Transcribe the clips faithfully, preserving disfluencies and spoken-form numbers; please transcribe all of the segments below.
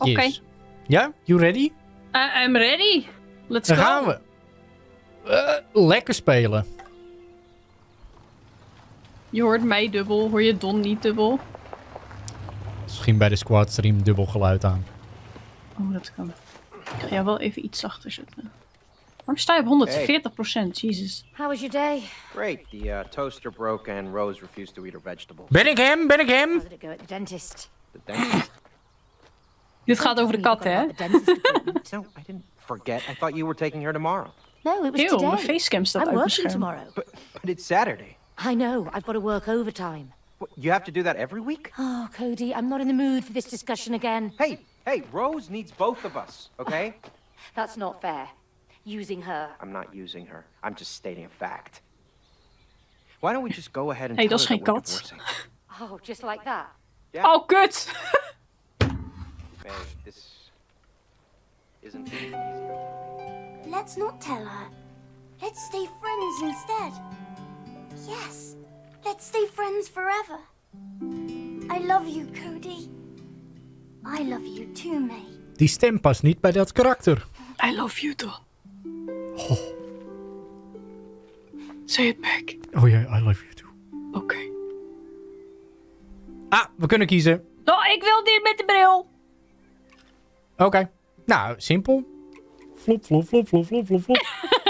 Oké. Okay. Yes. Ja? You ready? Uh, I'm ready. Let's Dan go. gaan we. Uh, lekker spelen. Je hoort mij dubbel. Hoor je Don niet dubbel? Misschien bij de squad stream dubbel geluid aan. Oh, dat kan. Ik ga jou wel even iets zachter zetten. Waarom sta je op honderdveertig procent? Hey. Jesus. How was your day? Great. The uh, toaster broke and Rose refused to eat her vegetables. Ben ik hem? Ben ik hem? How did it go at the dentist? The dentist? Dit gaat over de kat, hè? No, I didn't forget. I thought you were taking her tomorrow. No, it was Ew, today. mijn facecam staat I'm uit mijn working scherm. tomorrow. But, but it's Saturday. I know. I've got to work overtime. What, you have to do that every week? Oh, Cody, I'm not in the mood for this discussion again. Hey, hey, Rose needs both of us, okay? That's not fair. Using her. I'm not using her. I'm just stating a fact. Why don't we just go ahead and Hey, tell dat is her geen that we're kat. divorcing? Oh, just like that. Yeah. Oh, kut! Hey, this isn't easy. Let's not tell her. Let's stay friends instead. Yes, let's stay friends forever. I love you, Cody. I love you too, May. Die stem past niet bij dat karakter. I love you, Don. Oh. Say it back. Oh ja, yeah, I love you too. Oké. Okay. Ah, we kunnen kiezen. Oh, ik wil dit met de bril. Oké. Okay. Nou, simpel. Flop, flop, flop, flop, flop, flop, flop.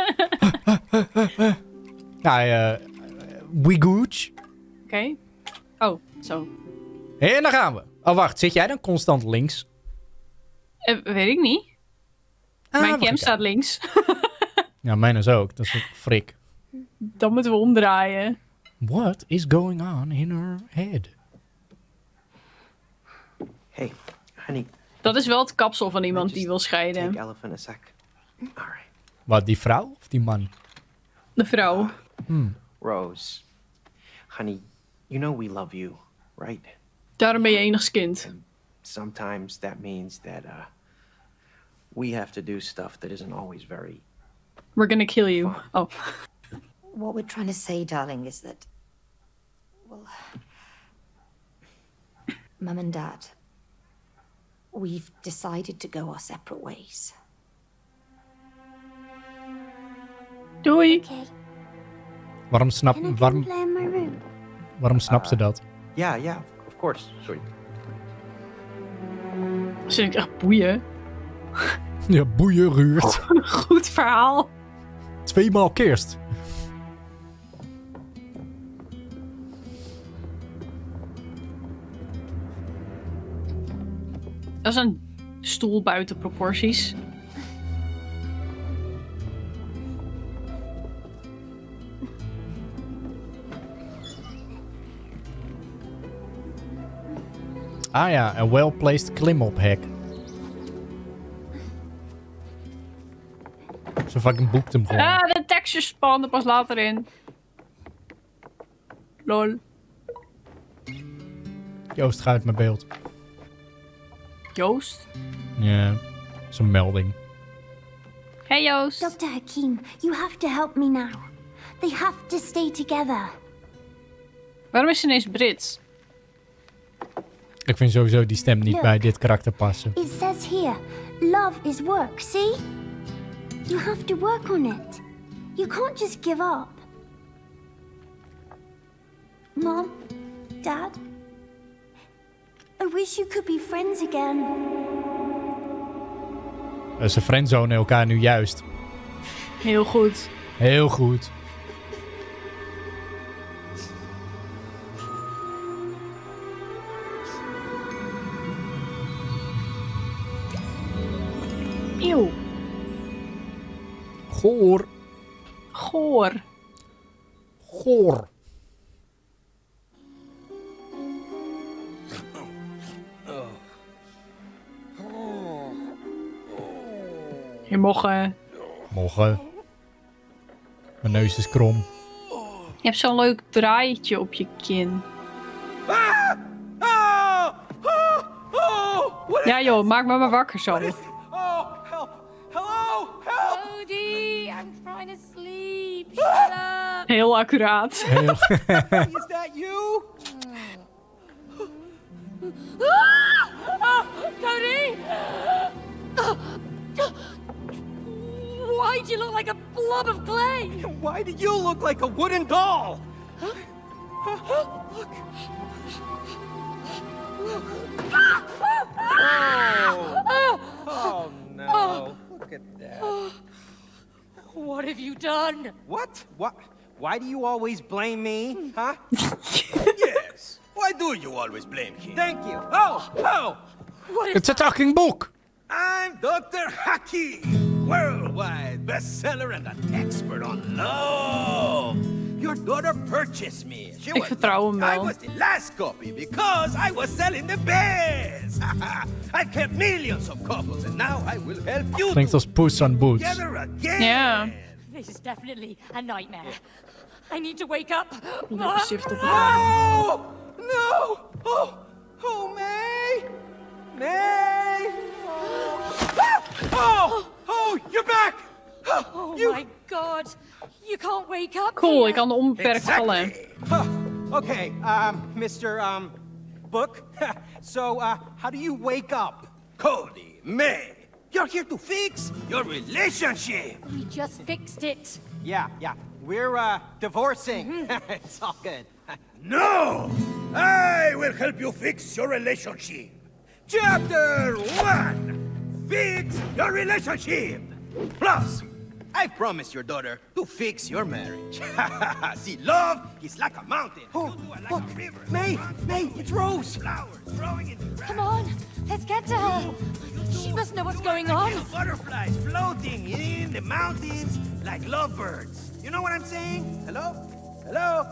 Nou, uh, we gooch. Oké. Okay. Oh, zo. En dan gaan we. Oh, wacht. Zit jij dan constant links? Uh, weet ik niet. Ah, Mijn cam staat links. Ja, mijn is ook. Dat is ook frik. Dan moeten we omdraaien. What is going on in her head? Hey, honey. Dat is wel het kapsel van iemand die wil scheiden. Take elephant a sec. All right. Wat, die vrouw of die man? De vrouw. Hmm. Rose, honey, you know we love you, right? Daarom ben je enigskind. And sometimes that means that uh, we have to do stuff that isn't always very. We're gonna kill you. Oh. What we're trying to say, darling, is that, well, Mum and Dad, we've decided to go our separate ways. Doei. Okay. Waarom snap, Can I waarom, play in my room? waarom snapt Uh, ze dat? Yeah, yeah, of course. Sorry. Dat vind ik echt boeien. Ja, boeien, Ruurt. Goed verhaal. Tweemaal kerst. Dat is een stoel buiten proporties. Ah ja, een well-placed klimophek. Ze fucking boekt hem gewoon. Ah, de textures spannen pas later in. Lol. Joost, ga uit mijn beeld. Joost? Ja, zo'n melding. Hey Joost. Doctor Hakim, you have to help me now. They have to stay together. Waarom is ze ineens Brits? Ik vind sowieso die stem niet Look. bij dit karakter passen. It says here, love is work, see? You have to work on it. You can't just give up. Mom, Dad, I wish you could be friends again. Uh, ze friendzonen elkaar nu juist. Heel goed. Heel goed. Eeuw. Goor. Goor. Goor. Je mogen. Mogen. Mijn neus is krom. Je hebt zo'n leuk draaitje op je kin. Ah! Oh! Oh! Oh! What is Ja joh, this? maak me maar wakker zo. What is it? Oh, help! Hello! Help! Cody, I'm trying to sleep. Shut up. Heel accuraat. Heel... Is that you? Oh, Cody! made you look like a blob of clay. Why do you look like a wooden doll? Huh? Look. Oh. Oh no. Look at that. What have you done? What? What? Why do you always blame me? Huh? Yes. Why do you always blame him? Thank you. Oh, oh. What is It's a talking book. I'm Doctor Haki, worldwide bestseller and an expert on love. Your daughter purchased me. She Ik was vertrouw hem I wel. was the last copy because I was selling the best. I've kept millions of couples and now I will help you Klinkt als Puss on Boots. together again. Ja. This is definitely a nightmare. I need to wake up. Ja, shift op het No! No! Oh, oh, May! May! Oh, oh, oh you're back! Oh You- my god. You can't wake up. Cool, here. ik kan onbeperkt vallen. Exactly. Oh, okay, um, Mister Um, Book. So, uh, how do you wake up? Cody, May, you're here to fix your relationship. We just fixed it. Yeah, yeah. We're, uh, divorcing. It's all good. No! I will help you fix your relationship. Chapter one. Fix your relationship. Plus, I promised your daughter to fix your marriage. See, love is like a mountain. Oh, You do it like look, a river. May, May, it's Rose. Flowers growing in the ground. Come on, let's get to her. She must know what's going on. Little butterflies floating in the mountains like lovebirds. You know what I'm saying? Hello? Hello?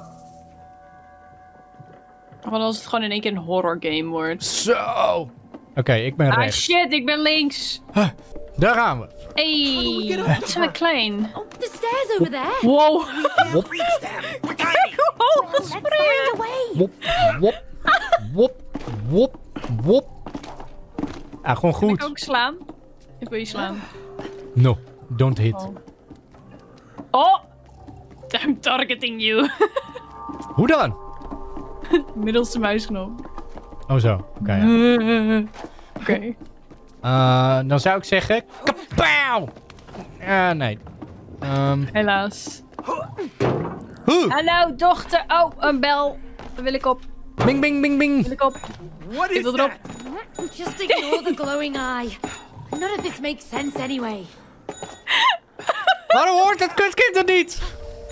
Wat als het gewoon in één keer een horror game wordt. Zo. Oké, ik ben Ah rechts. shit, ik ben links. Daar gaan we. Hey, wat zijn we klein. Oh, the stairs over there. Wow. Can't reach them. We're tiny. Hoog Let's find gespringen. a way. Wop, wop, wop, wop, wop. Ja, gewoon Kan ik goed. ook slaan? Ik wil je slaan. No, don't hit. Oh. Oh! I'm targeting you. Hoe dan? Middelste muisknop. Oh zo, oké. ja. Oké. Eh, dan zou ik zeggen... Kapauw! Ja, nee. Ehm Helaas. Hoe? Hallo, dochter. Oh, een bel. Daar wil ik op. Bing, bing, bing, bing. Wil ik op. What Ik is wil erop. that? Just ignore the glowing eye. None of this makes sense anyway. Waarom hoort het kutkind er niet?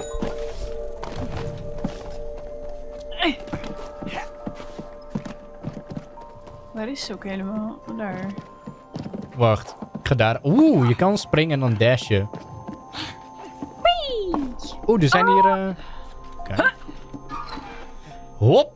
Waar is ze ook helemaal? Oh, daar. Wacht. Ik ga daar... Oeh, je kan springen en dan dashen. Wee! Oeh, er zijn hier... eh Oké. Hop.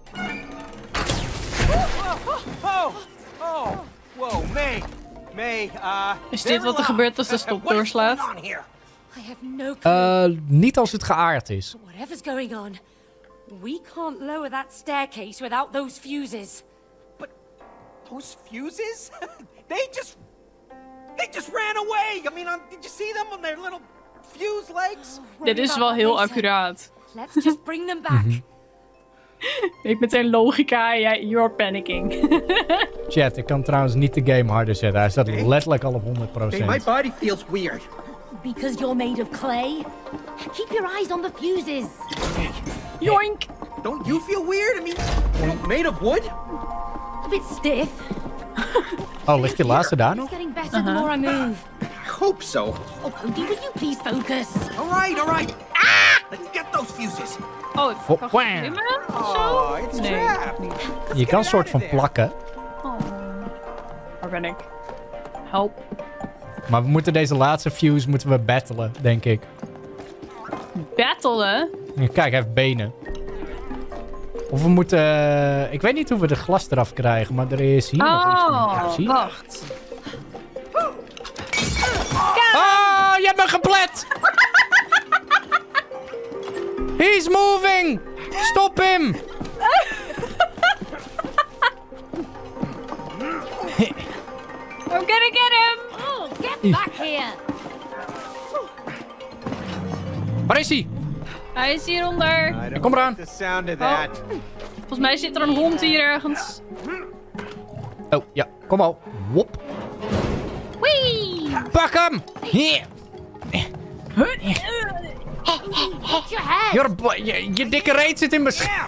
Oh, oh, whoa, May, May, uh... Is dit wat er gebeurt als de stop doorslaat? What is going on here? I have no clue. Eh, niet als het geaard is. Whatever's going on, we can't lower that staircase without those fuses. Those fuses? They just... They just ran away! I mean, um, did you see them on their little fuse legs? Dit is wel heel accuraat. Let's just bring them back. Ik meteen logica, ja, you're panicking. Chat, ik kan trouwens niet de game harder zetten. Hij staat letterlijk al op honderd Hey, my procent. body feels weird. Because you're made of clay? Keep your eyes on the fuses. Yoink! Don't you feel weird? I mean, you're made of wood? A bit stiff. Oh, ligt die laatste daar It's nog? getting better the more I move. I hope so. Oh, Cody, will you please focus? All right, all right. Ah! Let's get those fuses. Oh, ik Hop, kan wah. glimmen of zo? Oh, it's Nee. trapped. Je kan een soort van plakken. Oh. Waar ben ik? Help. Maar we moeten deze laatste fuse moeten we battelen, denk ik. Battelen? Ja, kijk, hij heeft benen. Of we moeten... eh, ik weet niet hoe we de glas eraf krijgen, maar er is hier nog iets van. Oh, Zie? wacht. Oh, je hebt me geplet! He's moving! Stop hem! I'm gonna get him! Oh, get back here! Waar is hij? Hij is hieronder. I don't Kom eraan. like the sound of that. Volgens mij zit er een hond hier ergens. Oh, ja. Kom al. Wop. Wee! Pak hem! Hier. Hit your head. You're a boy. Je, je dikke reet zit in mijn scherm.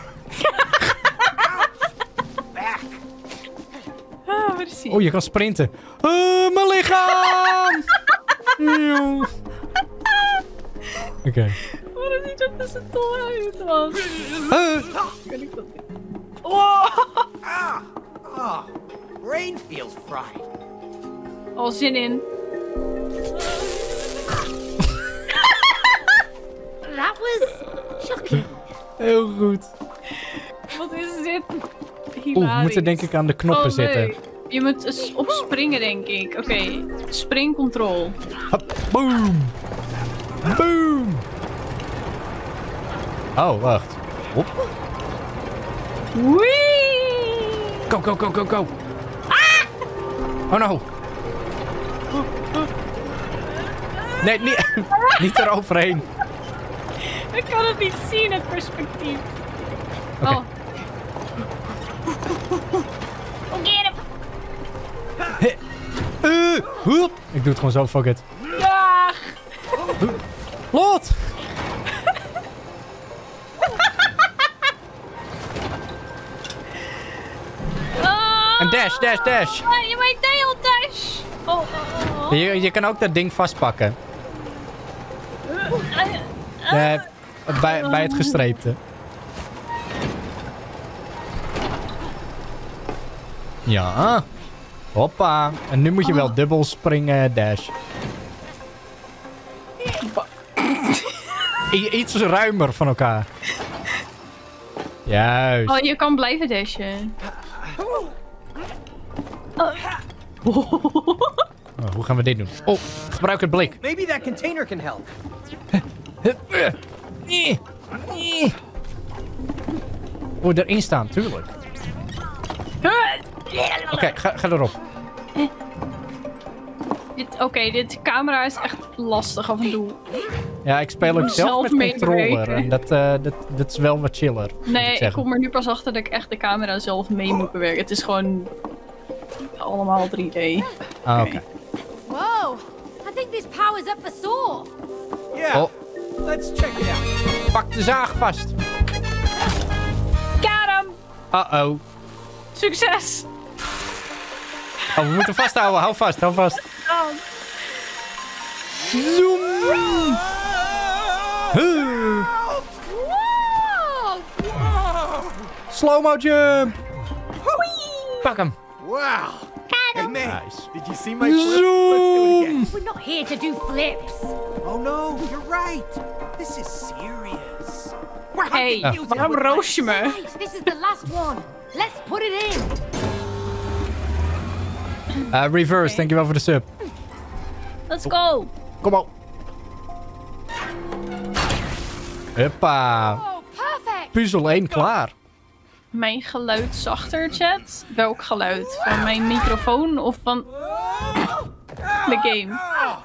Ah, waar is hij? Oh, je kan sprinten. Uh, mijn lichaam! Oké. Okay. Wat is hij dat tussen tol uit was? Uh. Kan ik dat niet? Oh! Ah! Oh, brain feels fried. Al zin in. That was shocking. Heel goed. Wat is dit? Oeh, we moeten denk ik aan de knoppen oh, zitten. Nee. Je moet eens op springen, denk ik. Oké, okay. Springcontrol. Hop, boom! Boom! Oh, wacht. Hop. Wee! Go, go, go, go, go! Ah! Oh no! Nee, niet, niet eroverheen. Ik kan het niet zien, het perspectief. Okay. Oh. Oh, get hem! Uh, uh. Ik doe het gewoon zo, fuck it. Ja! Lot! Oh, Een dash, dash, dash. je weet tail dash. Oh, oh, oh. Je, je kan ook dat ding vastpakken. Nee, bij, bij het gestreepte. Ja. Hoppa. En nu moet je wel dubbel springen, dash. I iets ruimer van elkaar. Juist. Oh, je kan blijven dashen. Oh. Oh, hoe gaan we dit doen? Oh, gebruik het blik. Maybe that container can help. Oh, erin staan, tuurlijk. Oké, okay, ga, ga erop. Oké, okay, dit camera is echt lastig af en toe. Ja, ik speel ook zelf, zelf met controller. En dat, uh, dat, dat is wel wat chiller. Nee, ik, ik kom er nu pas achter dat ik echt de camera zelf mee moet bewerken. Het is gewoon allemaal drie D. Ah, oké. Okay. Wow, I think this power's up for Saw. Yeah, oh. Let's check it out. Pak de zaag vast. Got him! Uh-oh. Succes! Oh, we moeten vasthouden. Hou vast, hou vast. Oh. Zoom! Huh. Slow-mo jump! Pak hem. Wow! Hey, man, nice. Did you see my flip? Let's do it again. We're not here to do flips. Oh no, you're right. This is serious. We're hey, uh. waarom roos je me? Right, this is the last one. Let's put it in. Uh, reverse, okay. Dankjewel voor de sub. Let's go. Kom op. Huppa. Oh, perfect. Puzzel één klaar. Mijn geluid zachter, chat? Welk geluid? Van mijn microfoon of van de game?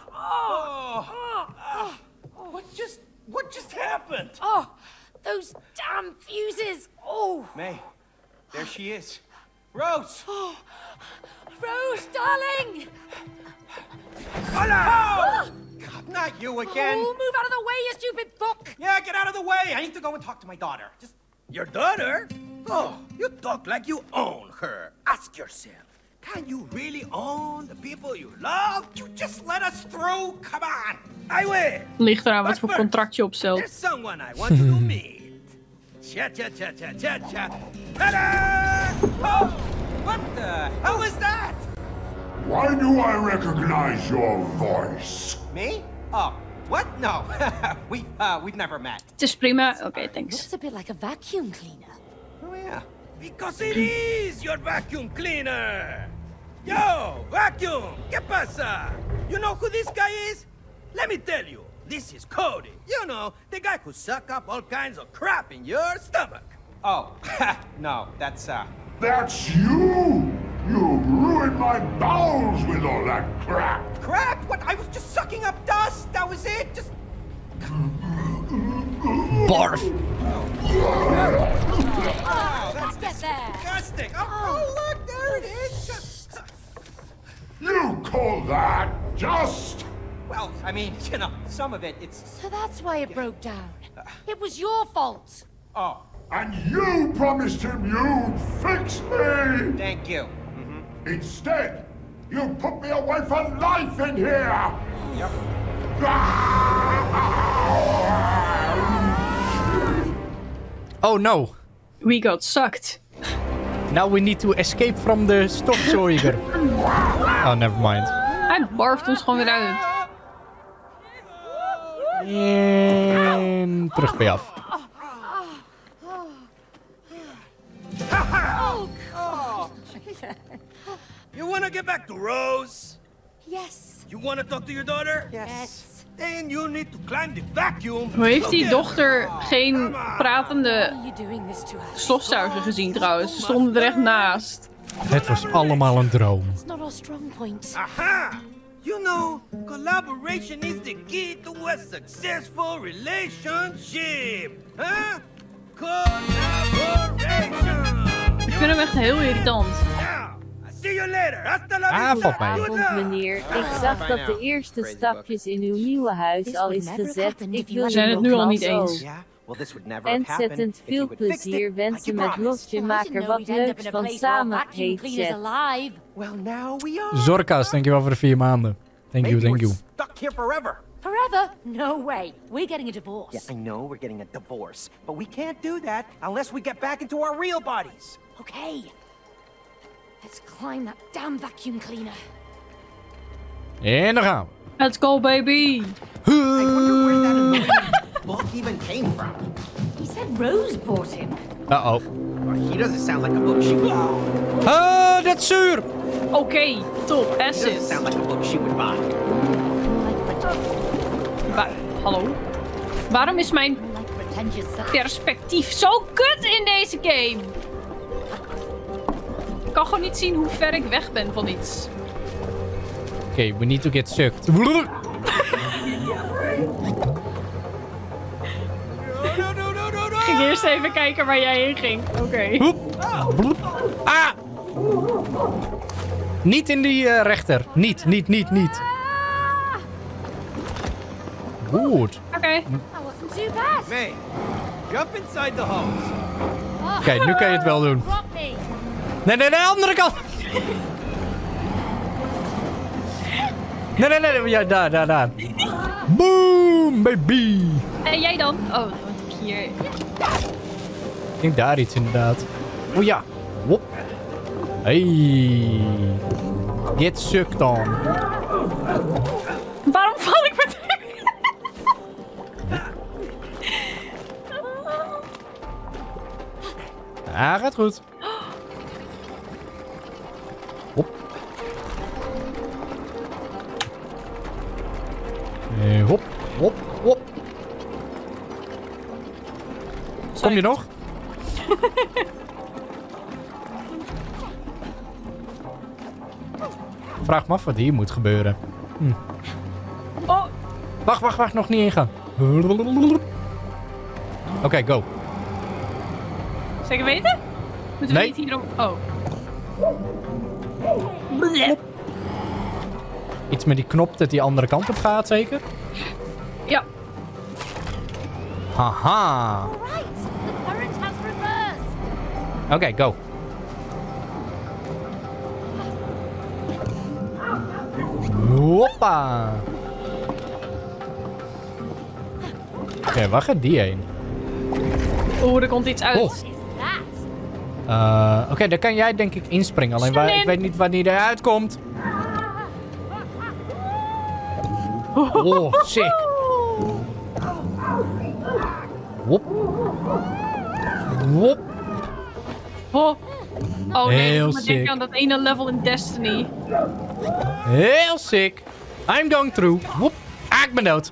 What just, what just happened? Oh, those damn fuses. Oh. May, there she is. Rose. Oh, Rose, darling. Hola! Oh. God, not you again. Oh, move out of the way, you stupid fuck. Yeah, get out of the way. I need to go and talk to my daughter. Just your daughter? Oh, you talk like you own her. Ask yourself, can you really own the people you love? You just let us through. Come on. I will. Ligt eraan wat voor contract je opstelt. There's someone I want you to meet. Cha cha cha cha cha cha. Ta-da! Oh, what the hell was that? Why do I recognize your voice? Me? Oh, what? No, we uh, we've never met. Het is prima. Oké, okay, thanks. Looks a bit like a vacuum cleaner. Oh yeah, because it is your vacuum cleaner. Yo, vacuum, ¿qué pasa? You know who this guy is? Let me tell you, this is Cody. You know, the guy who suck up all kinds of crap in your stomach. Oh, no, that's uh. That's you. You ruined my bowels with all that crap. Crap? What? I was just sucking up dust. That was it. Just. Barf. Oh, that's disgusting. Oh, oh, look, there it is. You call that just? Well, I mean, you know, some of it, it's... So that's why it broke down. It was your fault. Oh. And you promised him you'd fix me! Thank you. Mm-hmm. Instead, you put me away for life in here! Yep. Oh no. We got sucked. Now we need to escape from the stofzuiger. Oh, never mind. Hij barft ons gewoon weer uit. En terug bij je af. You wanna get back to Rose? Yes. You wanna talk to your daughter? Yes. Then you need to climb the vacuum. Hoe heeft die Okay. dochter geen pratende Why are you doing this to us? stofzuiger gezien trouwens? Ze stonden er echt naast. Het was allemaal een droom. It's not our strong point. Aha! You know, collaboration is the key to a successful relationship. Huh? Collaboration. Ik vind hem echt heel irritant. Now, I see you later. Hasta la Ah, vista. valt mee. Good Avond, luck. meneer. Ik zag dat de eerste stapjes in uw nieuwe huis al is gezet. Ik wil We zijn het nu al niet nogmaals eens. zo. Yeah, well, this would never have happened Ontzettend if veel you would fix plezier it. wensen I met promise. Losje. Maak er wat leuks van samen. Heet Chat. alive. Well, now we are. Zorka's, dankjewel voor de vier maanden. Thank you, Maybe thank you. we're stuck here forever. Forever? No way. We're getting a divorce. Yeah, I know we're getting a divorce, but we can't do that unless we get back into our real bodies. Okay. Let's climb that damn vacuum cleaner. En dan gaan we. Let's go, baby. I wonder where that annoying book even came from. He said Rose bought him. Uh-oh. He doesn't sound like a book she would. Ah, dat is zuur. Oké, top. He doesn't Asses. sound like a book she would buy. Wa- Hallo? Waarom is mijn Like pretentious such. perspectief zo kut in deze game? Ik kan gewoon niet zien hoe ver ik weg ben van iets. Oké, okay, we need to get sucked. No, no, no, no, no, no! Ik ging eerst even kijken waar jij heen ging. Oké. Ah! Niet in die uh, rechter. Niet, niet, niet, niet. Goed. Oké. That wasn't too bad. May, jump inside the hose. Oké, okay, nu kan je het wel doen. Drop me. Nee, nee, nee, andere kant. Nee, nee, nee, ja, daar, daar, daar. Boom, baby. En jij dan? Oh, dan moet ik hier. Ik denk daar iets inderdaad. Oh ja. Wop. Hey. Get sucked on. Waarom val ik met... Ja, gaat goed. Hop. Eh, hop, hop, hop. Kom je nog? Vraag me af wat hier moet gebeuren. Hm. Oh, Wacht, wacht, wacht. Nog niet ingaan. Oké, okay, go. zeker weten? Moeten we Nee. niet hierom... Oh. Bleh. Iets met die knop dat die andere kant op gaat, zeker? Ja. Haha. All right. The current has reversed. Oké, okay, go. Hoppa. Oké, okay, waar gaat die heen? Oeh, er komt iets uit. Oh. Uh, Oké, okay, daar kan jij denk ik inspringen. Alleen waar, ik weet niet wanneer hij uitkomt. Oh, sick. Wop. Wop. Oh, oh nee, Heel ik moet denken sick. aan dat ene level in Destiny. Heel sick. I'm going through. Wop. Ah, ik ben dood.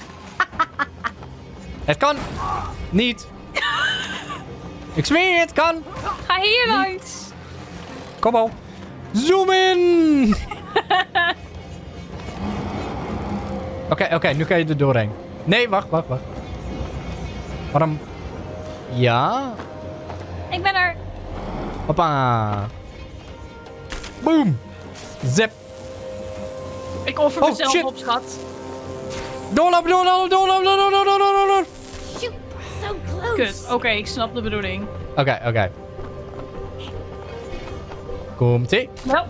Het kan. Niet. Ik zweer, het kan. Ga hier langs. Kom op. Zoom in. Oké, oké, okay, nu kan je er doorheen. Nee, wacht, wacht, wacht. Waarom? Ja. Ik ben er. Hoppa. Boom. Zep. Ik offer Oh, mezelf shit. op, schat. Doorlopen, doorlopen, doorlopen, doorlopen, doorlopen. Shoot, so close. Kut. Oké, okay, ik snap de bedoeling. Oké, okay, oké. Okay. Komt-ie. Wel.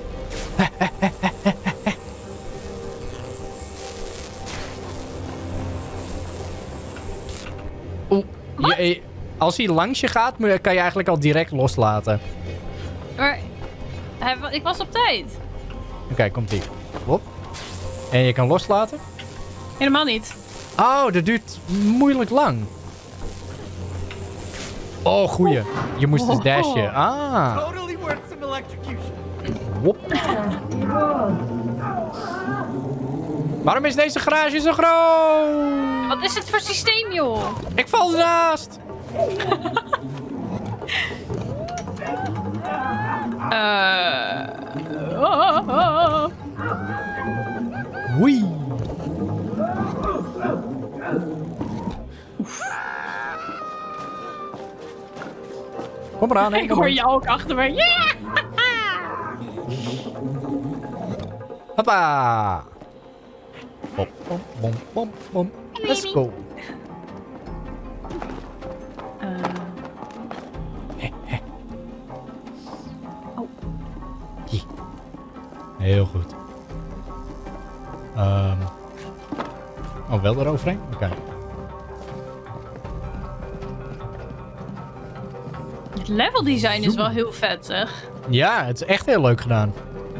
Oeh. Je, je, als hij langs je gaat, kan je eigenlijk al direct loslaten. Maar... Hij, ik was op tijd. Oké, okay, komt-ie. Hop. En je kan loslaten? Helemaal niet. Oh, dat duurt moeilijk lang. Oh, goeie. Je moest dus dashen. Ah. Totally worth some electrocution. Wop. Waarom is deze garage zo groot? Wat is het voor systeem, joh? Ik val ernaast. Uh... Oh, oh, oh. Wee. Kom eraan, hè. Ik hoor jou ook achter me. Yeah! Hoppa. Bom, bom, bom, bom, bom. Let's go. Uh... Oh. Yeah. Heel goed. Um. Oh, wel eroverheen? Oké. Okay. Het level design is wel heel vet, zeg. Ja, het is echt heel leuk gedaan.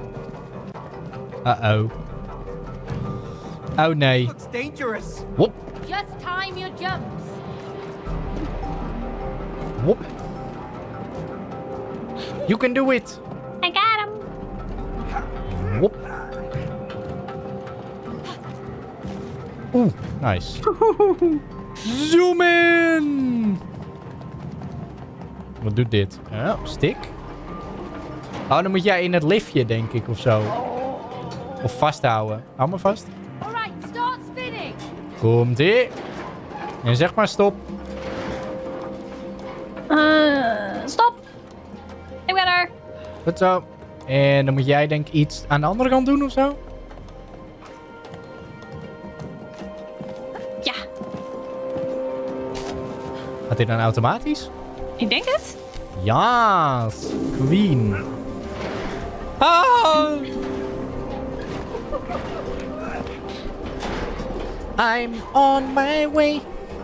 Uh-oh. Oh nee. Looks dangerous. Wop. Just time your jumps. Wop. You can do it. I got him. Wop. Oeh, nice. Zoom in. Wat doet dit? Ja, stick. Oh, dan moet jij in het liftje, denk ik, of zo. Of vasthouden. Hou maar vast. Alright, start spinning. Komt-ie. En zeg maar stop. Uh, stop. Ik ben er. Goed zo. En dan moet jij denk ik iets aan de andere kant doen of zo. Ja. Gaat dit dan automatisch? Ik denk het. Ja, Queen. Ah! I'm on my way.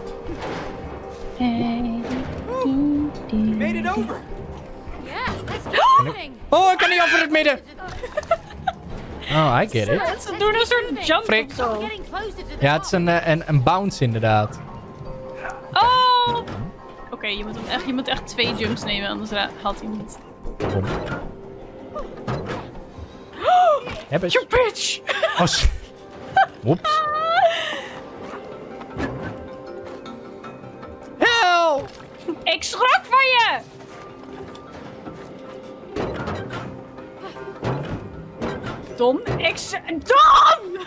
We made it over. Yeah, let's keep moving. Oh, ik kan niet over het midden. Oh, I get it. Ze doen een soort jump Frik. of zo. Getting closer to the Ja, het is een, eh, een, een bounce inderdaad. Oh! Oké, okay, je, moet hem echt- je moet echt twee jumps nemen, anders ra- haalt hij niet. Kom. Heb het. You bitch! Oh, s- Oeps. Help! Ik schrok van je! Don, ik z- Don!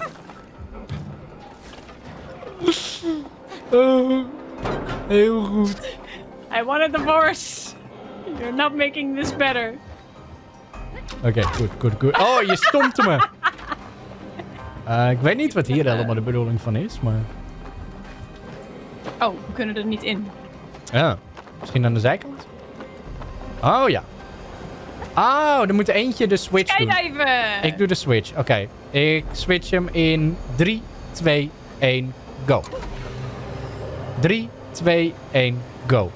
Oh, heel goed. I wanted the force. You're not making this better. Oké, okay, goed, goed, goed. Oh, je stompte me. Uh, ik weet niet wat hier helemaal de bedoeling van is, maar... Oh, we kunnen er niet in. Ja, misschien aan de zijkant? Oh, ja. Oh, er moet eentje de switch doen. Skydiven! Ik doe de switch, oké. Okay. Ik switch hem in drie, twee, één, go. drie, twee, één, go.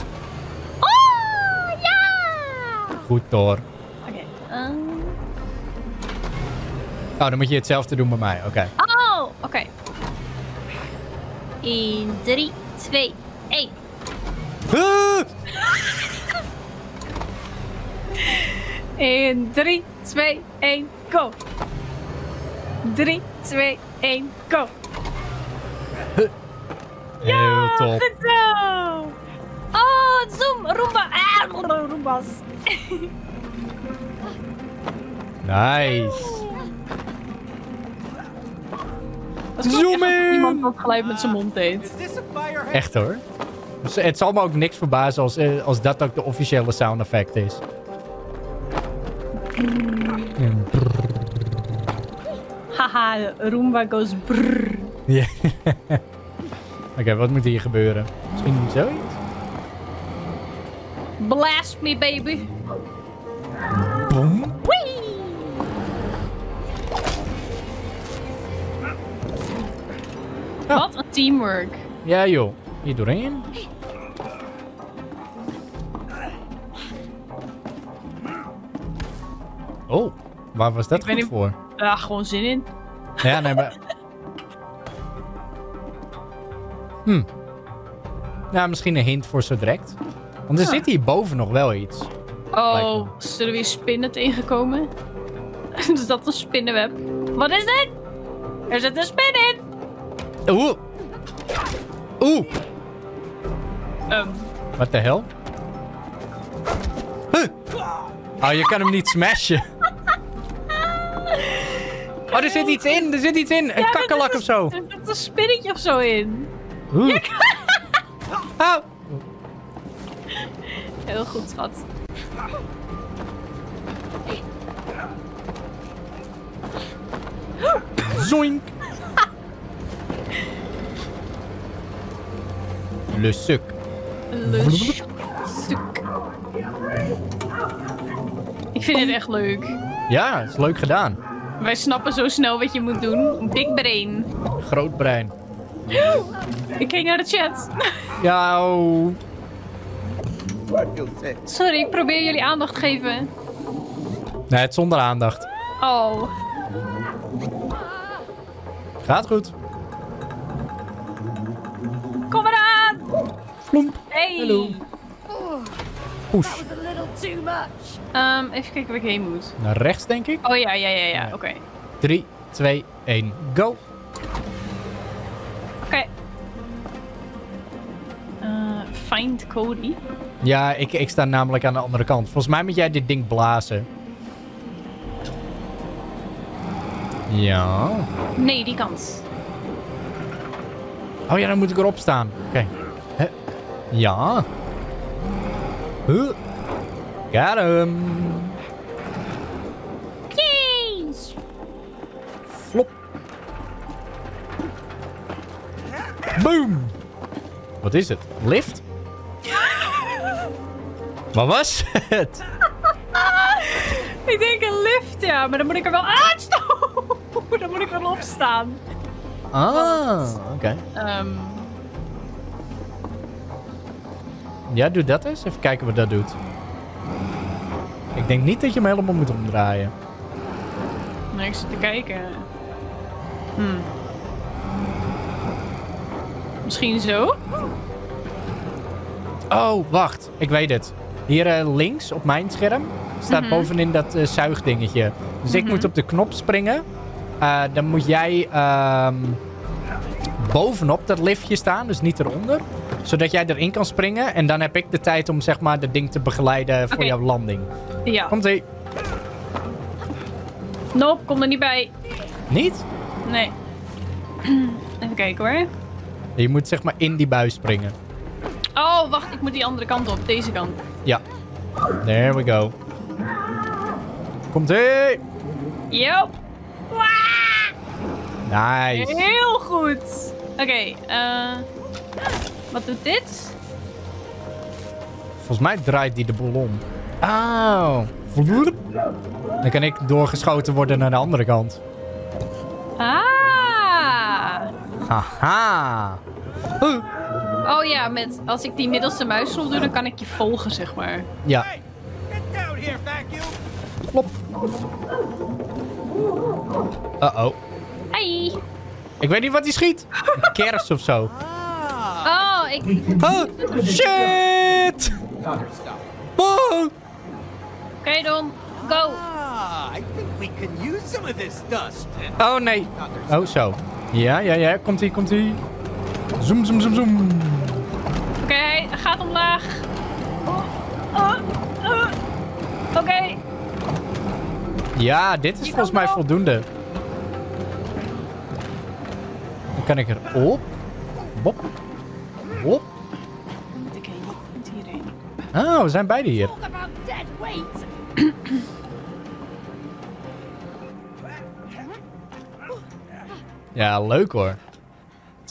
Oh, ja! Goed door. Oké. Okay. Um... Oh, dan moet je hetzelfde doen bij mij, oké. Okay. Oh, oké. Okay. In drie, twee, één. Ah! In drie, twee, één, go. drie, twee, één, go. Heel top. Goed zo. Oh, zoom, Roomba. Ah, Roombas. Nice. Zoom in. Iemand dat geluid met zijn mond deed. Is this a fire hazard? Echt hoor. Dus het zal me ook niks verbazen als, eh, als dat ook de officiële sound effect is. Haha, Roomba goes brrr. Ja. Oké, okay, wat moet hier gebeuren? Misschien zoiets? Blast me, baby. Boom. Wee! Oh. Wat een teamwork. Ja joh, hier doorheen. Oh, waar was dat Ik weet goed niet- voor? Ja, gewoon zin in. Ja, nee, maar... Hm. Nou, misschien een hint voor zo direct. Want er Ah. zit hier boven nog wel iets. Lijkt me. Oh, zullen we weer spinnen tegenkomen? Is dat een spinnenweb? Wat is dit? Er zit een spin in! Oeh. Oeh. Um, Wat de hel? Huh. Oh, je kan hem niet smashen. Oh, er zit iets in. Er zit iets in. Een ja, kakkelak er of zo. zit- Er zit een spinnetje of zo in. Oeh. Oh. Heel goed, schat. Zoink. Le suc. Le stuk. Ik vind het echt leuk. Ja, is leuk gedaan. Wij snappen zo snel wat je moet doen. Big brain. Groot brein. Ik keek naar de chat. Ja, oh. Sorry, ik probeer jullie aandacht te geven. Nee, het zonder aandacht. Oh. Gaat goed. Kom eraan! Vloemp. Hey! Hallo. Push. That was a little too much. Ehm, even kijken waar ik heen moet. Naar rechts, denk ik. Oh ja, ja, ja, ja. Oké. Oké. drie, twee, één, go. Eh, find Cody. Ja, ik, ik sta namelijk aan de andere kant. Volgens mij moet jij dit ding blazen. Ja. Nee, die kant. Oh ja, dan moet ik erop staan. Oké. Hè? Ja. Huh. Got hem. Jeez! Flop. Boom. Wat is het? Lift? Wat was het? Ik denk een lift, ja. Maar dan moet ik er wel uitstaan. Dan moet ik er wel op staan. Ah, oké. Okay. Ehm, Ja, doe dat eens. Even kijken wat dat doet. Ik denk niet dat je hem helemaal moet omdraaien. nee, ik zit te kijken. Hmm. Misschien zo? Oh, wacht. Ik weet het. Hier uh, links op mijn scherm staat Mhm. bovenin dat uh, zuigdingetje. Dus ik Mhm. moet op de knop springen. Uh, dan moet jij uh, bovenop dat liftje staan, dus niet eronder. Zodat jij erin kan springen. En dan heb ik de tijd om zeg maar dat ding te begeleiden voor Oké. jouw landing. Ja. Komt-ie. Nope, kom er niet bij. Niet? Nee. Even kijken hoor. Je moet zeg maar in die bui springen. Oh, wacht. Ik moet die andere kant op. Deze kant. Ja. There we go. Komt-ie. Yo. Nice. Heel goed. Oké. eh wat doet dit? Volgens mij draait die de boel om. Oh. Vloep. Dan kan ik doorgeschoten worden naar de andere kant. Ah. Haha. Huh. Oh ja, met, als ik die middelste muissel doe, dan kan ik je volgen, zeg maar. Ja. Get down here, vacuum! Klop. Uh-oh. Hey. Ik weet niet wat hij schiet. Een kers of zo. Oh, ik... Oh, shit! Oh. Oké, Don. Go. Ah, I think we can use some of this dust. Oh, nee. Oh, zo. Ja, ja, ja. Komt-ie, komt-ie. Zoom, zoom, zoom, zoom. Oké, hij gaat omlaag. Oh, oh, oh. Oké. Ja, dit is Je volgens kan mij wel. voldoende. Dan kan ik erop. Bop. Bop. Moet ik heen? Moet hierheen. Oh, we zijn beide hier. Talk about dead weight. Ja, leuk hoor.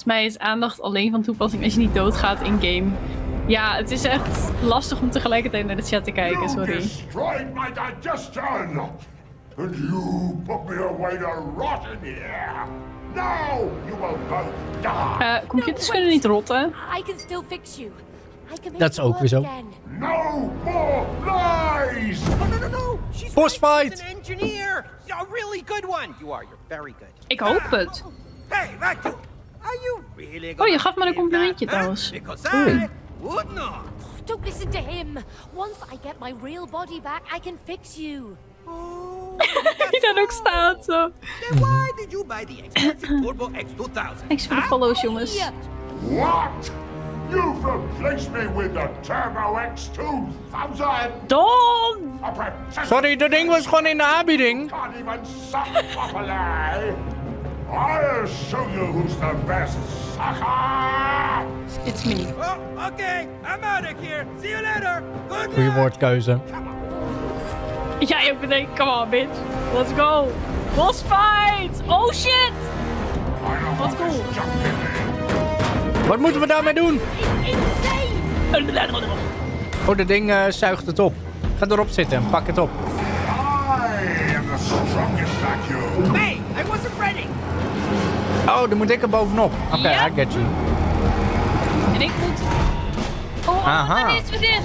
Volgens mij is aandacht alleen van toepassing als je niet doodgaat in-game. Ja, het is echt lastig om tegelijkertijd naar de chat te kijken, sorry. You destroyed my digestion! And you put me away to rot in here! Now you will both die! Uh, computers kunnen niet rotten. I can still fix you. I can make Dat is it ook weer work zo. again. No more lies! Oh, no, no, no! She's Boss right, fight! she's an engineer! A really good one! You are, you're very good. Ik hoop het. Hey, Vacuum! Are you really Oh, je gonna gaf me een believe complimentje that, huh? trouwens. Because Oei. I would not. Don't listen to him. Once I get my real body back, I can fix you. Oh, Die daar ook staat zo. then why did you buy the expensive Turbo X two thousand? Thanks voor de follows, jongens. What? You've replaced me with the Turbo X two thousand! Don! A pretentious Sorry, dat ding was gewoon in de aanbieding. can't even suck properly! I'll show you who's the best sucker! It's me. Oh, okay. I'm out of here. See you later. Good Goeie luck. woordkeuze. Jij ook meteen, come on bitch. Let's go. Boss fight! Oh shit! Wat cool. Wat moeten we daarmee doen? Insane! Oh, dat ding uh, zuigt het op. Ga erop zitten en pak het op. I am the strongest vacuum! Hey, I wasn't ready. Oh, dan moet ik er bovenop. Oké, okay, Ja. I get you. En ik moet... Oh, oh Aha. dan is het dicht.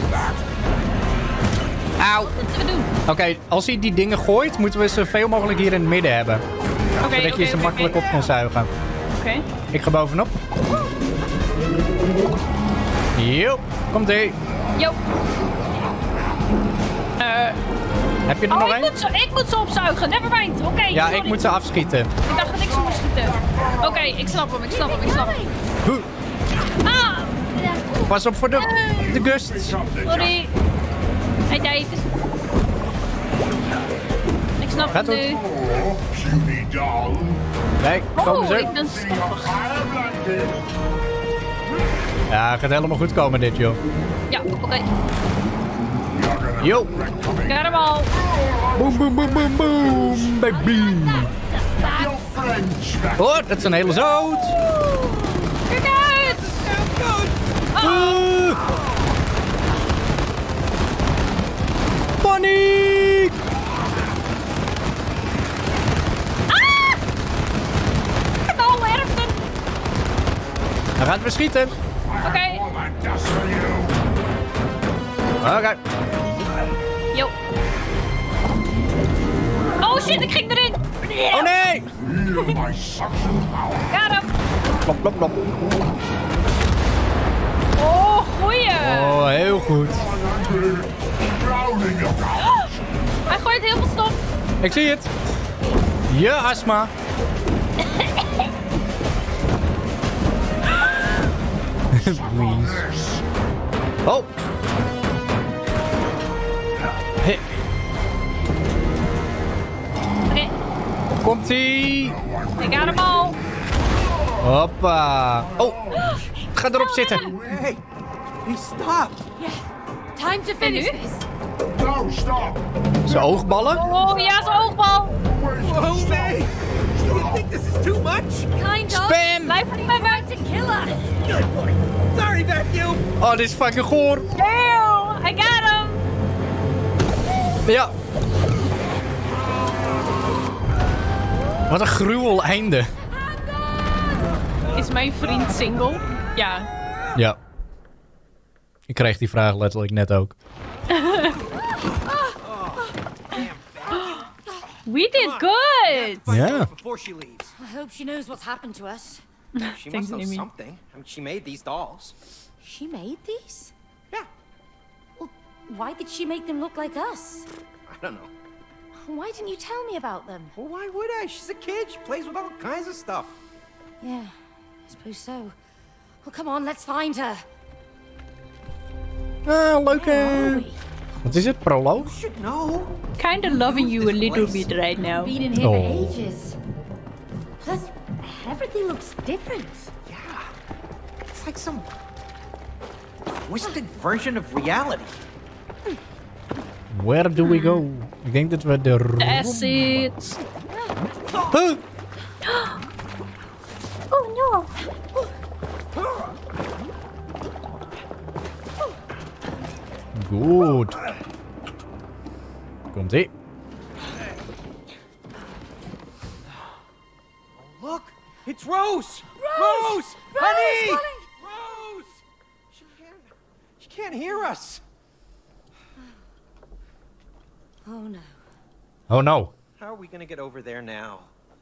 Auw. Wat moeten we doen? Oké, okay, als hij die dingen gooit, moeten we ze zoveel mogelijk hier in het midden hebben. Oké, Zodat je oké, ze oké, makkelijk oké. op kan zuigen. Oké. Ik ga bovenop. Yo, komt ie. Yo. Eh... Heb je er Oh, nog ik één? moet, ze, ik moet ze opzuigen. Nevermind. Oké. Ja, sorry. ik moet ze afschieten. Ik dacht dat ik ze moest schieten. Oké, ik snap hem, ik snap hem, ik snap hem. Huh. Ah! Pas op voor de, de gust. Sorry. Hij deed. Ik snap Gaat hem goed. nu. Oh, puny doll! Kijk, komen Oh, ze. ik ben stoffig. Ja, het gaat helemaal goed komen dit, joh. Ja, oké. Yo. Ik heb hem al. Boom, boom, boom, boom, boom, baby. Oh, dat is een hele zout. Kijk uit! Uh. Paniek! Ah! Knallerften! Dan gaat we schieten. Oké. Okay. Oké. Okay. Yo. Oh shit, ik ging erin! Oh nee! Got hem! Plop, plop, plop. Oh, goeie! Oh, heel goed. Hij gooit heel veel stof. Ik zie het. Je astma. Please. Oh. Hey. Oké, Komt-ie. ik got hem al. Hoppa. Oh, ga erop zitten. Hey, he stopped. Yeah. Time to finish this. No, stop! Zijn oogballen. Oh ja, zijn oogbal. Oh, man. Do you think this is too much? Kind of. Spam. Blijf er niet bij mij. To kill us. Good boy. Sorry, Vacuum. Oh, dit is fucking goor. Ew, I got hem. Ja. Wat een gruwel einde. Is mijn vriend single? Ja. Ja. Ik kreeg die vraag letterlijk net ook. We did good. Ja. Before she leaves. I hope she knows what's happened to us. She Thanks, must know Amy. something. I mean, she made these dolls. She made these? Yeah. Well, why did she make them look like us? I don't know. Why didn't you tell me about them? Well, why would I? She's a kid. She plays with all kinds of stuff. Yeah, I suppose so. Well, come on, let's find her. Ah, Where are leuke. we? Wat is het? Proloog? You should know. Kinda loving you a little bit right now. Been in here Oh. for ages. Plus, everything looks different. Yeah. It's like some twisted version of reality. Where do we go? Ik denk dat we de room... That's it. Huh? Oh no! Goed. Komt-ie. Look, it's Rose! Rose! Rose! Honey! Rose! Rose! She can't, she can't hear us. Oh no. Oh no. How are we gonna get over there now?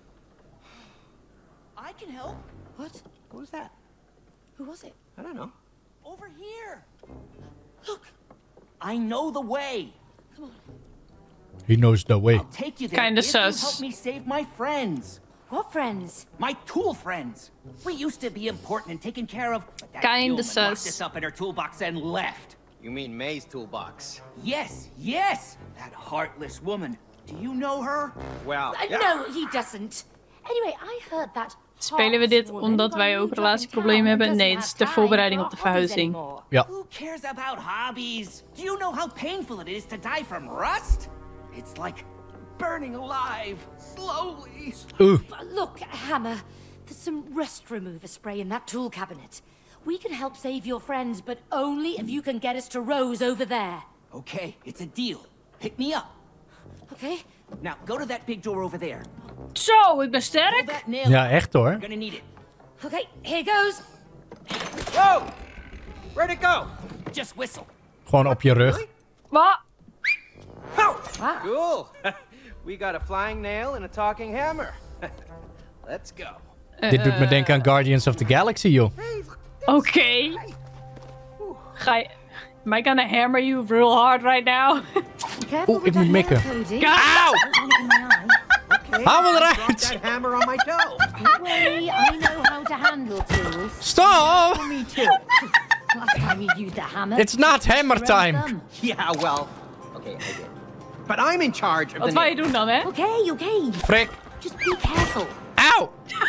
I can help. What? What was that? Who was it? I don't know. Over here. Look. I know the way. Come on. He knows the way. I'll take you there Kinda if you sus. help me save my friends. What friends? My tool friends. We used to be important and taken care of. But that Kinda human locked sus. us up in her toolbox and left. You mean May's toolbox? Yes, yes. That heartless woman. Do you know her? Well, Uh, No, he doesn't. Anyway, I heard that. Spelen we dit omdat wij ook relatieproblemen hebben? Nee, het is de voorbereiding op de verhuizing. Ja. Who cares about hobbies? Do you know how painful it is to die from rust? It's like burning alive, slowly. Oeh. Look, Hammer, there's some rust remover spray in that tool cabinet. We can help save your friends, but only if you can get us to Rose over there. Okay, it's a deal. Pick me up. Okay? Now, go to that big door over there. Zo, ik ben Pull sterk. that nail. Ja, echt hoor. You're gonna need it. Okay, here goes. whoa! Where'd it go? Just whistle. Gewoon op je rug. Wat? Oh! Wow. Cool. We got a flying nail and a talking hammer. Let's go. Dit doet me denken aan Guardians of the Galaxy, joh. Oké. Ga je... Am I gonna hammer you real hard right now? Careful Oeh, with ik moet that mikken. nail, Cody. Auw! Don't look in the eye. Okay. Hou me Drop eruit! that hammer on my toe. Don't worry, I know how to handle tools. Stop! Me too. Last time you used a hammer. It's not hammer broke time. them. Yeah, well, okay, I did. But I'm in charge of Wat the wil je nail. doen dan, hè? Okay, okay. Frik. Just be careful. Auw!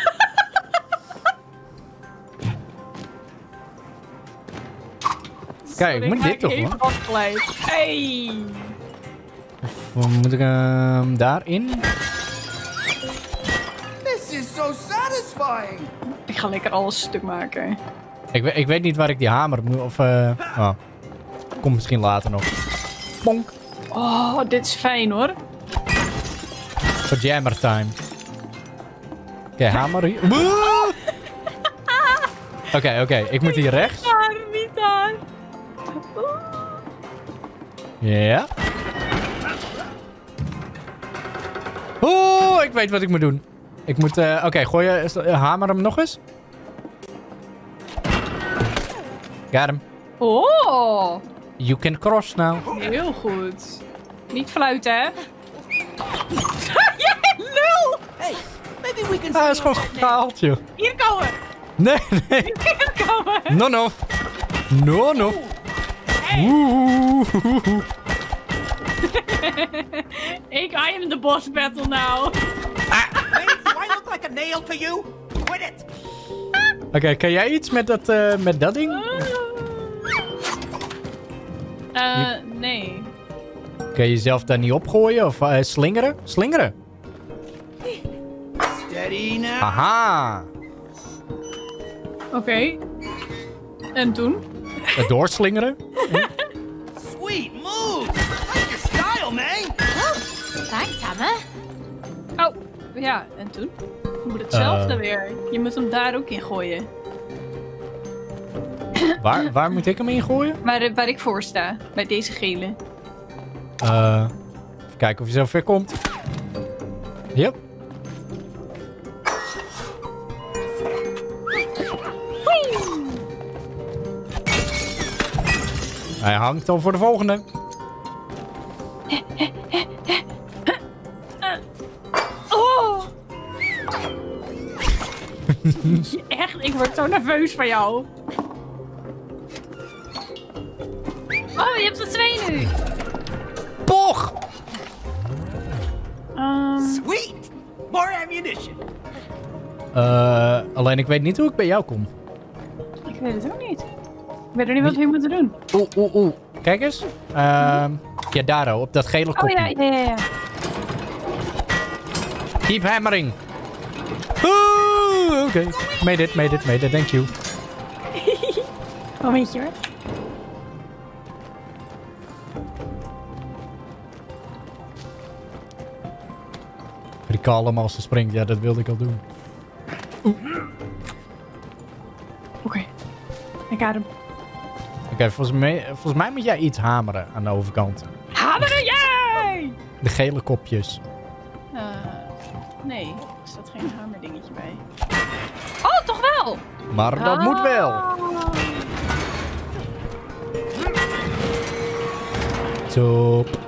Kijk, ik moet dit toch, Even hoor. afgeleid. Hey! Of moet ik hem daarin? This is so satisfying. Ik ga lekker alles stuk maken. Ik, we- ik weet niet waar ik die hamer moet, of... eh oh. Komt misschien later nog. Bonk. Oh, dit is fijn hoor. Voor jammer time. Oké, hamer hier. Woe! Oké, oké. Ik moet hier rechts. Daar, niet daar. Ja. Oeh, ik weet wat ik moet doen. Ik moet... eh, oké, gooi je... eh, hamer hem nog eens. Got him. Oh, You can cross now. heel goed. Niet fluiten, hè? Jij lul! Hey, maybe we can. Ah, hij is gewoon gehaald, joh. Hier komen! Nee, nee. Hier komen! No, no. No, no. Oeh. Ik, I am the boss battle now. Wait, do I look like a nail to you? Quit it! Oké, kan jij iets met dat, eh, met dat ding? Eh, nee. Kan je jezelf daar niet opgooien of eh, slingeren? Slingeren. Steady now. Aha. Oké. En toen? Het doorslingeren. Sweet move! Like your style, man! Thanks, Hammer. Oh, ja, en toen? Je moet hetzelfde Eh. weer. Je moet hem daar ook in gooien. Waar, waar moet ik hem in gooien? Waar, waar ik voor sta. Bij deze gele. Eh, even kijken of je zo ver komt. Yep. Hij hangt al voor de volgende. Oh! Echt, ik word zo nerveus van jou. Oh, je hebt er twee nu. Poch! Ehm, Sweet! More ammunition! Eh, alleen ik weet niet hoe ik bij jou kom. ik weet het ook niet. Ik weet er niet wat we moeten doen. Oeh, oeh, oeh. Kijk eens. Ehm ja, daar oh, op dat gele Oh kopje. ja, ja, ja, ja. Keep hammering. Oeh, oké. Oké, okay. made it, made it, made it. Thank you. Momentje hoor. Recall hem als ze springt. Ja, dat wilde ik al doen. Oké. Okay. Ik ga hem. Oké, okay, volgens, volgens mij moet jij iets hameren aan de overkant. Hameren jij! De gele kopjes. Uh, nee, er staat geen hamerdingetje bij. Oh, toch wel! Maar dat ah. moet wel. Top.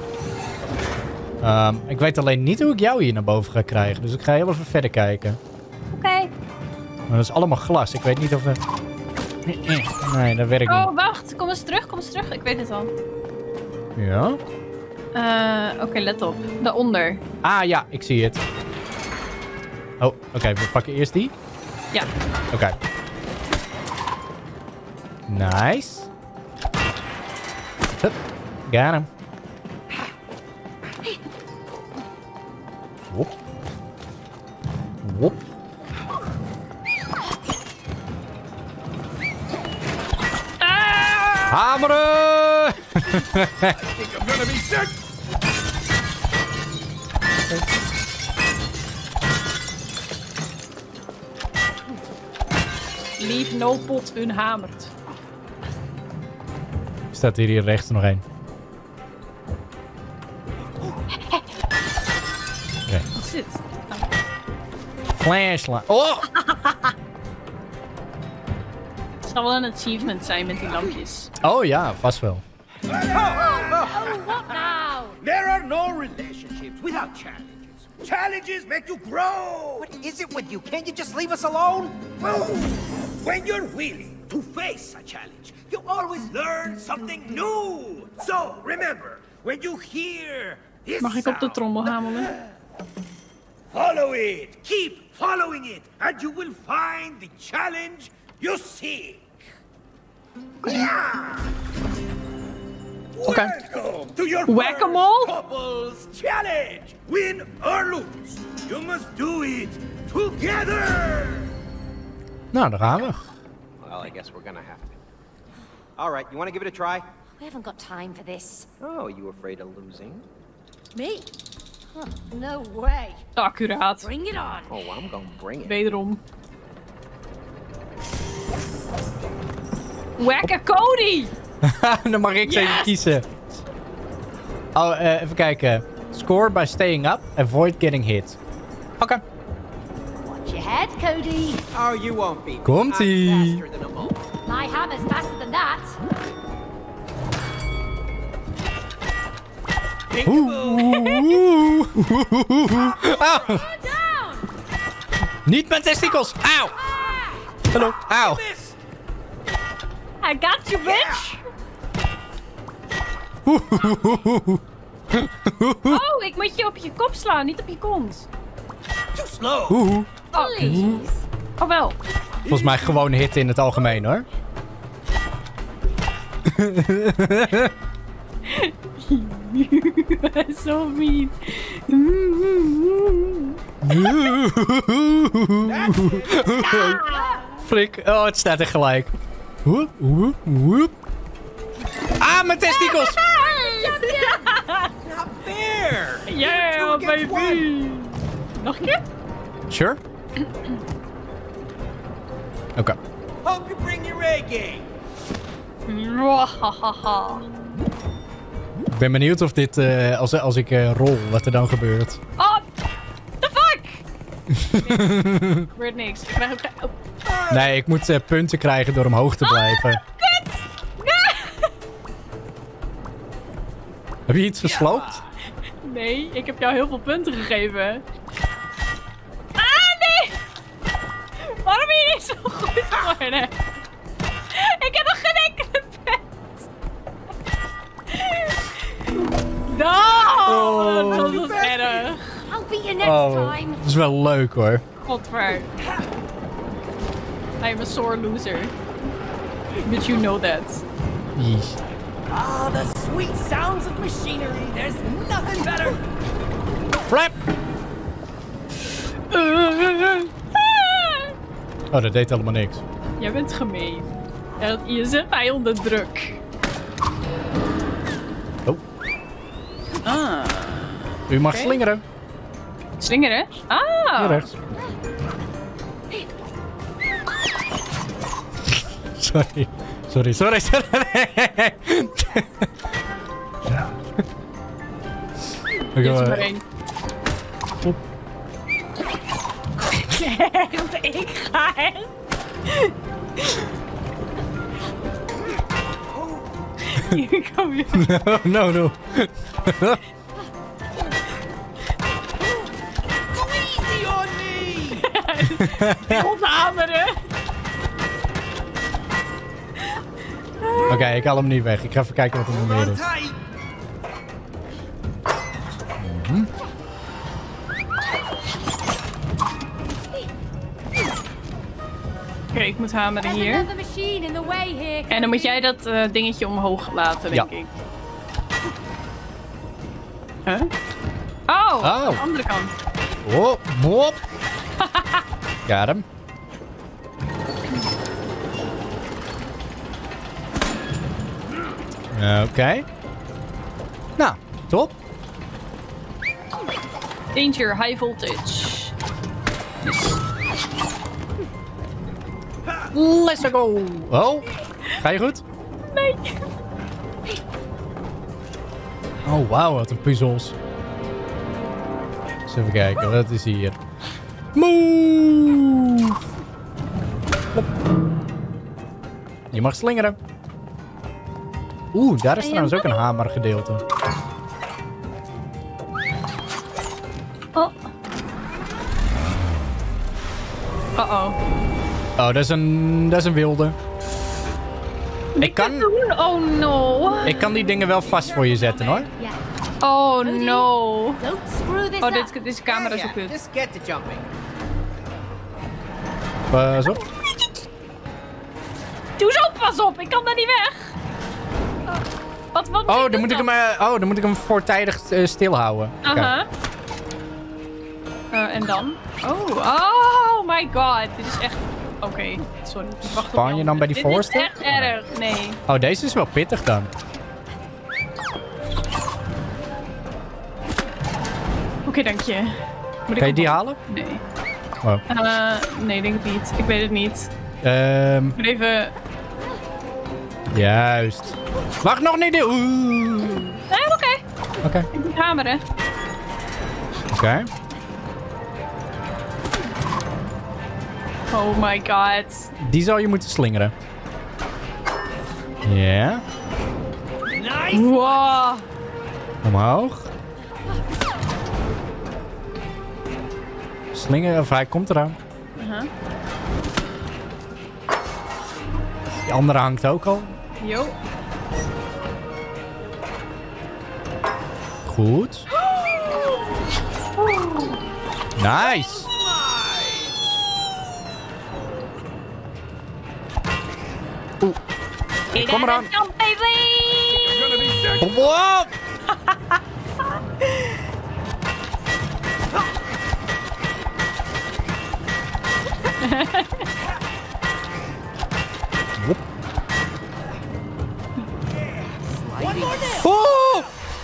Um, ik weet alleen niet hoe ik jou hier naar boven ga krijgen. Dus ik ga heel even verder kijken. Oké. Okay. Maar dat is allemaal glas. Ik weet niet of het... Nee, dat werkt oh, niet. Oh, wacht. Kom eens terug. Kom eens terug. Ik weet het al. Ja? Uh, Oké, okay, let op. Daaronder. Ah, ja. Ik zie het. Oh, oké. Okay, we pakken eerst die. Ja. Oké. Okay. Nice. Hup. Got hem. Wop. Wop. Ah! Hameren! I think I'm gonna be sick. Leave no pot unhammered. Staat hier, hier rechts nog één. Okay. Wat is dit? Oh. Flashlight. Oh! Het zal wel een achievement zijn met die lampjes. Oh ja, vast wel. Oh, oh, oh, what now? There are no relationships without challenges. Challenges make you grow. What is it with you? Can't you just leave us alone? Well, when you're willing to face a challenge, you always learn something new. So, remember, when you hear this Mag ik op de trommel hamelen? Follow it. Keep following it. And you will find the challenge you seek. Yeah. Okay. Welcome to your Whack-a-mole couples challenge. Win or lose, you must do it together. Nou, daar gaan we. Well, I guess we're gonna have to. All right, you want to give it a try? We haven't got time for this. Oh, are you afraid of losing? Me? Huh, no way. Accuraat. Bring it on. Oh, I'm gonna bring it. Wederom. Wacka Cody! Dan mag ik zeker yes. kiezen. Oh, uh, even kijken. Score by staying up. Avoid getting hit. Oké. Okay. Watch your head, Cody. Oh, you won't be. Komt-ie. My hammer's faster than that. Oeh. Oh. Niet mijn testikels. Auw. Hallo. Auw. I got you, bitch. Oh, ik moet je op je kop slaan, niet op je kont. Too slow. Oeh. Oh, oh wel. Volgens mij gewoon hitten in het algemeen, hoor. So mean. Frik. Oh, het staat er gelijk. Woep, woep, woep. Ah, mijn testikels! Not fair. Yeah, baby. Nog een keer? Sure. Oké. Okay. Hope you bring your A game. Ik ben benieuwd of dit, uh, als, als ik uh, rol, wat er dan gebeurt. Oh, the fuck! Er gebeurt niks. Ik krijg ook... Oh. Nee, ik moet uh, punten krijgen door omhoog te blijven. Oh, kut! Nee. Heb je iets versloopt? Nee, ik heb jou heel veel punten gegeven. Ah, nee! Waarom ben je niet zo goed geworden? Ik heb nog geen enkele punt. No! Oh, dat was erg. I'll beat you next oh, time. Dat is wel leuk, hoor. Godver. I am a sore loser. But you know that. Yeesh. Ah, oh, the sweet sounds of machinery. There's nothing better. Flap! Oh, dat deed helemaal niks. Jij bent gemeen. Ja, je zet mij onder druk. Oh. Ah. U mag Okay. slingeren. Slingeren? Ah. Hier rechts. Sorry. Sorry, sorry, sorry. Dit is maar één. Op. Echt, ik ga echt. Hier kom je. No, no, no. Go easy on me! Onthameren. Oké, okay, ik haal hem niet weg. Ik ga even kijken wat er nog meer is. Mm-hmm. Oké, okay, ik moet hameren hier. En dan moet jij dat uh, dingetje omhoog laten, denk ja. ik. Huh? Oh, oh, aan de andere kant. Oh, mop. Got hem. Oké. Okay. Nou, top. Danger, high voltage. Let's go. Oh, ga je goed? Nee. Oh, wauw, wat een puzzels. Eens even kijken, wat is hier? Move! Hop. Je mag slingeren. Oeh, daar is trouwens ook een hamergedeelte. Oh. Uh-oh. Oh, dat is een, dat is een wilde. Ik kan... Oh no. Ik kan die dingen wel vast voor je zetten, hoor. Oh no. Oh, dit, deze camera is yeah, ook kut. just get to jumping. Pas op. Doe zo, pas op. Ik kan daar niet weg. Wat, wat Oh, dan moet, ik hem, uh, oh dan moet ik hem voortijdig uh, stilhouden. Aha. Okay. Uh, en dan? Oh, oh my god. Dit is echt... Oké, okay. Sorry. Wacht. Spawn je dan bij die dit voorste? Dit is echt erg. Nee. Oh, deze is wel pittig dan. Oké, okay, dank je. Moet kan ik je die op... halen? Nee. Oh. Uh, nee, denk ik niet. Ik weet het niet. Um... Ik moet even... Juist. Wacht nog niet. Oeh. Nee, oké. Okay. Oké. Okay. Ik moet hameren. Oké. Okay. Oh my god. Die zou je moeten slingeren. Ja. Yeah. Nice. Wow. Omhoog. Slingeren, of hij komt eraan. Uh-huh. Die andere hangt ook al. Jo. Goed. Nice. Oeh. Ik kom eraan. Jump, baby. Wow. Oh!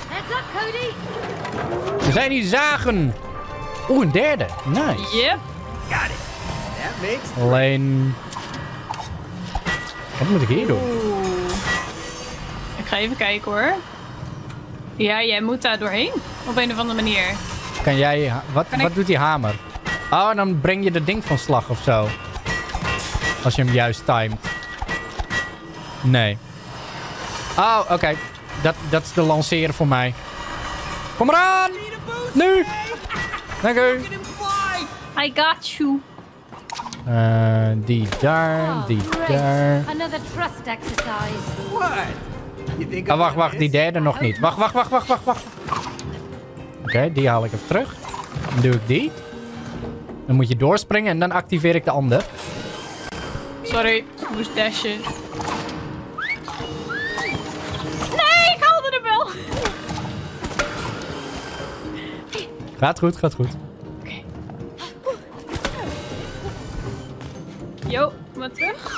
We zijn hier zagen. Oeh, een derde. Nice. Yep. Got it. That makes... Alleen... Wat moet ik hier doen? Oeh. Ik ga even kijken hoor. Ja, jij moet daar doorheen. Op een of andere manier. Kan jij... Wat, kan wat ik... doet die hamer? Oh, dan breng je dat ding van slag of zo. Als je hem juist timed. Nee. Oh, oké. Okay. Dat, dat is de lanceren voor mij. Kom eraan! Nu! Dank u. I got you. Uh, die daar, die daar. Another trust exercise. What? You think Oh, wacht, wacht. Die derde nog niet. Wacht, wacht, wacht, wacht, wacht, wacht. Oké, okay, die haal ik even terug. Dan doe ik die. Dan moet je doorspringen en dan activeer ik de ander. Sorry, ik moest dashen. Nee, ik haalde hem wel. Gaat goed, gaat goed. Oké. Yo, kom maar terug.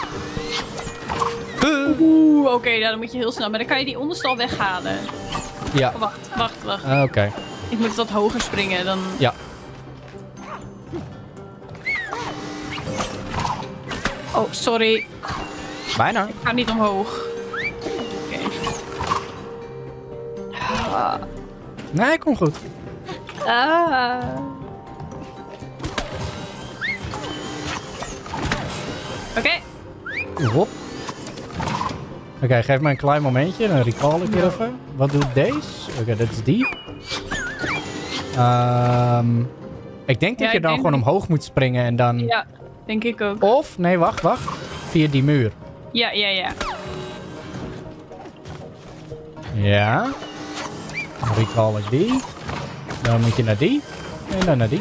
Oeh, oké, okay, nou, dan moet je heel snel. Maar dan kan je die onderstal weghalen. Ja. Oh, wacht, wacht, wacht. Uh, oké. Okay. Ik moet wat hoger springen dan... Ja. Oh, sorry. Bijna. Ik ga niet omhoog. Oké. Okay. Ah. Nee, komt goed. Ah. Oké. Okay. Hop. Oké, okay, geef me een klein momentje. Dan recall ik weer even. Wat doet deze? Oké, okay, dat is die. Um, ik denk dat ja, je dan gewoon omhoog moet springen en dan... Ja, denk ik ook. Of, nee, wacht, wacht. Via die muur. Ja, ja, ja. Ja. Dan recall ik die. Dan moet je naar die. En dan naar die.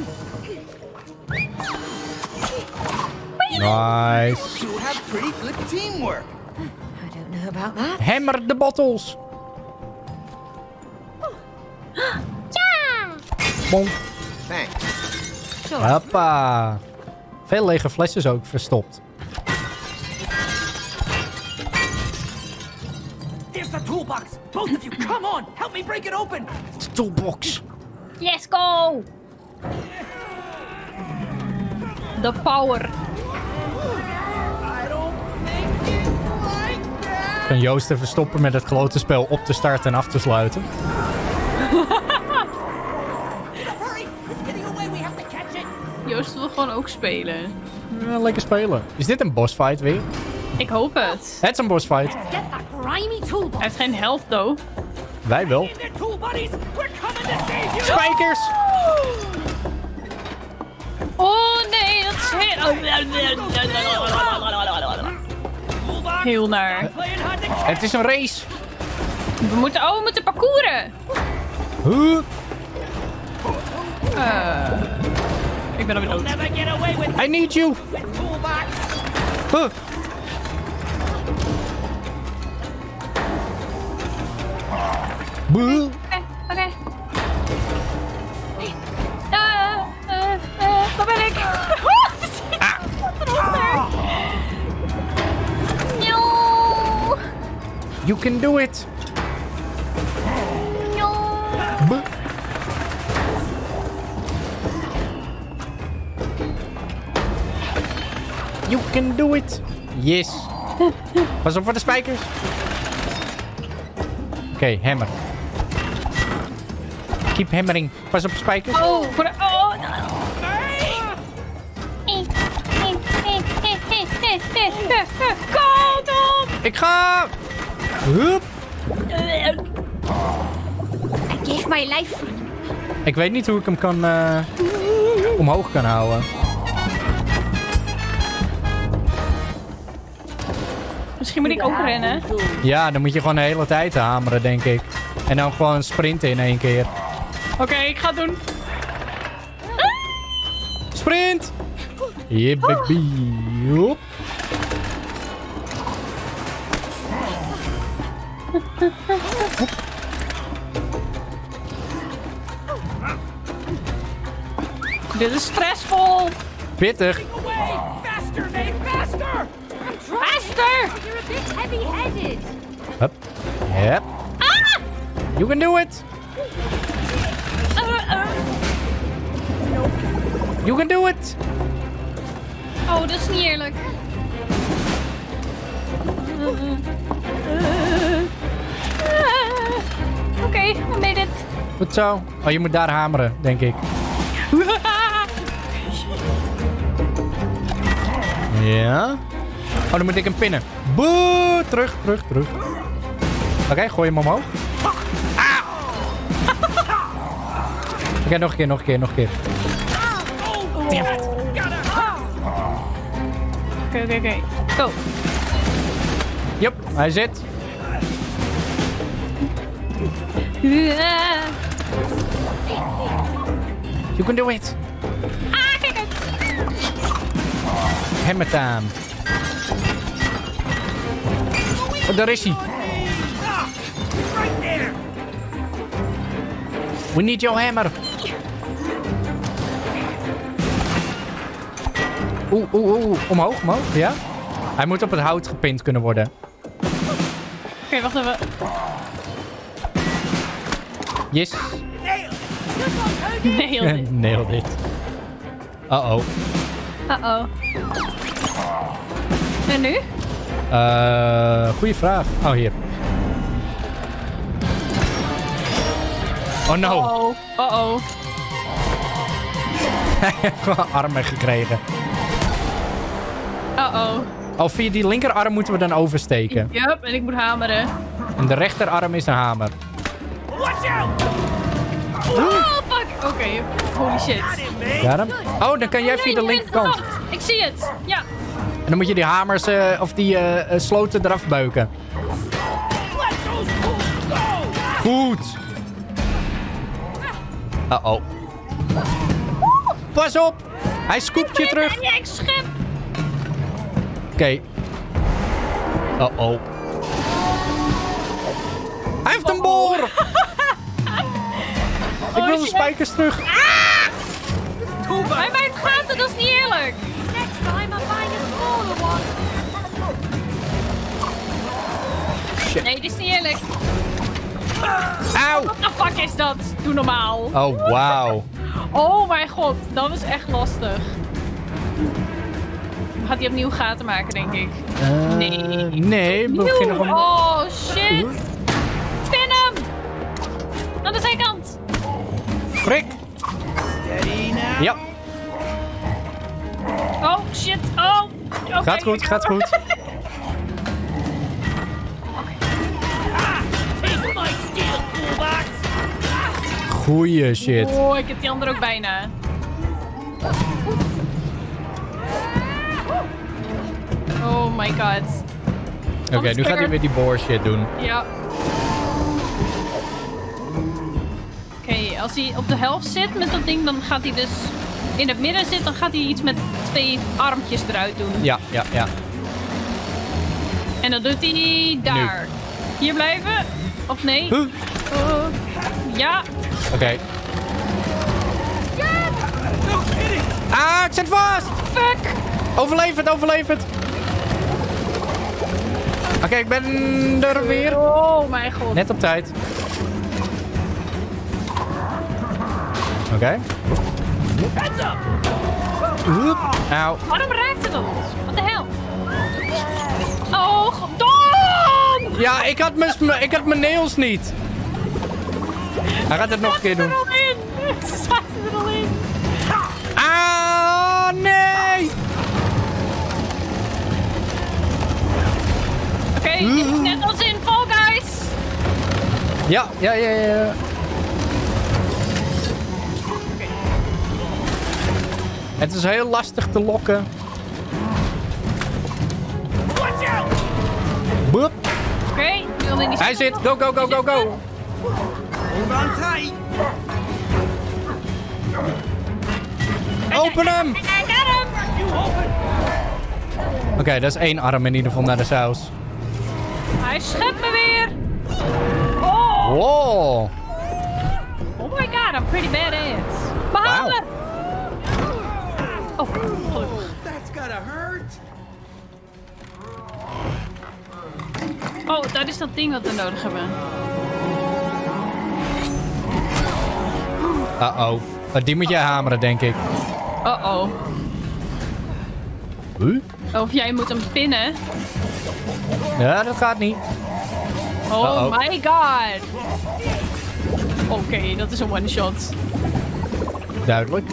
Nice. You have pretty good teamwork. I don't know about that. Hammer de bottles. Ja! Bom. Thanks. Hoppa. Veel lege flesjes ook verstopt. There's the toolbox. Both of you, come on. Help me break it open. De toolbox. Yes, go. The power. Kan Joost even stoppen met het grote spel op te starten en af te sluiten? Joost wil gewoon ook spelen. Ja, lekker spelen. Is dit een bossfight weer? Ik hoop het. Het is een bossfight. Hij heeft geen health, though. Wij wel. Spijkers! Oh nee, dat is heel... Heel naar. Het is een race. We moeten, oh, we moeten parcouren. Huh? Uh, ik ben alweer dood. I need you. Huh. Buh. Oké, oké. Uh, uh, uh, waar ben ik? Ah. No. You can do it. No. Buh. You can do it. Yes. Pas op voor de spijkers. Oké, okay, hammer. Keep hammering. Pas op de spijkers. Oh, voor de... Oh, no. Kom op! Ik ga! Hup. I gave my life. Ik weet niet hoe ik hem kan... Uh, omhoog kan houden. Misschien moet ik ook rennen. Ja, dan moet je gewoon de hele tijd hameren, denk ik. En dan gewoon sprinten in één keer. Oké, okay, ik ga het doen. Sprint! Yeah, baby. Hop. Dit is stressvol. Pittig. Faster, Nate, faster! Faster! You're a bit heavy-headed. Hup. Yep. Ah! You can do it. Uh, uh. You can do it. Oh, dat is niet eerlijk. Uh, uh, uh, Oké, okay, I made it. Goed zo. Oh, je moet daar hameren, denk ik. Ja. Oh, dan moet ik hem pinnen. Boe, terug, terug, terug. Oké, okay, gooi hem omhoog. Ah! Oké, okay, nog een keer, nog een keer, nog een keer. Oké, oké, oké. Go. Yep, hij zit. You can do it. Ah, kijk uit. Hammer time. Oh, daar is hij. We need your hammer. Oeh, oeh, oeh. Omhoog, omhoog. Ja? Hij moet op het hout gepind kunnen worden. Oké, okay, wacht even. Yes. Nailed it. Nailed it. Uh-oh. Uh-oh. En nu? Uh, goeie vraag. Oh, hier. Oh, no. Uh-oh. Uh-oh. Hij heeft gewoon armen gekregen. Uh-oh. Oh, via die linkerarm moeten we dan oversteken. Yup, en ik moet hameren. En de rechterarm is een hamer. Oh, fuck. Oké, okay. Holy shit. Got hem? Oh, dan kan jij Oh, via de nee, linkerkant. nee, ik zie het. Ja. En dan moet je die hamers, uh, of die uh, uh, sloten eraf beuken. Goed. Uh-oh. Pas op. Hij scoopt je terug. Ja, ik schep. Oké. Okay. Uh-oh. Hij heeft een boor. Ik wil de spijkers terug. Ah! Hij bijt gaten, dat is niet eerlijk. Next time I'm buying a smaller one. Shit. Nee, dit is niet eerlijk. Auw. What the fuck is dat? Doe normaal. Oh, wauw. Oh mijn god, dat is echt lastig. Gaat hij opnieuw gaten maken, denk ik? Uh, nee. Nee, we beginnen gewoon... Oh, shit. Pin hem. Aan de zijkant. Frik. Ja. Oh, shit. Oh. Okay. Gaat goed, gaat goed. Goeie shit. Oh, ik heb die andere ook bijna. Oh my god. Oké, okay, nu gaat hij weer die boor shit doen. Ja. Oké, okay, als hij op de helft zit met dat ding, dan gaat hij dus... In het midden zit, dan gaat hij iets met twee armpjes eruit doen. Ja, ja, ja. En dan doet hij daar. Nu. Hier blijven? Of nee? Huh? Uh, ja. Oké. Okay. Ah, ik zit vast! Fuck! Overleef het, overleef het! Oké, okay, ik ben er weer. Oh mijn god. Net op tijd. Oké. Okay. Auw. Waarom raakt het ons? Wat de hel? Oh, godom! Ja, ik had mijn ik had mijn nails niet. Hij gaat het nog een keer doen. Ze zaten er al in. Ah, nee! Oké, okay, dit is net als in Fall Guys. Ja, ja, ja, ja. Okay. Het is heel lastig te lokken. Boep. Oké, okay, hij zit. Go, go, go, go, go. Hold on tight. Open hem! I got hem! Oké, okay, dat is één arm in ieder geval naar de saus. Hij schept me weer! Oh! Wow! Oh my god, I'm pretty badass. Behouden! Wow. Oh, gelukkig. That's gotta hurt. Oh, dat is dat ding wat we nodig hebben. Uh-oh. Die moet jij hameren, denk ik. Uh-oh. Huh? Of jij moet hem pinnen. Ja, dat gaat niet. Oh Uh-oh. my god. Oké, okay, dat is een one-shot. Duidelijk.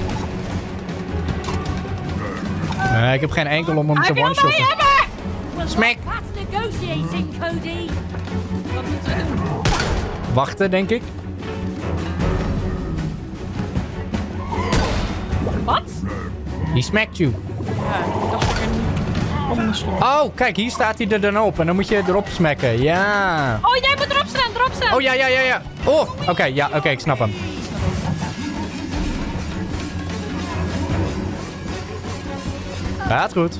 Nee, ik heb geen enkel om hem te one-shotten. Smack! Wachten, denk ik. Wat? He smacked you. Ja, ik dacht ik er niet. Oh, kijk, hier staat hij er dan op. En dan moet je erop smacken. Ja. Oh, jij moet erop staan, erop staan. Oh, ja, ja, ja, ja. Oh, oké, okay, ja, oké, okay, ik snap hem. Gaat goed.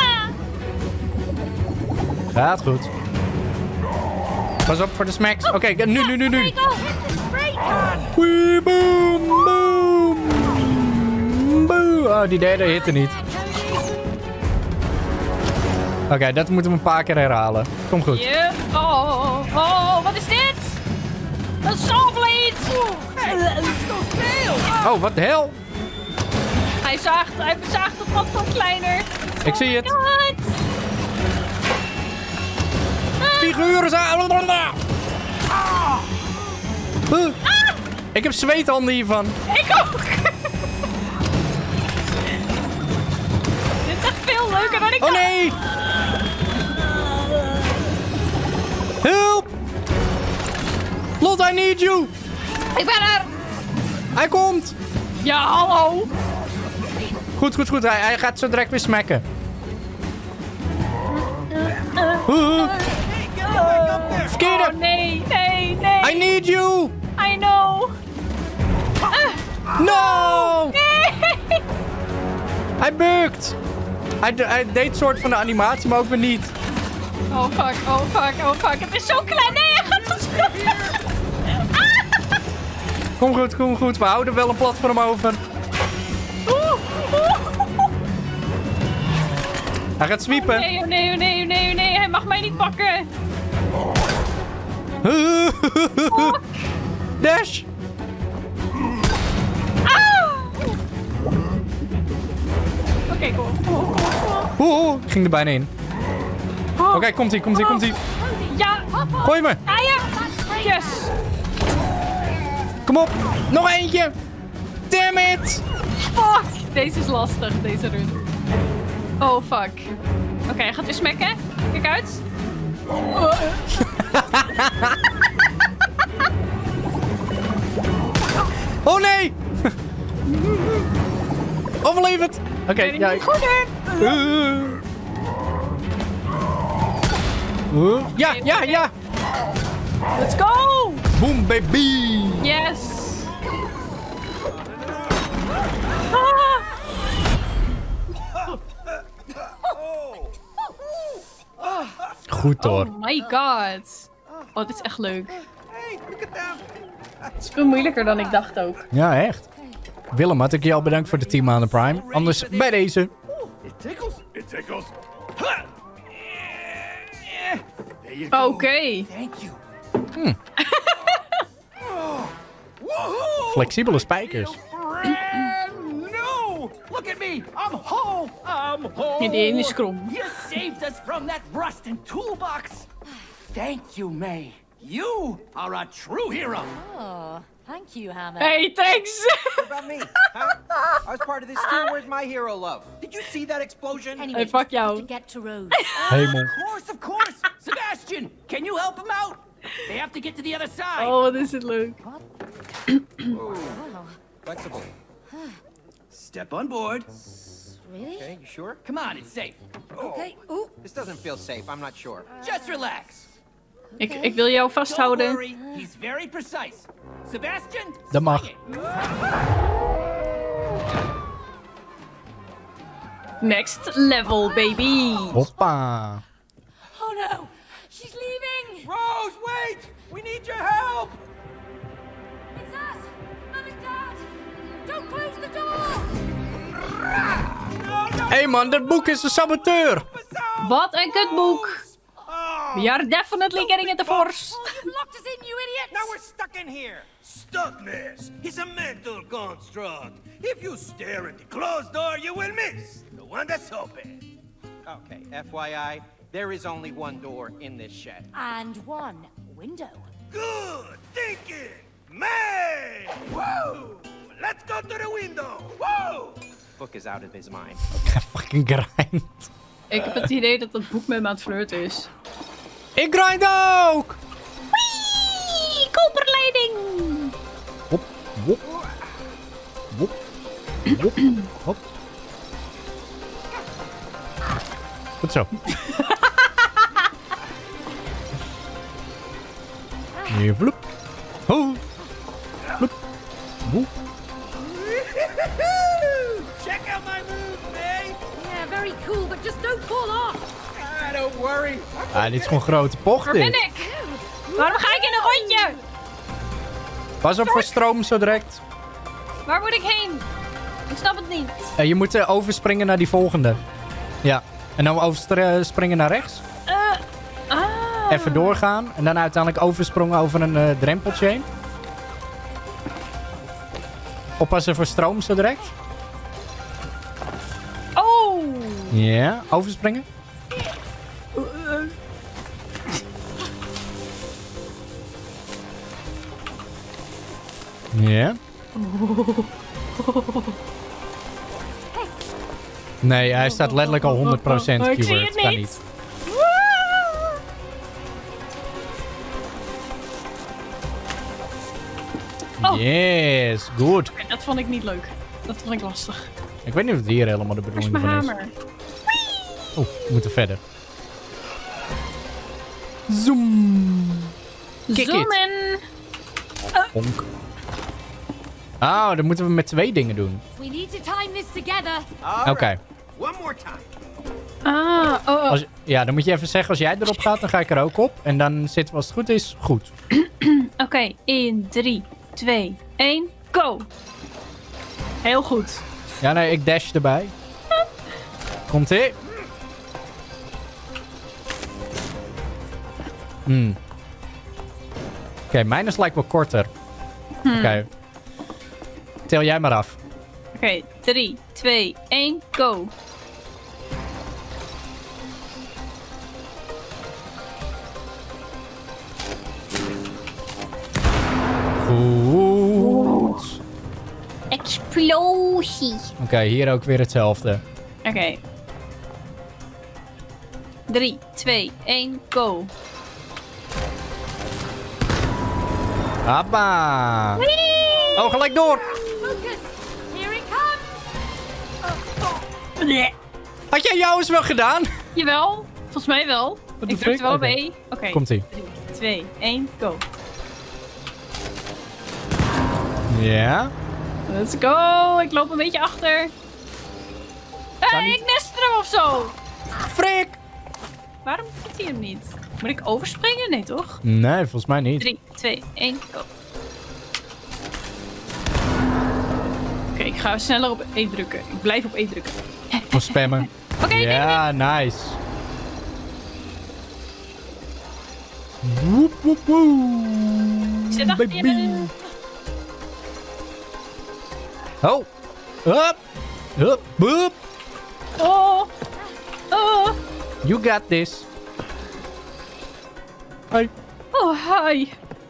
Gaat goed. Pas op voor de smacks. Oké, okay, nu, nu, nu, nu. Wee, boom, boom. Boom. Oh, die derde hitte niet. Oké, okay, dat moeten we een paar keer herhalen. Kom goed. Yeah. Oh, oh, wat is dit? Een sawblade! Oh, wat de hel? Hij zaagt, hij bezaagt het wat van kleiner. Ik zie het. God. Figuren zijn... Ah. Uh. Ah. Ik heb zweethanden hiervan. Ik ook. Dit is echt veel leuker dan ik dacht. Oh nee! Help! Lot, I need you! Ik ben er! Hij komt! Ja, hallo! Goed, goed, goed. Hij, hij gaat zo direct weer smacken. Uh. Verkeerde! Oh, nee, nee, nee. I need you! I know. Uh. No! Nee! Hij bukt! Hij, hij deed soort van de animatie, maar ook weer niet. Oh fuck, oh fuck, oh fuck. Het is zo klein. Nee, hij gaat ons... ah. Kom goed, kom goed. We houden wel een platform over. Oeh, oeh. Hij gaat sweepen. Oh nee, oh nee, oh nee, oh nee, oh nee. Hij mag mij niet pakken. Dash! Ah. Oké, okay, kom. Kom, kom, kom. Oeh, ik ging er bijna in. Oké, okay, komt-ie, komt-ie, komt-ie. Ja. Gooi me. Ah ja. Yes. Kom op. Nog eentje. Damn it. Fuck. Deze is lastig, deze run. Oh, fuck. Oké, okay, hij gaat weer smacken. Kijk uit. Oh. Oh nee. Overleef het. Oké, okay, ja. Ik... Uh. Uh. Ja, ja, ja. Let's go. Boom, baby. Yes. Ah. Goed hoor. Oh my god. Oh, dit is echt leuk. Het is veel moeilijker dan ik dacht ook. Ja, echt. Willem, had ik je al bedankt voor de tien maanden Prime. Anders bij deze. It tickles. It tickles. Oké. Okay. Thank you. Hmm. Flexibele spijkers. No! Look at me! I'm whole! I'm whole! Ja, die ene is krom. You saved us from that rust and toolbox! Thank you, May. You are a true hero! Oh, thank you, Hannah. Hey, thanks! What about me? Huh? I was part of this too. Where's my hero love? Did you see that explosion? Anyway, hey, fuck jou. To get to Rose. Hemel. Of course, of course! Sebastian, can you help him out? They have to get to the other side! Oh, wat is het leuk. Ooh, flexible. Step on board. Really? Okay, you sure? Come on, it's safe. Okay. Ooh. This doesn't feel safe. I'm not sure. Just relax. Ik, ik wil jou vasthouden. Don't worry, he's very precise. Sebastian, dat mag. Next level, baby. Hoppa. Oh no, she's leaving. Rose, wait! We need your help! It's us, Mom and Dad. Don't close the door. Hé hey man, dat boek is een saboteur. Wat een kutboek. We are definitely getting into force. Oh, you've locked us in, you idiots. Now we're stuck in here. Stuckness is a mental construct. If you stare at the closed door, you will miss the one that's open. Okay, F Y I, there is only one door in this shed. And one window. Good thinking, May! Woo! Let's go to the window. Woo! Book is out of his mind. Fucking grind. Ik heb het idee dat dat boek met me aan het flirten is. Ik grind ook! Wee! Koperleiding! Hop, hop. Hop. Hop. Hop. Goed zo. Hier, vloep. Ho. Vloep. Woe. Check out my move, May! Yeah, very cool, but just don't fall off. Ah, don't worry. Ah, dit is gewoon grote pocht, Waar ben dit. ik? Waarom ga ik in een rondje? Pas op voor stroom zo direct. Waar moet ik heen? Ik snap het niet. Uh, je moet uh, overspringen naar die volgende. Ja. En En dan overspringen naar rechts. Uh, ah. Even doorgaan. En dan uiteindelijk oversprongen over een uh, drempeltje heen. Oppassen voor stroom zo direct. Oh! Ja, yeah. Overspringen. Uh, uh. Ja. Yeah. Nee, hij staat letterlijk al honderd procent oh, ik zie keyword. het Kan niet. niet. Oh. Yes, goed. Okay, dat vond ik niet leuk. Dat vond ik lastig. Ik weet niet of het hier helemaal de Waar is bedoeling mijn van is. hamer? Oeh, we moeten verder. Zoom. Kick Zoom it. in. Honk. Oh, dan moeten we met twee dingen doen. We need to time this together. Oké. Okay. One more time. Ah, oh, oh. Als, ja, dan moet je even zeggen als jij erop gaat, dan ga ik er ook op. En dan zitten we als het goed is, goed. Oké, okay, in drie, twee, één, go! Heel goed. Ja, nee, ik dash erbij. Komt-ie. Hmm. Oké, okay, mijn is lijkt wel korter. Hmm. Oké. Okay. Tel jij maar af. Oké, okay, drie, twee, één, go! Goed. Explosie. Oké, okay, hier ook weer hetzelfde. Oké. Okay. drie, twee, één, go. Hoppa. Whee! Oh, gelijk door. Focus. Here it comes. Nee. Had jij jou eens wel gedaan? Jawel, volgens mij wel. Wat ik drukte wel op okay. E. Oké. Okay. Komt-ie. drie, twee, één, go. Ja. Let's go. Ik loop een beetje achter. Hé, hey, ik nest hem of zo. Frik. Waarom doet hij hem niet? Moet ik overspringen? Nee, toch? Nee, volgens mij niet. drie, twee, één, go. Oké, okay, ik ga sneller op E drukken. Ik blijf op E drukken. Voor spammen. Oké, okay, ja, nee, nee. nice. Woep, woep, woep. Ik zit achter je. Oh. Up. Up. Boop. Oh. Oh. You got this. Hi. Oh, hi.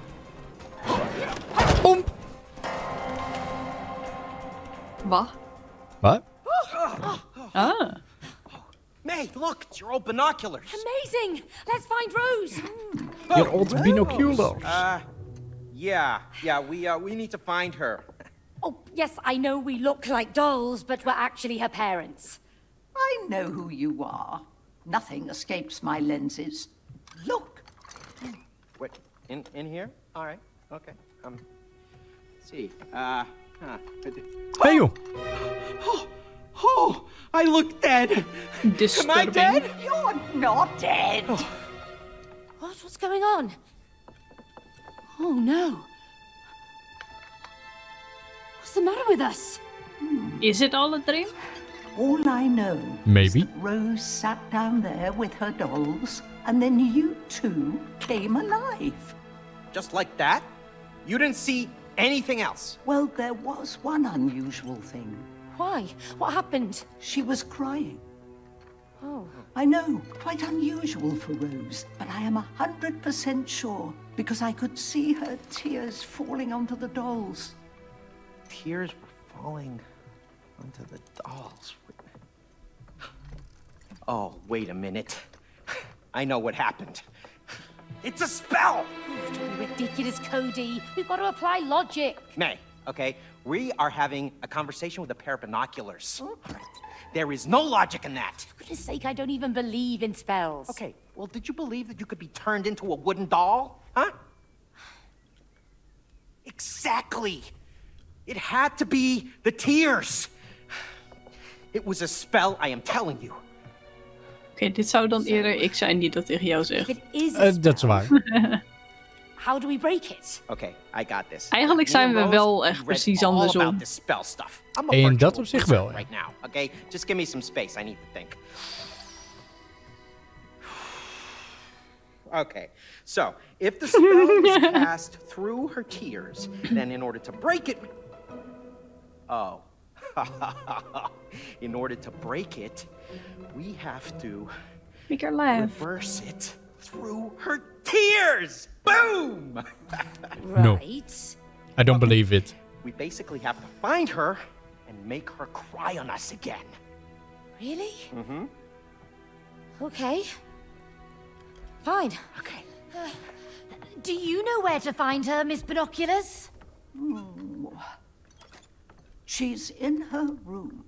Boom. Wat? Wat? Ah. May, look, it's your old binoculars. Amazing. Let's find Rose. Your old binoculars. Uh, yeah, yeah, we, uh, we need to find her. Oh, yes, I know we look like dolls, but we're actually her parents. I know who you are. Nothing escapes my lenses. Look. What, in, in here? All right, okay. Um, let's see. Uh, huh. Hey, you. Oh, oh, I look dead. Disturbing. Am I dead? You're not dead. What? What's going on? Oh, no. What's the matter with us? Is it all a dream? All I know Maybe. is that Rose sat down there with her dolls, and then you two came alive. Just like that? You didn't see anything else? Well, there was one unusual thing. Why? What happened? She was crying. Oh. I know, quite unusual for Rose, but I am a hundred percent sure because I could see her tears falling onto the dolls. Tears were falling onto the dolls. Oh, wait a minute. I know what happened. It's a spell! Don't be ridiculous, Cody. We've got to apply logic. May, okay? We are having a conversation with a pair of binoculars. There is no logic in that. For goodness sake, I don't even believe in spells. Okay, well, did you believe that you could be turned into a wooden doll? Huh? Exactly. It had to be the tears. It was a spell, I am telling you. Oké, okay, dit zou dan eerder ik zijn die dat tegen jou zegt. It is Uh, dat is waar. How do we break it? Okay, I got this. Eigenlijk zijn we wel echt precies andersom. In dat opzicht wel, ja. Right now, okay? Just give me some space. I need to think. Okay, so if the spell is cast through her tears, then in order to break it... Oh. In order to break it, we have to... Make her laugh. Reverse it through her tears! Boom! No. I don't believe it. We basically have to find her and make her cry on us again. Really? Mm-hmm. Okay. Fine. Okay. Uh, do you know where to find her, Miss Binoculars? Hmm. She's in her room.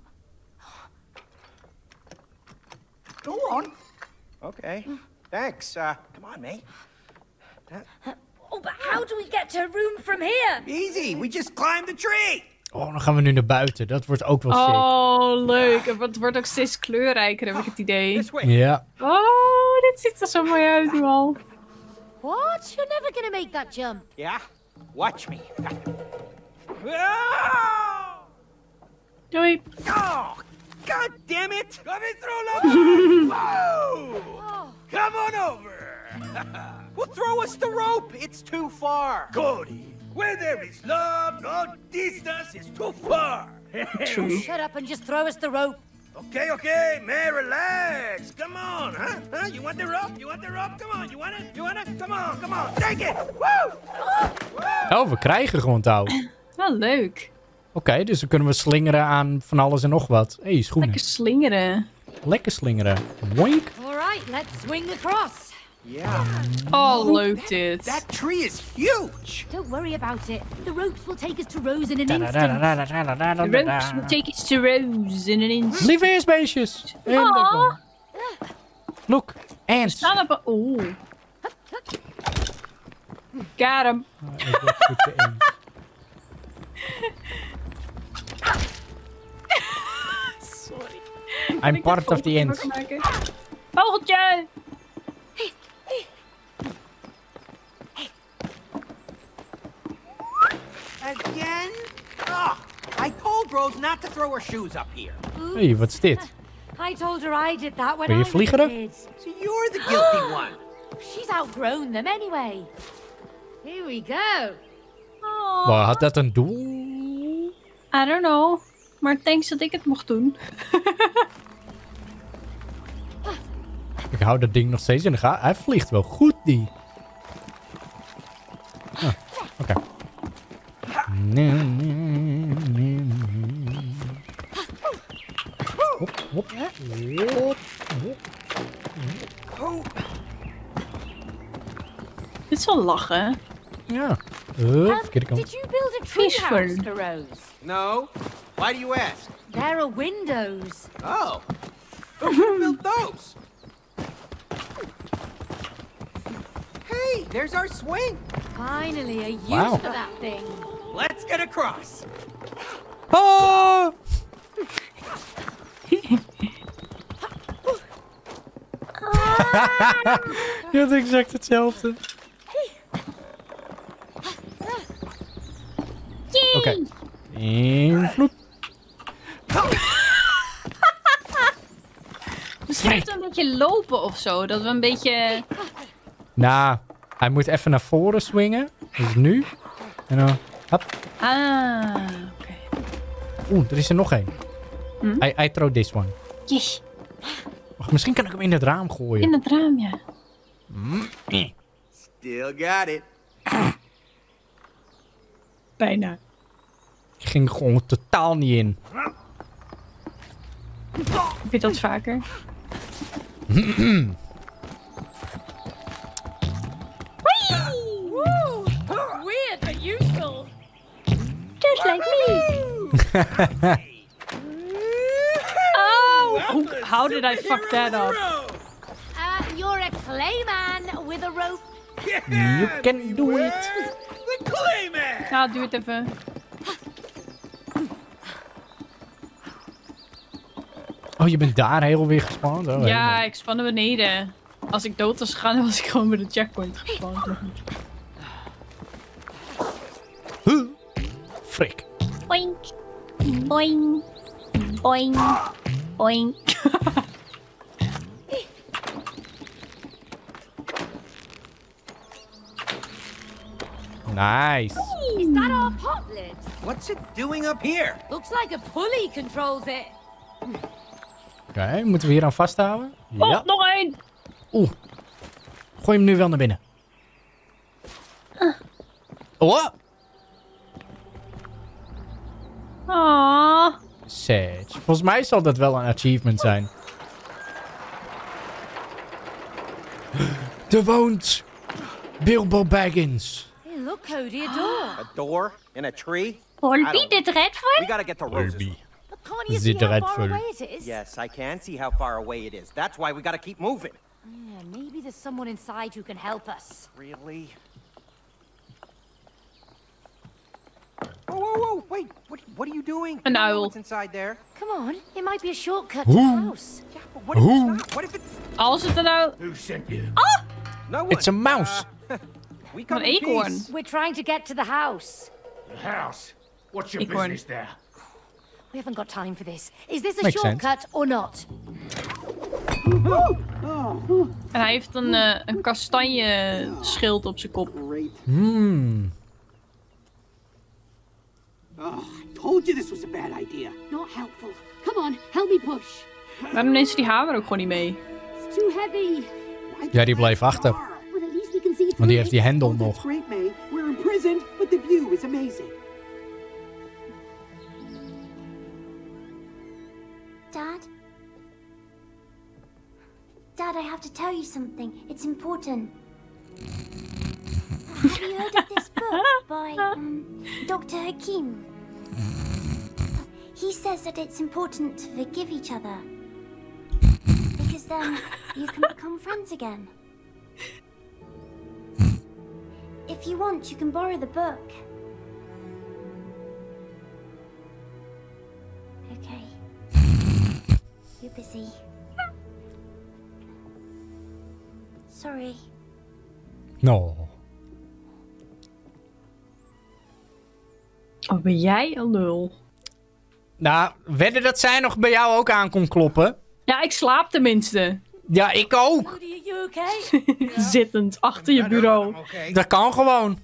Go on. Okay. Thanks. Uh, come on, May. Uh, oh, but how do we get to her room from here? Easy. We just climb the tree. Oh, dan gaan we nu naar buiten. Dat wordt ook wel sick. Oh, leuk. Het wordt ook steeds kleurrijker, heb ik het idee. Ja. Oh, dit ziet er zo mooi uit nu al. What? You're never gonna make that jump. Yeah? Watch me. Doei. Oh, God damn it! Coming through, love! Whoa! Come on over! Well, throw us the rope! It's too far! Cody, where there is love, no distance is too far! True. Shut up and just throw us the rope. Okay, okay, man, relax. Come on, huh? Huh? You want the rope? You want the rope? Come on, you want it? You want it? Come on, come on, take it! Woo! Oh, we krijgen gewoon touw. Wel leuk. Oké, okay, dus dan kunnen we slingeren aan van alles en nog wat. Hé, hey, schoenen. Lekker slingeren. Lekker slingeren. Boink. Alright, let's swing across. Yeah. Oh, leuk dit. That tree is huge. Don't worry about it. The ropes will take us to Rose in an The instant. ropes will take us to Rose in an instant. Lieve eerstbeestjes. Oh. Look, ants. Staan op een... Oeh. Got him. Sorry. I'm part of the ants. Vogeltje! Again? Oh, I told Rose not to throw her shoes up here. Hé, hey, wat is dit? I told her I did that when Ben I je was a vliegeren? kid. So you're the guilty one. She's outgrown them anyway. Here we go. Oh. Wow, had dat een doel? I don't know. Maar thanks dat ik het mocht doen. Ik hou dat ding nog steeds in de gaten. Hij vliegt wel goed, die. Ah, oké. Okay. Nee, nee, nee, nee. Hop, hop, hop, hop. Dit is wel lachen. Ja. Uh, verkeerde kant. Did you build a treehouse for Rose? No. Why do you ask? There are windows. Oh. Who built those? Hey, there's our swing. Finally, a use Wow. for that thing. Let's get across. Oh! Je had exact hetzelfde. Oké. Okay. Invloed. Misschien moeten we een beetje lopen of zo. Dat we een beetje... Nou, hij moet even naar voren swingen. Dus nu. En dan... Hop. Ah, oké. Okay. Oeh, er is er nog één. Hm? I, I throw this one. Yes. Wacht, misschien kan ik hem in het raam gooien. In het raam, ja. Mm. Still got it. Bijna. Ik ging gewoon totaal niet in. Heb je dat vaker? Weird but useful. Just like me. Oh, how did I fuck that up? Uh, you're a clayman with a rope. You can do it. The Clayman! Nou, doe het even. Oh, je bent daar heel weer gespawnd? Oh, Ja, helemaal. ik span naar beneden. Als ik dood was gegaan, dan was ik gewoon bij de checkpoint gespand. Huh? Frik. Boink. Boing. Boing. Boing. Nice. Is that our pot lid? What's it doing up here? Looks like a pulley controls it. Oké, okay, moeten we hier aan vasthouden? Oh, ja. nog één. Oeh. Gooi hem nu wel naar binnen. Oh. Ah. Sage. Volgens mij zal dat wel een achievement zijn. Er woont Bilbo Baggins. Hey, look, Cody, a door. A door in a tree? Holby de Dreadful? We gotta get to Rose's. Holby. Can't you The see how far Dreadful. away it is? Yes, I can see how far away it is. That's why we gotta keep moving. Yeah, maybe there's someone inside who can help us. Really? Whoa, whoa, whoa! Wait, what, what are you doing? An You know owl. what's inside there? Come on, it might be a shortcut to the Ooh. house. Yeah, but what if it's not? What if it's... Als het er nou... Who sent you? Ah! No one. It's a mouse. Uh, we Een come in eekhoorn. peace. We're trying to get to the house. The house. What's your Acorn. business there? We haven't got time for this. Is this a Makes sense. shortcut or not? En hij heeft een, uh, een kastanje schild op zijn kop. Hmm. Oh, I told you this was a bad idea. Not helpful. Come on, help me push. Waarom neemt ze die hamer ook gewoon niet mee? It's too heavy. Ja, die bleef achter. Well, at least we can see Want die heeft die hendel Oh, that's nog. great, May. We're imprisoned, but the view is amazing. Dad? Dad, I have to tell you something. It's important. Have you heard of this book by um, Doctor Hakim? He says that it's important to forgive each other. Because then you can become friends again. If you want, you can borrow the book. Okay. You're busy. Sorry. No. Oh, ben jij een lul? Nou, wedden dat zij nog bij jou ook aan kon kloppen? Ja, ik slaap tenminste. Ja, ik ook. Cody, are you okay? Zittend, achter je bureau. Dat kan gewoon.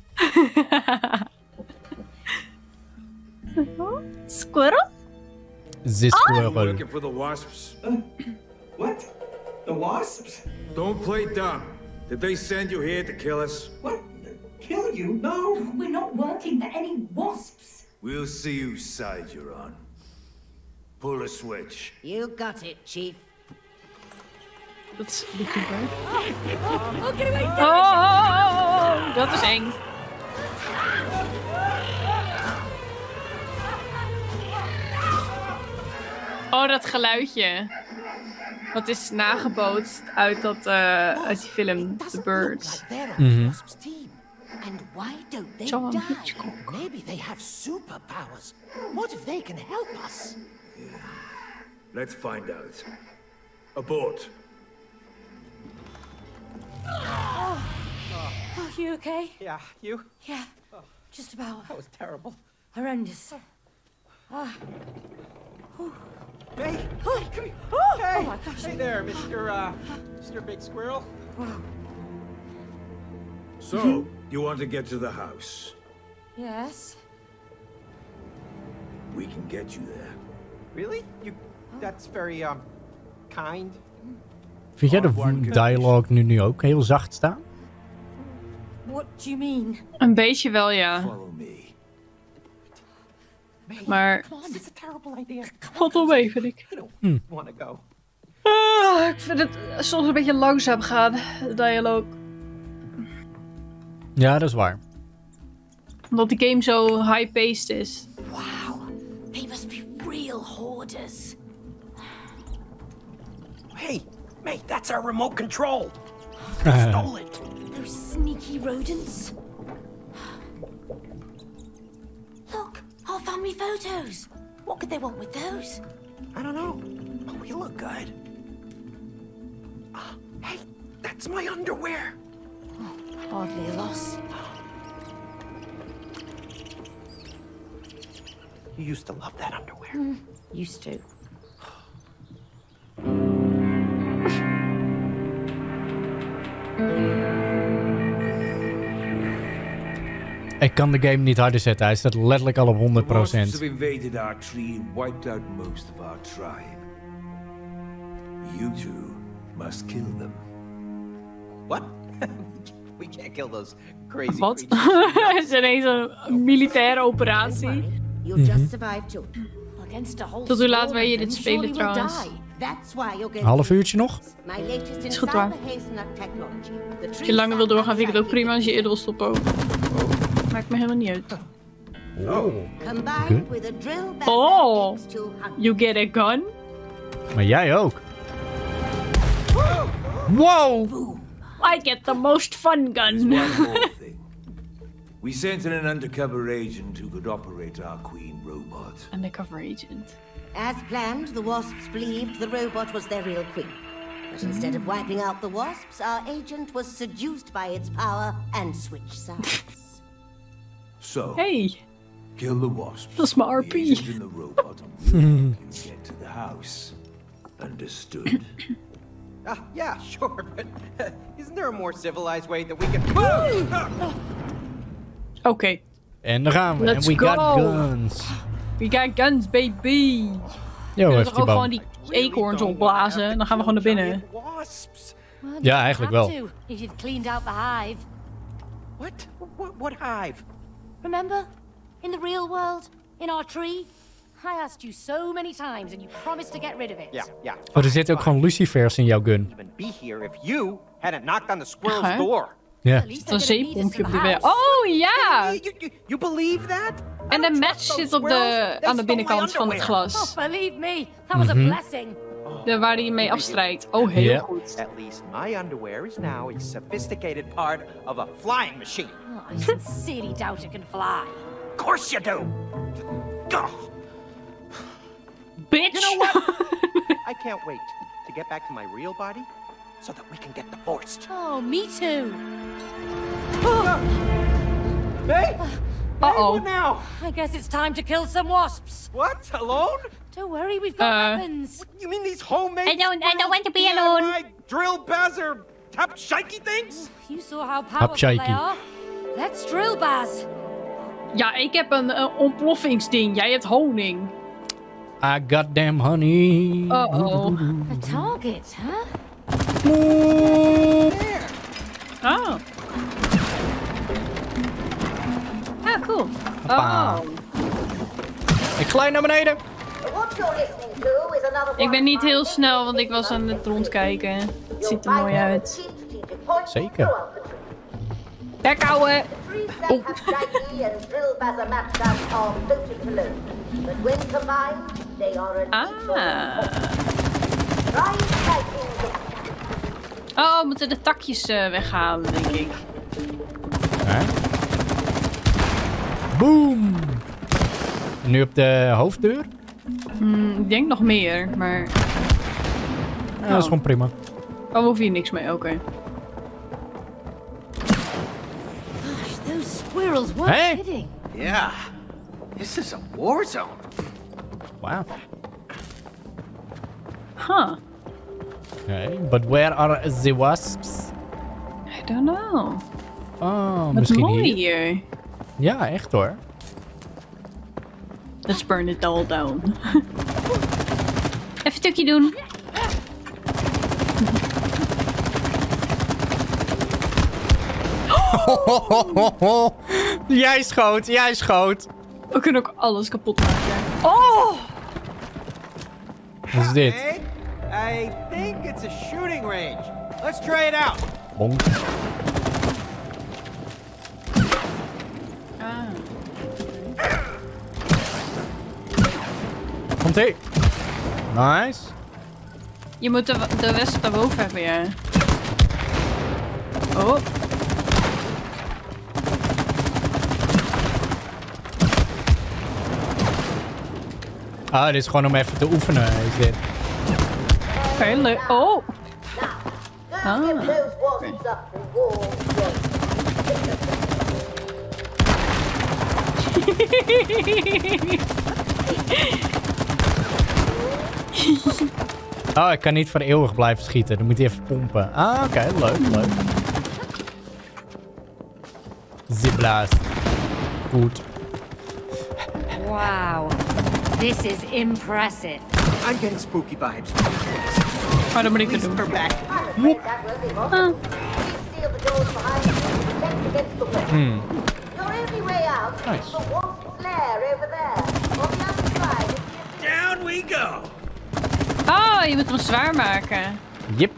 Squirrel? This squirrel. Looking for the wasps. What? The wasps? Don't play dumb. Did they send you here to kill us? What? Kill you? No. We're not working for any wasps. We'll see whose side you're on. Pull a switch. You got it, Chief. Dat is niet goed, hè? Oh, oh, get away! Oh, oh, oh, oh, dat is eng. Oh, dat geluidje. Dat is nagebootst uit, dat, uh, uit die film, The Birds. Mhm. And why don't they John die? Hitchcock. Maybe they have superpowers. What if they can help us? Let's find out. Abort. Oh, you okay? Yeah, you? Yeah, just about. That was terrible. Horrendous. Ah. May, Oh, come here. oh, Hey, oh my gosh. hey there, Mister Uh, Mister Big Squirrel. Wow. So, you want to get to the house? Yes. We can get you there. Really? You? That's very um kind. Vind jij de dialogue nu, nu ook heel zacht staan? What do you mean? Een beetje wel, ja. Follow me. Maar... Come on, it's a terrible idea. Valt wel mee, vind ik. I don't Hm. want to go. Ah, ik vind het soms een beetje langzaam gaan, de dialoog. Ja, dat is waar. Omdat die game zo high-paced is. Wow, they must be real hoarders. Hey, May, that's our remote control. Uh. Stole it. Those sneaky rodents. Look, our family photos. What could they want with those? I don't know. Oh, you look good. Uh, hey, that's my underwear. Oh, hardly a loss. You used to love that underwear. Mm, used to. kan de game niet harder zetten. Hij staat letterlijk al op honderd The wasps procent. have invaded our tree and wiped out most of our tribe. You two must kill them. What? We can't kill those crazy Wat? creatures. Het is ineens een militaire operatie. You'll just survive too. Against a whole Tot hoe laat swarm wil je of dit them, spelen surely will trouwens? die. That's why you're Een half uurtje nog? My latest in Is goed waar. cyber-hazelnut technology. The Als tree je langer wil sap doorgaan, vind ik het ook shiny. prima als je eerder wil stoppen ook. Maakt me helemaal niet uit. Oh. Combined with a drill back Oh, that takes two hundred. you get a gun? Maar jij ook. Wow! I get the most fun gun. One more thing. We sent in an undercover agent who could operate our queen robot. Undercover agent. As planned, the wasps believed the robot was their real queen. But instead of wiping out the wasps, our agent was seduced by its power and switched sides. So, Hey, kill the wasps. dat is mijn R P. The agent and the robot and we can get to the house. Understood? Ah, yeah, sure, but isn't there a more civilized way that we can... Oké. En daar gaan we. Let's And we got go. guns. We got guns, baby. Yo, We kunnen heeft toch die ook boom. gewoon die eekhoorns opblazen. Dan gaan we gewoon naar binnen. Wasps. Ja, eigenlijk wel. If you'd cleaned out the hive. What? What, what hive? Remember? In the real world? In our tree? I asked you so many times and you promised to get rid of it. Yeah, yeah. Oh, er zitten ook gewoon lucifers in jouw gun. Even be here if you hadn't knocked on the squirrel's Huh? door. Ja. Er zit een zeepompje op de weg. Oh ja! You, you, you believe that? En de match zit op de, aan de binnenkant van het glas. Oh, believe me, that was Mhm. a blessing. De, waar hij mee afstrijdt. Oh, heel Ja. goed. At least my underwear is now a sophisticated part of a flying machine. Oh, I sincerely doubt it can fly. Of course you do. Ugh. Bitch! You know what? I can't wait to get back to my real body so that we can get divorced. Oh, me too. Hey! Uh-oh. What now? I guess it's time to kill some wasps. What? Alone? Don't worry, we've got Uh. weapons. You mean these homemade I don't- I don't want to be D I Y alone. drill bazzer tap shaky things? You saw how powerful shaky. they are. Let's drill, Baz. Ja, ik heb een, een ontploffingsding. Jij hebt honing. I got damn honey. Uh-oh. A target, huh? Oh. Ah, cool. Hoppa. Oh. Ik glij naar beneden. What you're listening to is another Ik ben niet heel snel, want ik was aan het rondkijken. Het ziet er mooi uit. Zeker. Bek houden. Three sets have shiny and drill buzzer matched out are floating below. But when combined, they are a Ah. Try striking the Oh, we moeten de takjes uh, weghalen, denk ik. Hè? Boom. En nu op de hoofddeur? Hmm, ik denk nog meer, maar... Ja, dat is gewoon prima. Oh, we hoeven hier niks mee, oké. Gosh, those squirrels weren't Hey. kidding. Yeah. This is a war zone. Wow. Huh. Okay, but where are the wasps? I don't know. Oh, Wat misschien mooi hier. hier. Ja, echt hoor. Let's burn it all down. Even een stukje doen. Jij schoot, jij schoot. We kunnen ook alles kapot maken. Oh! Wat is dit? Hey, I think it's a shooting range. Let's try it out. Bonk. Ah. Komt ie. Nice. Je moet de, de wesp daarboven hebben, ja. Oh. Ah, dit is gewoon om even te oefenen, is dit. Oké, leuk. Oh. Ah. Give those wasps up for war. Oh, ik kan niet voor eeuwig blijven schieten. Dan moet hij even pompen. Ah, oké. Okay. Leuk, leuk. Zipblast. Goed. Wow. This is impressive. I'm getting spooky vibes. Maar dan moet ik het doen. Woep. Oh. Hmm. Your only way out Nice. is the wasp's lair over there. On the other side. Down we go. Oh, je moet hem zwaar maken. Yep.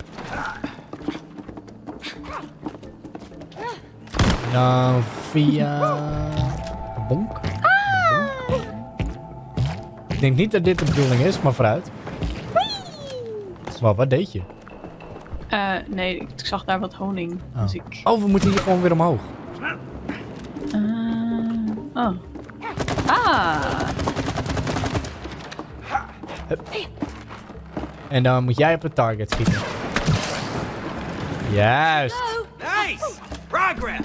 Dan via... Bonk. Bonk. Ik denk niet dat dit de bedoeling is, maar vooruit. Wat, wat deed je? Uh, nee, ik zag daar wat honing. Oh. Dus ik... Oh, we moeten hier gewoon weer omhoog. Uh, oh. Ah. Hup. En dan moet jij op het target schieten. Juist. Nice! Progress!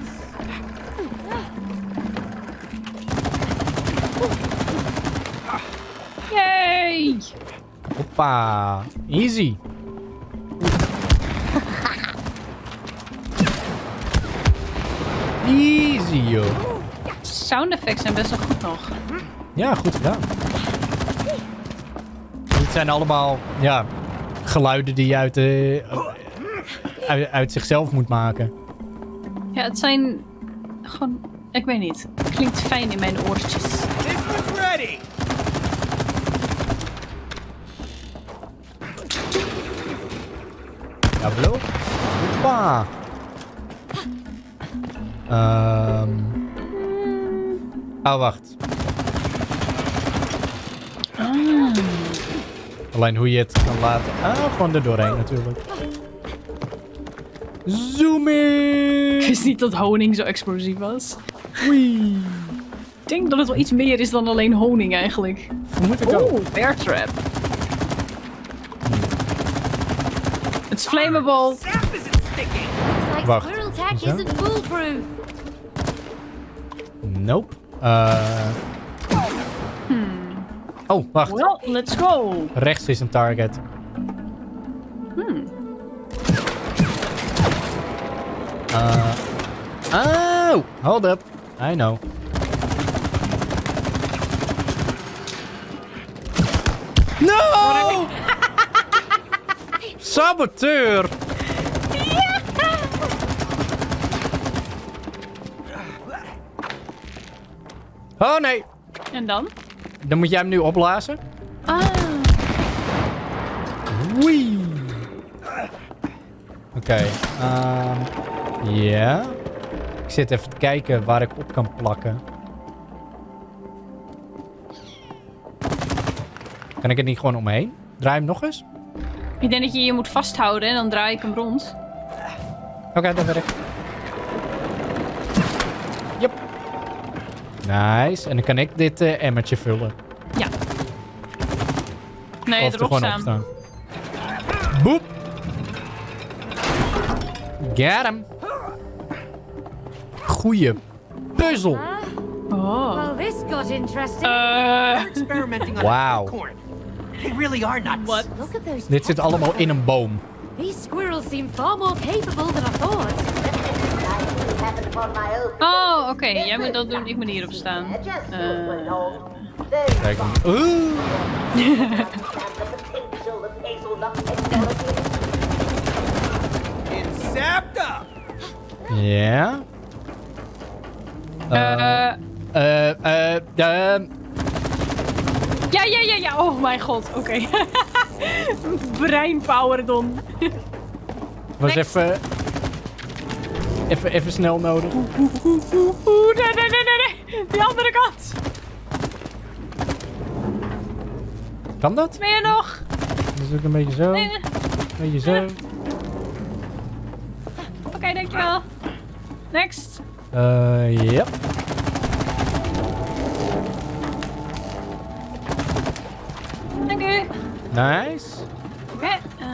Yay! Hoppa. Easy. Easy, joh. Sound effects zijn best wel goed nog. Ja, goed gedaan. Dit zijn allemaal, ja, geluiden die je uit, uh, uit, uit zichzelf moet maken. Ja, het zijn gewoon, ik weet niet. Het klinkt fijn in mijn oortjes. This one's ready! Ja, hallo? Hoppa. Um... Oh, wacht. Ah. Alleen hoe je het kan laten. Ah, gewoon er doorheen natuurlijk. Zoom in! Ik wist niet dat honing zo explosief was. Wee. Ik denk dat het wel iets meer is dan alleen honing eigenlijk. Vermoed ik ook. Oeh, bear trap. Het is flammable. Like Wacht. squirrel tack Zo? isn't foolproof. Nope. Uh... Hmm. Oh, wacht. Well, let's go. Rechts is een target. Hmm. Uh... Oh! Hold up. I know. No! Saboteur! Oh nee! En dan? Dan moet jij hem nu opblazen. Ah. Wee! Oké. Okay, um, ja. Ik zit even te kijken waar ik op kan plakken. Kan ik het niet gewoon omheen? Draai hem nog eens? Ik denk dat je je moet vasthouden en dan draai ik hem rond. Oké, okay, dat werkt. Yep. Nice. En dan kan ik dit uh, emmertje vullen. Ja. Nee, of er erop gewoon staan. op staan. Boep. Get hem. Goeie puzzel. Oh. Well, this got interesting. Uh. Experimenting on Wow. a corn. They really are nuts. What? Look at those. Dit zit allemaal in een boom. These squirrels seem far more capable than I thought. Oh, oké. Okay. Jij moet dat doen. Ik moet hierop staan. Uh. Kijk hem. Oeh. It's sapped up! Ja. Uh. Eh, eh, eh. Ja, ja, ja, ja. Oh mijn god. Oké. Okay. Breinpowerdon. Was even... Even, even snel nodig. Oeh, oeh, nee, nee, nee, nee, nee. Die andere kant. Kan dat? Ben je nog? Dat is ook een beetje zo. Nee, nee. Een beetje zo. Oké, okay, dankjewel. Next. Eh, uh, yep. Dank u. Nice. Oké. Okay, uh...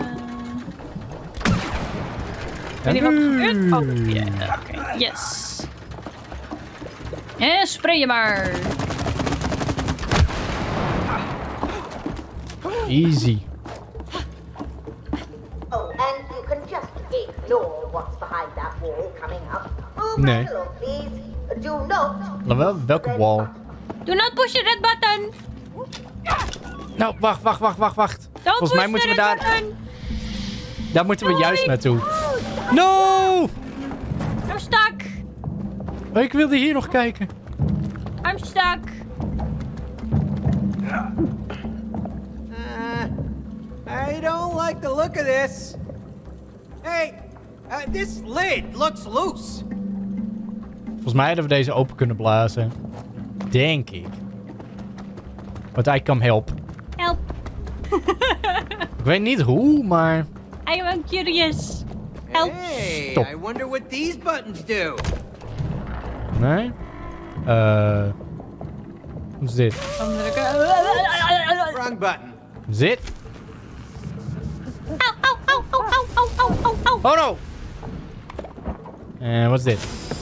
weet je wat er gebeurt? Oh, ja. Yeah. Oké, okay. Yes. En spray je maar. Easy. Oh, and you can just ignore what's behind that wall coming up. Nee. Do not. Wel, welke wall? Do not push the red button. Nou, wacht, wacht, wacht, wacht, wacht. Don't Volgens mij push moeten we the daar... red button. Daar moeten we juist naartoe. No! I'm stuck. Oh, ik wilde hier nog kijken. I'm stuck. Uh, I don't like the look of this. Hey, uh, this lid looks loose. Volgens mij hadden we deze open kunnen blazen. Denk ik. But I come help. Help. Ik weet niet hoe, maar... I am curious. Help. Hey, Stop. I wonder what these buttons do. Nee? Eh... Wat is dit? Wrong button. Zit? Au, au, au, au, au, au, au, au. Oh no! En wat is dit?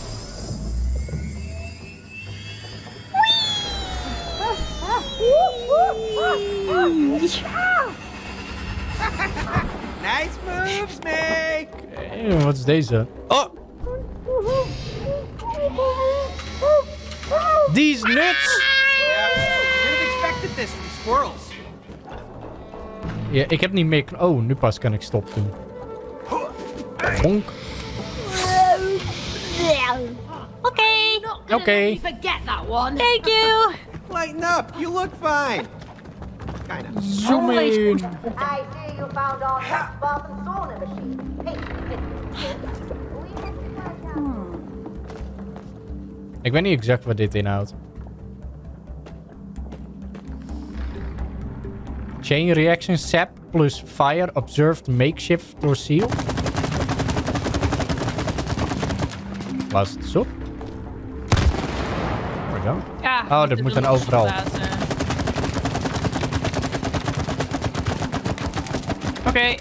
Nice moves, Meg! Eh, wat is deze? Oh! These nuts! Yeah, you'd have expected this from squirrels. Ja, ik heb niet meer... Oh, nu pas kan ik stop doen. Bonk. Oké. Oké. Okay. Forget that one. Thank you. Lighten up, you look fine. Kinda. Zoom in. I see you found our next bath and sauna machine. Hey, Ik weet niet exact wat dit inhoudt. Chain reaction sap plus fire observed makeshift door seal. Blaas het eens op. There we go. Ja, Oh, dat moet dan overal. Oké. Okay.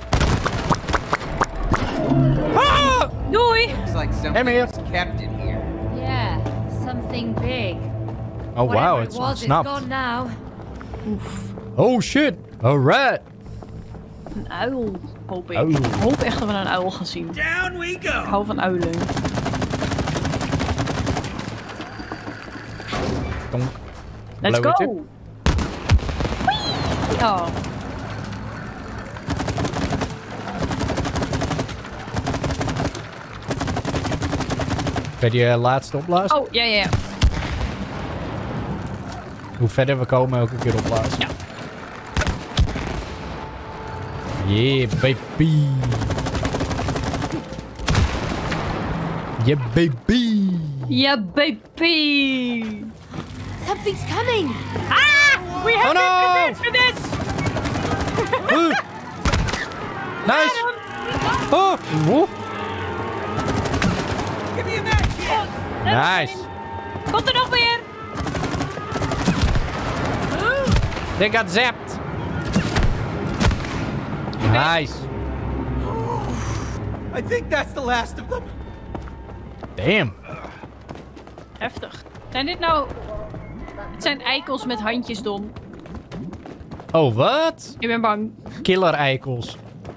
Ah! Doei. Looks like Hey, something man. was kept in here. Yeah, something big. Oh wow, Whatever it's it was, it's snapped. gone now. Oef. Oh shit. Alright. Een uil, hoop ik. Uil. Ik hoop echt dat we een uil gaan zien. Down we Ik go. hou van uilen. Donk. Let's Blow it go. Whee! Oh. Bij die uh, laatste opblazen? Oh, ja, ja, ja. Hoe verder we komen, elke keer opblazen. Ja. Yeah, baby. Yeah, baby. Ja, baby. Something's coming. Ah! We have Oh, no! been prepared for this. Uh. Nice. Oh. Woe. Give me a match here. Nice. Komt er nog meer? They got zapped. Nice. I think that's the last of them. Damn. Heftig. Zijn dit nou... Het zijn eikels met handjes, Don. Oh, wat? Ik ben bang. Killer eikels.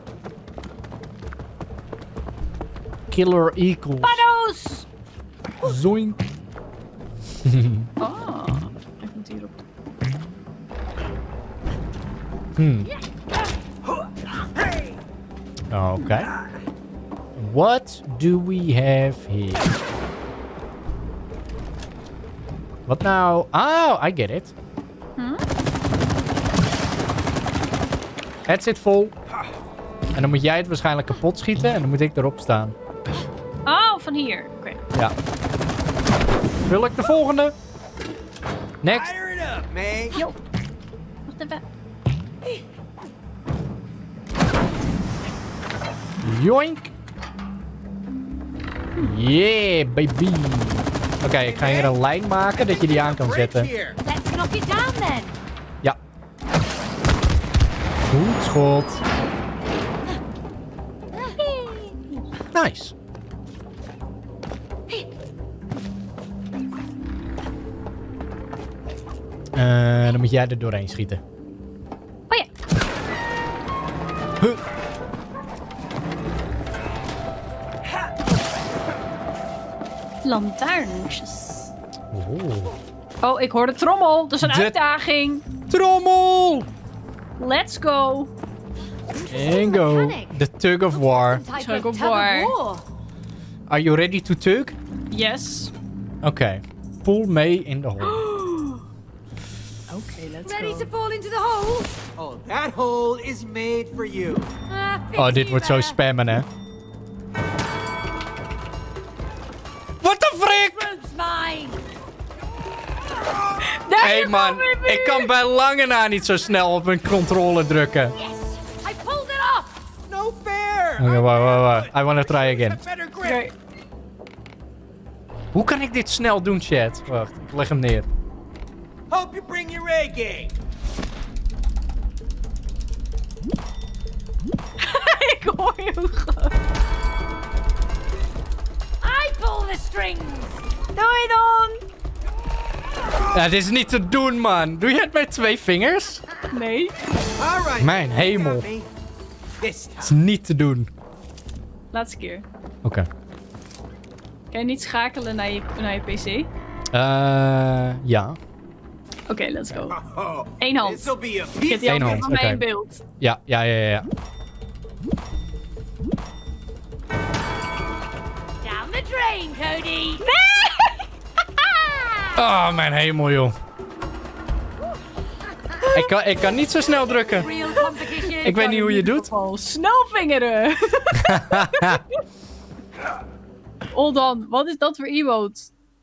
Killer eagles. Paddo's! Zoink. Oh. Ik moet hierop. Hmm. Oké. Okay. What do we have here? Wat nou? Oh, I get it. Hm? Het zit vol. En dan moet jij het waarschijnlijk kapot schieten en dan moet ik erop staan. Oh, van hier. Oké. Okay. Ja. Vul ik de volgende? Next. Fire it up, Meg. Yo. Wacht even. Joink. Yeah, baby. Oké, okay, ik ga hier een lijn maken dat je die aan kan zetten. Let's knock it down then. Ja. Goed schot. Nice. Uh, dan moet jij er doorheen schieten. Oh ja. Huh. Lantaarntjes. Oh. Oh, ik hoor de trommel. Dat is een De uitdaging. Trommel! Let's go. And go. The tug of war. Tug of war. Are you ready to tug? Yes. Oké. Okay. Pull mee in de hole. Okay, let's Ready go. to fall into the hole? Oh, that hole is made for you. Ah, Oh, dit wordt zo spammen, hè? What the frick? Rope's mine. Hé hey man, ik kan bij lange na niet zo snel op mijn controle drukken. Yes, I pulled it off. No fair. Oké, wacht, wacht, wacht. I wanna try again. Better grip. Okay. Hoe kan ik dit snel doen, chat? Wacht, ik leg hem neer. Hope you bring your A game. Ik hoor je hoe groot. I pull the strings. Doei dan. Ja, dit is niet te doen, man. Doe je het met twee vingers? Nee. All right. Mijn hemel. Het is niet te doen. Laatste keer. Oké. Okay. Kan je niet schakelen naar je, naar je P C? Oké, Uh, ja. okay, let's go. Eén hand. This'll be a Ik heb piece die Eén ook hand, van mij oké. in beeld. Ja, ja, ja, ja. Down the drain, Cody. Oh, mijn hemel, joh. Ik kan, ik kan niet zo snel drukken. Real competition. Ik weet niet hoe je het doet. Oh, snel vingeren. Hold on, wat is dat voor emote?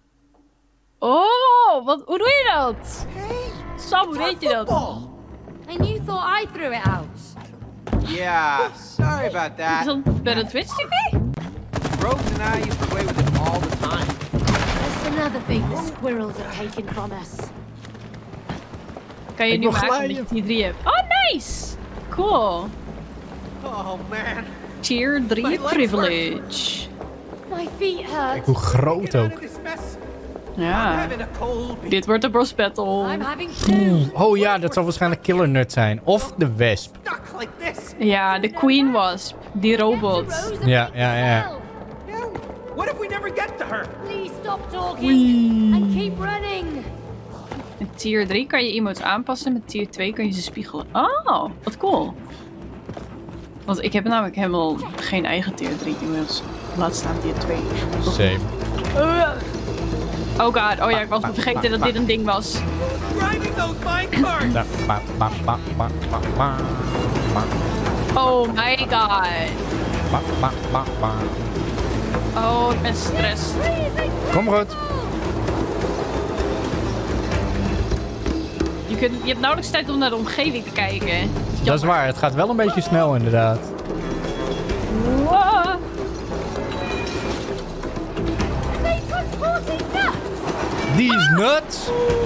Oh, wat, hoe doe je dat? Sam, hoe weet je dat? And you thought I threw it out. Yeah, sorry about Is that. dat bij de Twitch T V? Rose and I used to play with it all the time. That's another thing the squirrels have taken from us. Kan je Ik nu wil maken glijden. dat je tier drie hebt? Oh, nice! Cool. Oh man. Tier drie privilege. My feet hurt. Kijk hoe groot ook. This mess. Ja. Having a cold beer. Dit wordt de boss battle. I'm having two. Oh ja, dat zal waarschijnlijk Killer Nut zijn. Of de Wesp. Stuck like this. Ja, de Queen Wasp. Die robot. Rose and Ja, make ja, it ja. well. Yeah. What if we never get to her? Please stop talking and keep running. Met tier drie kan je emotes aanpassen. Met tier twee kan je ze spiegelen. Oh, wat cool. Want ik heb namelijk helemaal geen eigen tier drie emotes. Laat staan tier twee. Same. Uh. Oh god, oh ja, ik was vergeten dat dit een ding was. Driving those minecarts. Da- ba- ba- ba- ba- ba- ba- ba- Oh my god. ba- ba- ba- ba. Oh, ik ben stressed. Kom goed. Je, kunt, je hebt nauwelijks tijd om naar de omgeving te kijken. Dat is waar, het gaat wel een beetje snel inderdaad. Wow. They transporting nuts. These nuts.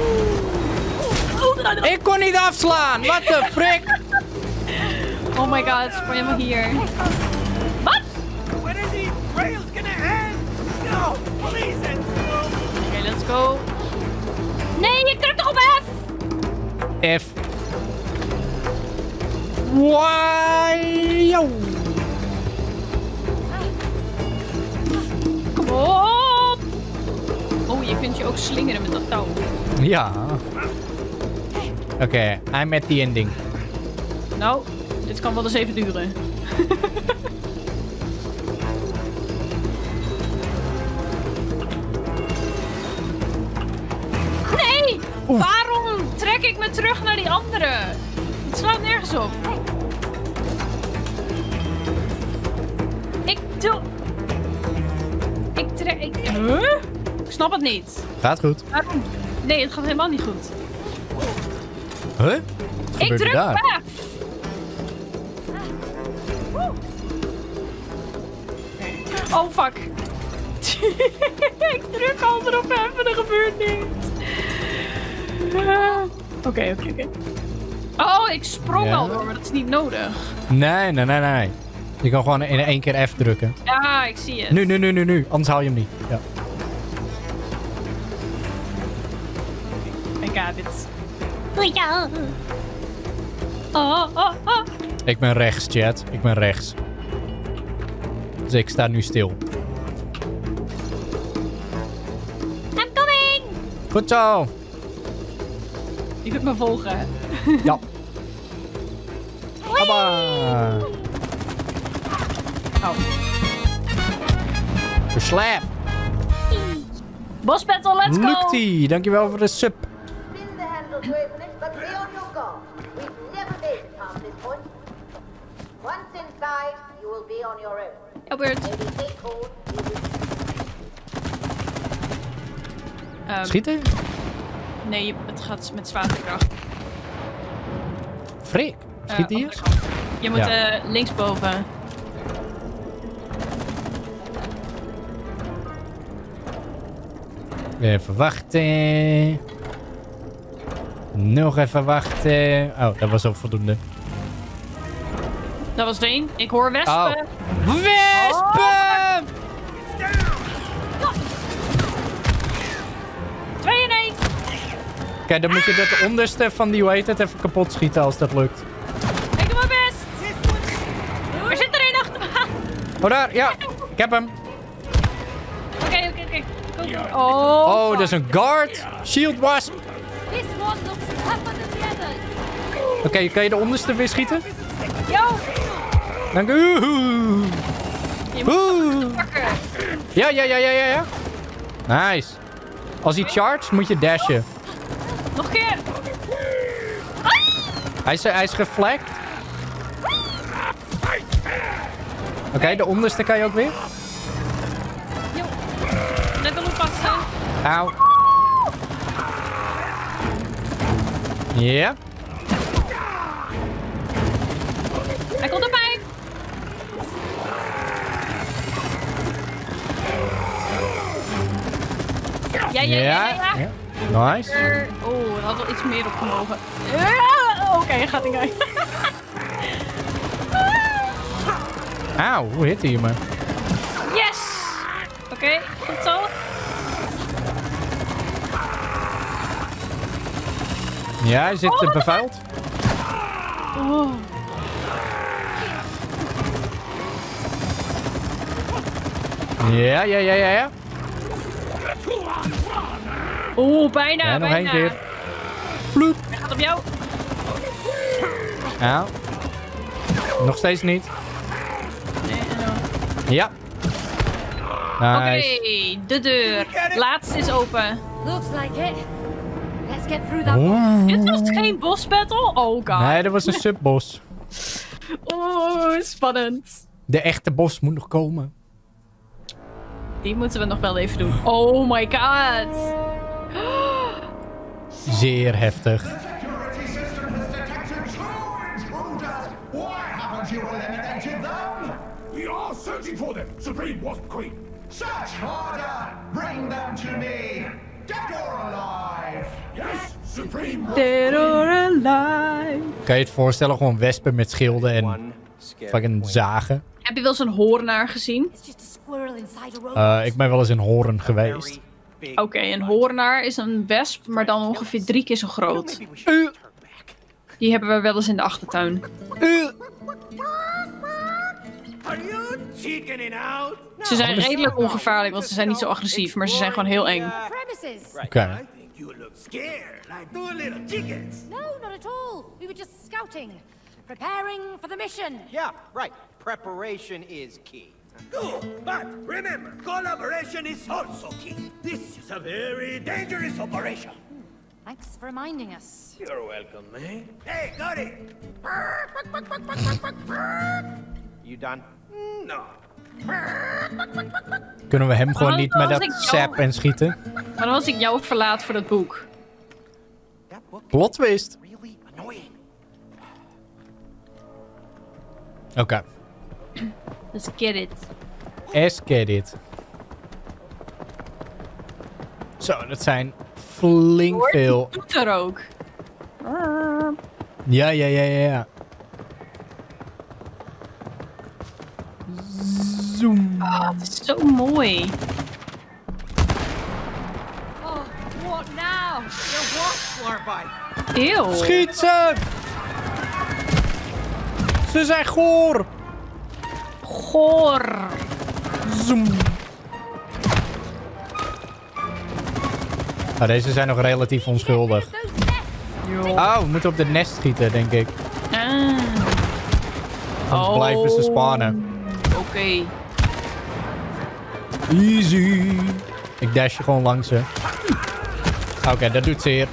Ik kon niet afslaan, what the frick? Oh my god, spring helemaal hier. Wat? When are these rails gonna end? No, please end slow. Oké, okay, let's go. Nee, je drukt toch op F? F. Why? Yo. Kom op. Oh, je kunt je ook slingeren met dat touw. Ja. Oké, okay, I'm at the ending. Nou, dit kan wel eens even duren. Nee! Oef. Waarom trek ik me terug naar die andere? Het slaat nergens op. Ik doe... Ik trek... Ik... Huh? Ik snap het niet. Gaat goed. Waarom? Nee, het gaat helemaal niet goed. Huh? Wat Ik gebeurt er druk daar? F. Oh, fuck. Ik druk al erop F en er gebeurt niks. Oké, oké, oké. Oh, ik sprong Ja. al door, maar dat is niet nodig. Nee, nee, nee, nee. Je kan gewoon in één keer F drukken. Ja, ik zie het. Nu, nu, nu, nu, nu. Anders haal je hem niet. Ja. I got it. Ja. Oh, oh, oh. Ik ben rechts, chat. Ik ben rechts. Dus ik sta nu stil. Goed zo. Je kunt me volgen, hè? Ja. Hoppa. Oh. Verslap. Boss battle, let's go! Lukt-ie, dankjewel voor de sub. Spin the handle to open it, but be on your guard. We've never made it past this point. Once inside, you will be on your own. Ja, beurt. Maybe take hold. Um, Schieten? Nee, het gaat met zwaartekracht. Freek, schiet die Uh, eens? Je moet Ja. uh, linksboven. Even wachten. Nog even wachten. Oh, dat was ook voldoende. Dat was er één. Ik hoor wespen. Oh. Wespen! Twee in één. Kijk, dan moet je dat onderste van die, hoe heet het, even kapot schieten als dat lukt. Ik doe mijn best. Er zit er één achter me aan. Oh, daar, ja. Ik heb hem. Oké, oké, oké. Oh, Oh, dat is een guard. Shield wasp. This one looks tougher than the others. Oké, okay, kan je de onderste weer schieten? Yo. Dank u. Je moet hem pakken. Ja, ja, ja, ja, ja, ja. Nice. Als hij chargt, moet je dashen. Nog een keer. Hij is, hij is geflagd. Oké, okay, de onderste kan je ook weer. Yo. Net al oppassen. Auw. Ja. Hij komt op mij. Ja, ja, ja, ja. ja. ja. Nice. Er, oh, er had wel iets meer op gemogen. Ja, Oké, okay, gaat niet uit. Auw, hoe hit hij me? Yes! Oké, okay, goed zo. Ja, hij zit oh, bevuild. Oh. Ja, ja, ja, ja, ja. Oeh, bijna, ja, nog bijna. één keer. Vloed. Hij gaat op jou. Ja. Nog steeds niet. Nee, no. Ja. Nice. Oké, Okay, de deur. Laatste is open. Looks like it. Let's get through that. Oh. Dit was geen boss battle? Oh god. Nee, dat was een subboss. Oh, spannend. De echte boss moet nog komen. Die moeten we nog wel even doen. Oh my god. Zeer heftig. We are searching for them, Supreme Wasp Queen. Search harder! Bring them to me! Dead or alive! Yes, Supreme Wasp Dead or alive. Kan je het voorstellen? Gewoon wespen met schilden en fucking zagen. Heb je wel eens een hoornaar gezien? Uh, ik ben wel eens in Hoorn geweest. Oké, okay, een hoornaar is een wesp, maar dan ongeveer drie keer zo groot. Uh. Die hebben we wel eens in de achtertuin. Uh. Ze zijn redelijk ongevaarlijk, want ze zijn niet zo agressief, maar ze zijn gewoon heel eng. Oké. Okay. No, not at all. We were just scouting. Preparing for the mission. Yeah, right. Preparation is key. Good, but remember, collaboration is also key. This is a very dangerous operation. Thanks for reminding us. You're welcome, man. Hey, got it. You done? No. Kunnen we hem gewoon niet met dat sap en schieten? Maar dan was ik jou verlaat voor dat boek. Plot twist. Oké. Okay. Let's get it. Let's get it. Zo, dat zijn flink Hoor, veel. Die doet er ook. Ja, ja, ja, ja, ja. Zoom. Oh, het is zo mooi. Oh, what now? The wasps are by. Eeuw. Schiet ze! Ze zijn goor! Goor. Zoom. Oh, deze zijn nog relatief onschuldig. Oh, we moeten op de nest schieten, denk ik. Ah. Anders Oh. blijven ze spawnen. Oké. Okay. Easy. Ik dash je gewoon langs ze. Oké, okay, dat doet zeer.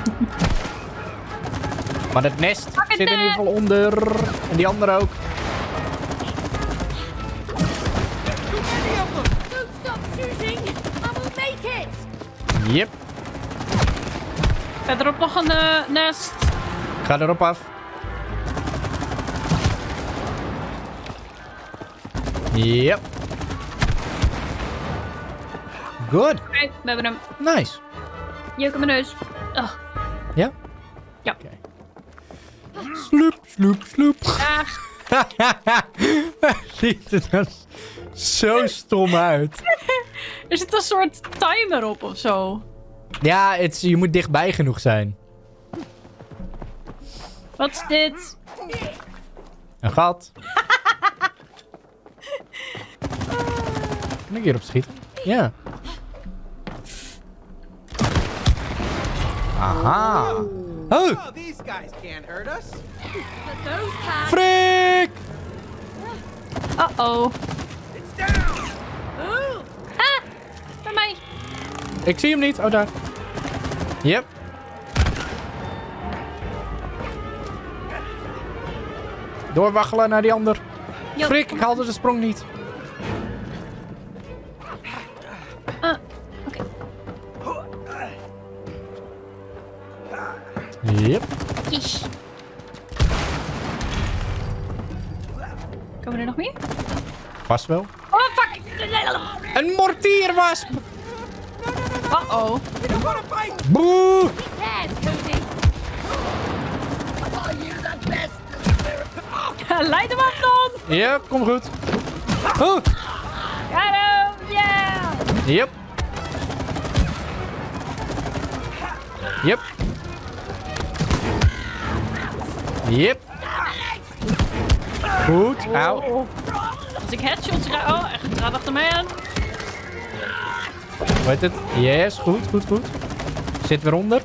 Maar het nest zit in ieder geval onder. En die andere ook. Yep. Verderop nog een uh, nest. Ik ga erop af. Yep. Good. Oké, okay, we hebben hem. Nice. Jeuk in mijn neus. Oh. Ja? Ja. Oké. Okay. Sloep, sloep, sloep. Ah. Ziet het er zo stom uit. Er zit een soort timer op of zo. Ja, het, je moet dichtbij genoeg zijn. Wat is dit? Een gat. Kan ik hierop schieten? Ja. Aha. Oh. Oh, these guys can't hurt us. Freak! Uh-oh. Ah, bij mij. Ik zie hem niet. Oh, daar. Yep. Doorwaggelen naar die ander. Yo. Frik, ik haalde de sprong niet. Ah, oké. Okay. Yep. Ish. Komen er nog meer? Vast wel. Oh, fuck! Een mortierwasp! Uh-oh. Boe! Leid hem af dan! Ja, kom goed. Oh. Got him! Yeah! Yep. Yep. Yep. Goed. Auw. Als ik headshots ga... Oh, echt. Gaat achter mij aan. Hoe heet het? Yes, goed, goed, goed. Zit weer onder.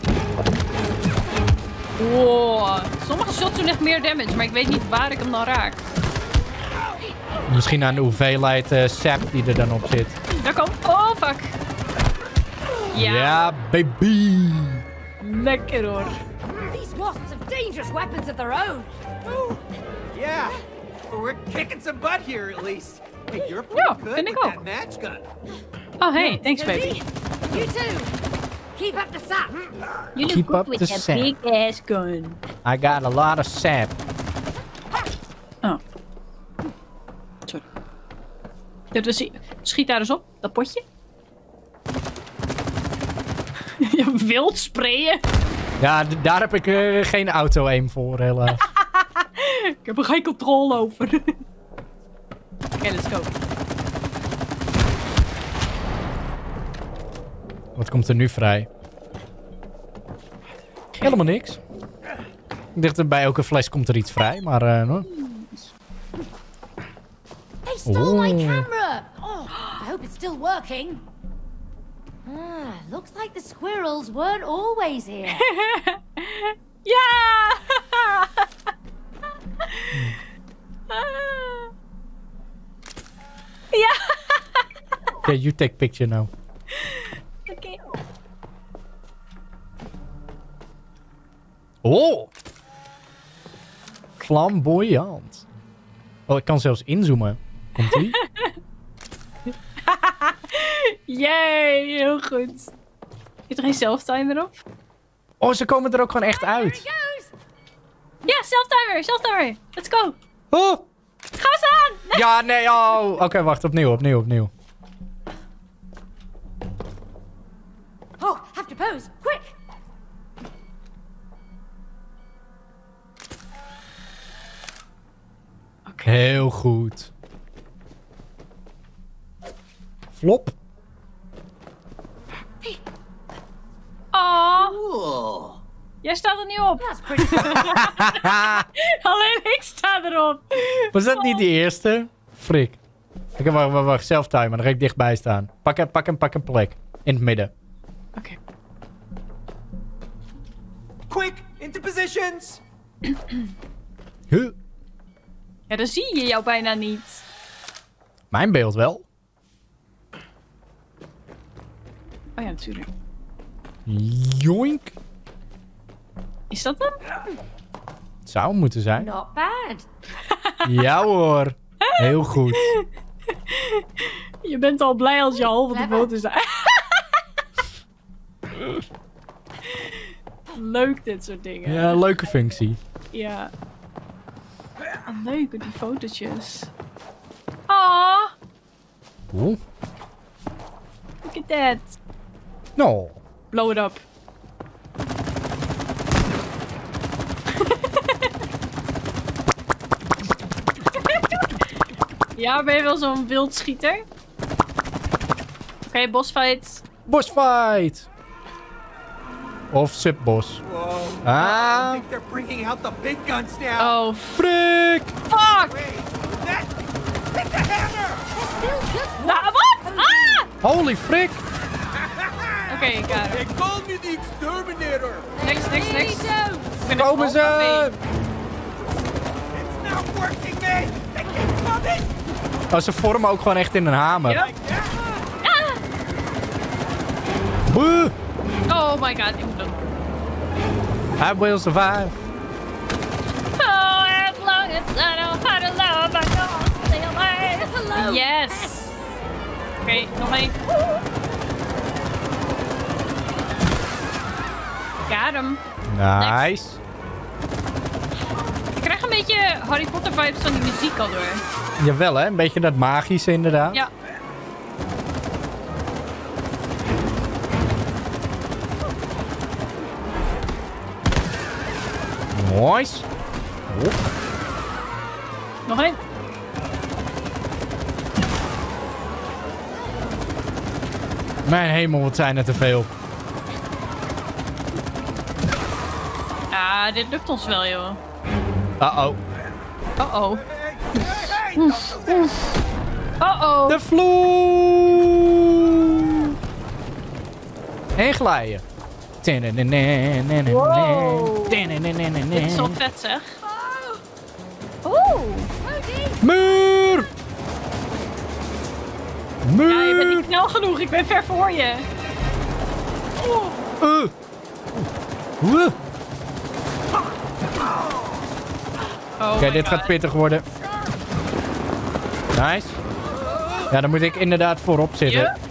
Wow. Sommige shots doen echt meer damage, maar ik weet niet waar ik hem dan raak. Misschien aan de hoeveelheid uh, sap die er dan op zit. Daar komt... Oh, fuck. Ja. Ja, baby. Lekker hoor. These wasps have dangerous weapons of their own. Oh, yeah. We're kicking some butt here at least. Hey, you're pretty Ja, good vind with ik ook. that match gun. Oh, hey, thanks baby. You too. Keep up the sap. You look Keep good up with the that sap. big ass gun. I got a lot of sap. Oh. Sorry. Dus schiet daar eens op, dat potje. Je wilt sprayen? Ja, daar heb ik uh, geen auto-aim voor, helaas. Ik heb er geen controle over. Oké, okay, let's go. Wat komt er nu vrij? Helemaal niks. Ik dacht dat bij elke fles komt er iets vrij, maar... Uh, no. They stole my Oh. camera. Oh, I hope it's still working. Ah, looks like the squirrels weren't always here. Ja! Ja! Okay, you take picture now. Oké. Okay. Oh! Flamboyant. Oh, ik kan zelfs inzoomen. Komt ie? Yay, heel goed. Zit er geen self-timer op? Oh, ze komen er ook gewoon echt uit. Ja, self-timer, self-timer. Let's go. Oh! Ga eens aan! Nee. Ja, nee, oh. Oké, okay, wacht. Opnieuw, opnieuw, opnieuw. Oh, have to pose, quick! Okay. Heel goed. Flop. Oh. Jij staat er niet op. Alleen ik sta erop. Was dat niet die eerste? Frik. Ik heb wacht, wacht, wacht. Self-timer. Dan ga ik dichtbij staan. Pak, pak, pak een plek. In het midden. Oké. Okay. missions? Huh? Ja, dan zie je jou bijna niet. Mijn beeld wel. Oh ja, natuurlijk. Joink. Is dat hem? Het zou moeten zijn. Not bad. Ja hoor. Heel goed. Je bent al blij als je half op de foto staat. Leuk dit soort dingen. Ja, leuke functie. Ja. Ah, leuk, die fotootjes. Ah, Cool. look at that. No. Blow it up. Ja, ben je wel zo'n wildschieter? Oké, okay, bossfight. Bossfight. Of subbos. Whoa. Ah. I think they're bringing out the big guns now. Oh, Frik. fuck! Wait, that... Take the hammer! Nou, wat? Ah! Holy frik. Oké, okay, ik ga They called me the exterminator. Next, next, next. Komen ze! It's not working, man. They keep coming. Oh, ze vormen ook gewoon echt in een hamer. Ja. Ah! Boe. Oh my god, ik moet hem. I will survive. Oh, as long as I know how to love, I know I'll stay alive. Hello. Yes. Oké, okay, nog één. Got him. Nice. Ik krijg een beetje Harry Potter vibes van die muziek al door. Jawel hè, een beetje dat magische inderdaad. Ja. Nice. Oh. Nog één. Mijn hemel, wat zijn er te veel. Ah, dit lukt ons wel, joh. Uh-oh. Uh-oh. Uh-oh. De vloer. En glijden. Wow. Dit is wel vet, zeg. Oeh. Muur. Muur. Ja, je bent niet snel genoeg. Ik ben ver voor je. Uh. Uh. Oh Oké, okay, dit God. gaat pittig worden. Nice. Ja, dan moet ik inderdaad voorop zitten. Yeah.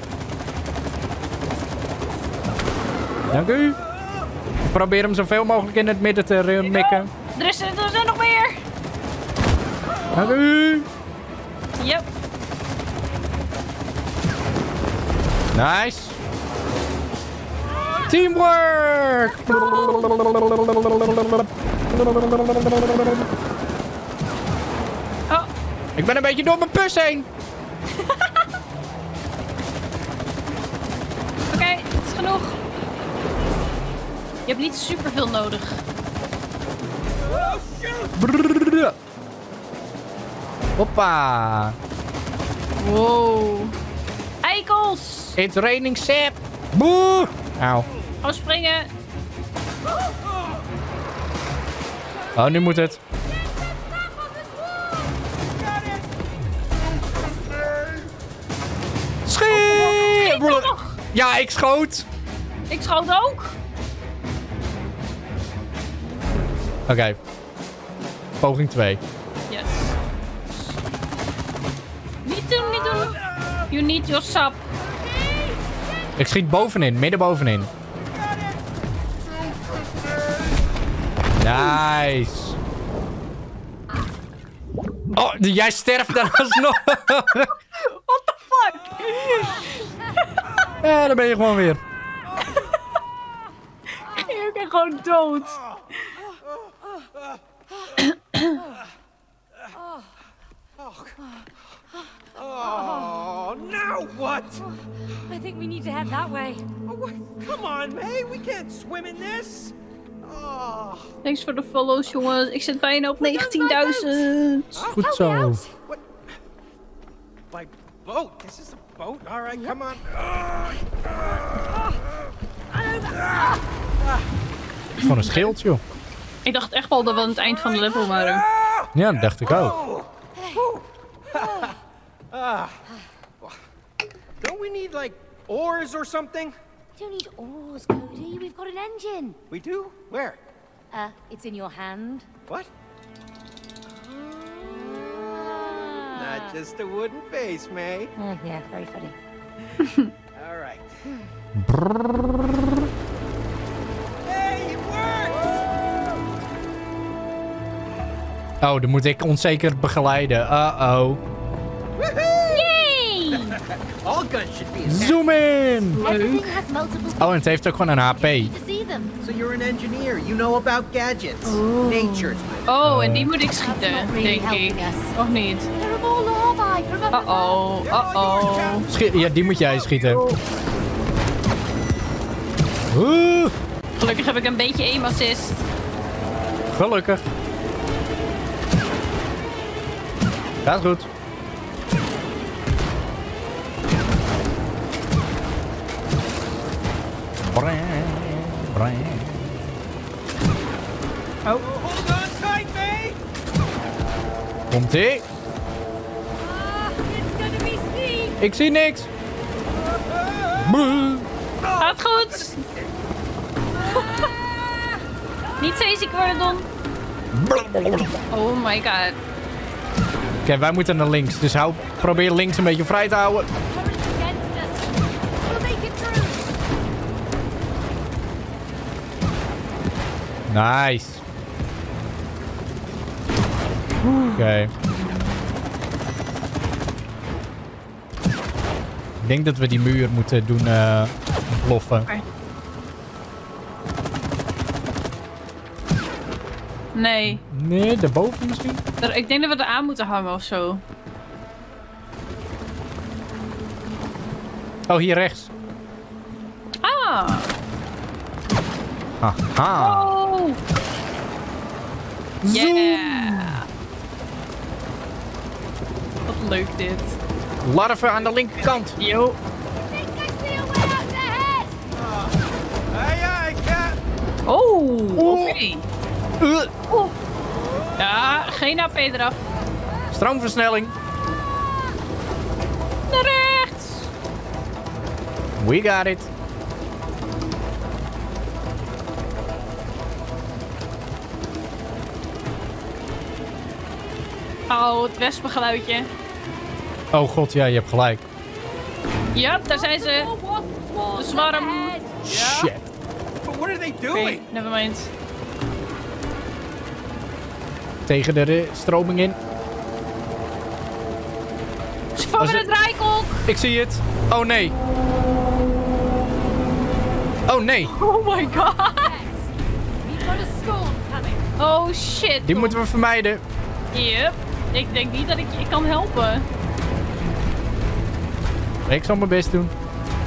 Dank u. Ik probeer hem zoveel mogelijk in het midden te uh, mikken. Er, is, er zijn nog meer. Dank u. Yep. Nice. Teamwork. Oh. Ik ben een beetje door mijn pus heen. Oké, okay, het is genoeg. Je hebt niet superveel nodig. Brrr. Hoppa. Wow. Eikels. It's raining sap. Boe. Auw. Gaan springen. Oh, nu moet het. Schiet! Ja, ik schoot. Ik schoot ook. Oké. Okay. Poging twee. Yes. Niet doen, niet doen. You need your sap. Ik schiet bovenin, midden bovenin. Nice. Oh, jij sterft dan alsnog. What the fuck? Ja, dan ben je gewoon weer. Ik ben gewoon dood. Oh, now what? I think we need to head that way. Oh, what? Come on, May. We can't swim in this. Oh. Thanks voor de follows, jongens. Ik zit bijna op negentienduizend. Goed zo. By boat? This is a boat? All right, come on. Gewoon een schild, joh. Ik dacht echt wel dat we aan het eind van de level waren. Ja, dat dacht ik ook. Ah. Don't we need, like, oars or something? We don't need oars, Cody. We've got an engine. We do? Where? Uh, it's in your hand. What? Not just a wooden face, May. Oh, yeah, very funny. All right. Hey, it works! Oh, dan moet ik ons zeker begeleiden. Uh-oh. Yay! All guns should be Zoom in! Everything has multiple Oh, en het heeft ook gewoon een H P. to see them. So you're an engineer. You know about gadgets. Nature's my... Oh, en die moet ik schieten, denk ik. Of niet? They're a ball larvae from up Uh-oh, uh-oh. Schiet, ja, die moet jij schieten. Oeh, Gelukkig heb ik een beetje aim assist. gelukkig. Gaat goed. Oh. Hold on tight, May! Komt-ie. It's gonna be steep. Ik zie niks. Brrr. Gaat goed. Niet zeeziek worden, Don. Oh my god. Oké, wij moeten naar links. Dus hou, probeer links een beetje vrij te houden. Current's against us. We'll make it through. Nice. Oké. Ik denk dat we die muur moeten doen uh, ploffen. Okay. Nee. Nee, daarboven misschien? Er- Ik denk dat we er aan moeten hangen of zo. Oh, hier rechts. Ah. Haha. Oh. Yeah. Wat leuk dit. Larven aan de linkerkant. Yo. Aye, aye, cat! Oh, oké. Uh, Oeh. Ja, geen H P eraf. stroomversnelling. Naar rechts. We got it. Oh, het wespengeluidje. Oh god, ja, je hebt gelijk. Ja, daar zijn ze. De zwarm. Shit. But what are they Oké, doing? nevermind. Tegen de eh, stroming in. Ze vangen Als de het- draaikolk. Ik zie het. Oh nee. Oh nee. Oh my god. We've got a storm coming. Oh shit. Die moeten we vermijden. Yep. Ik denk niet dat ik je kan helpen. Ik zal mijn best doen.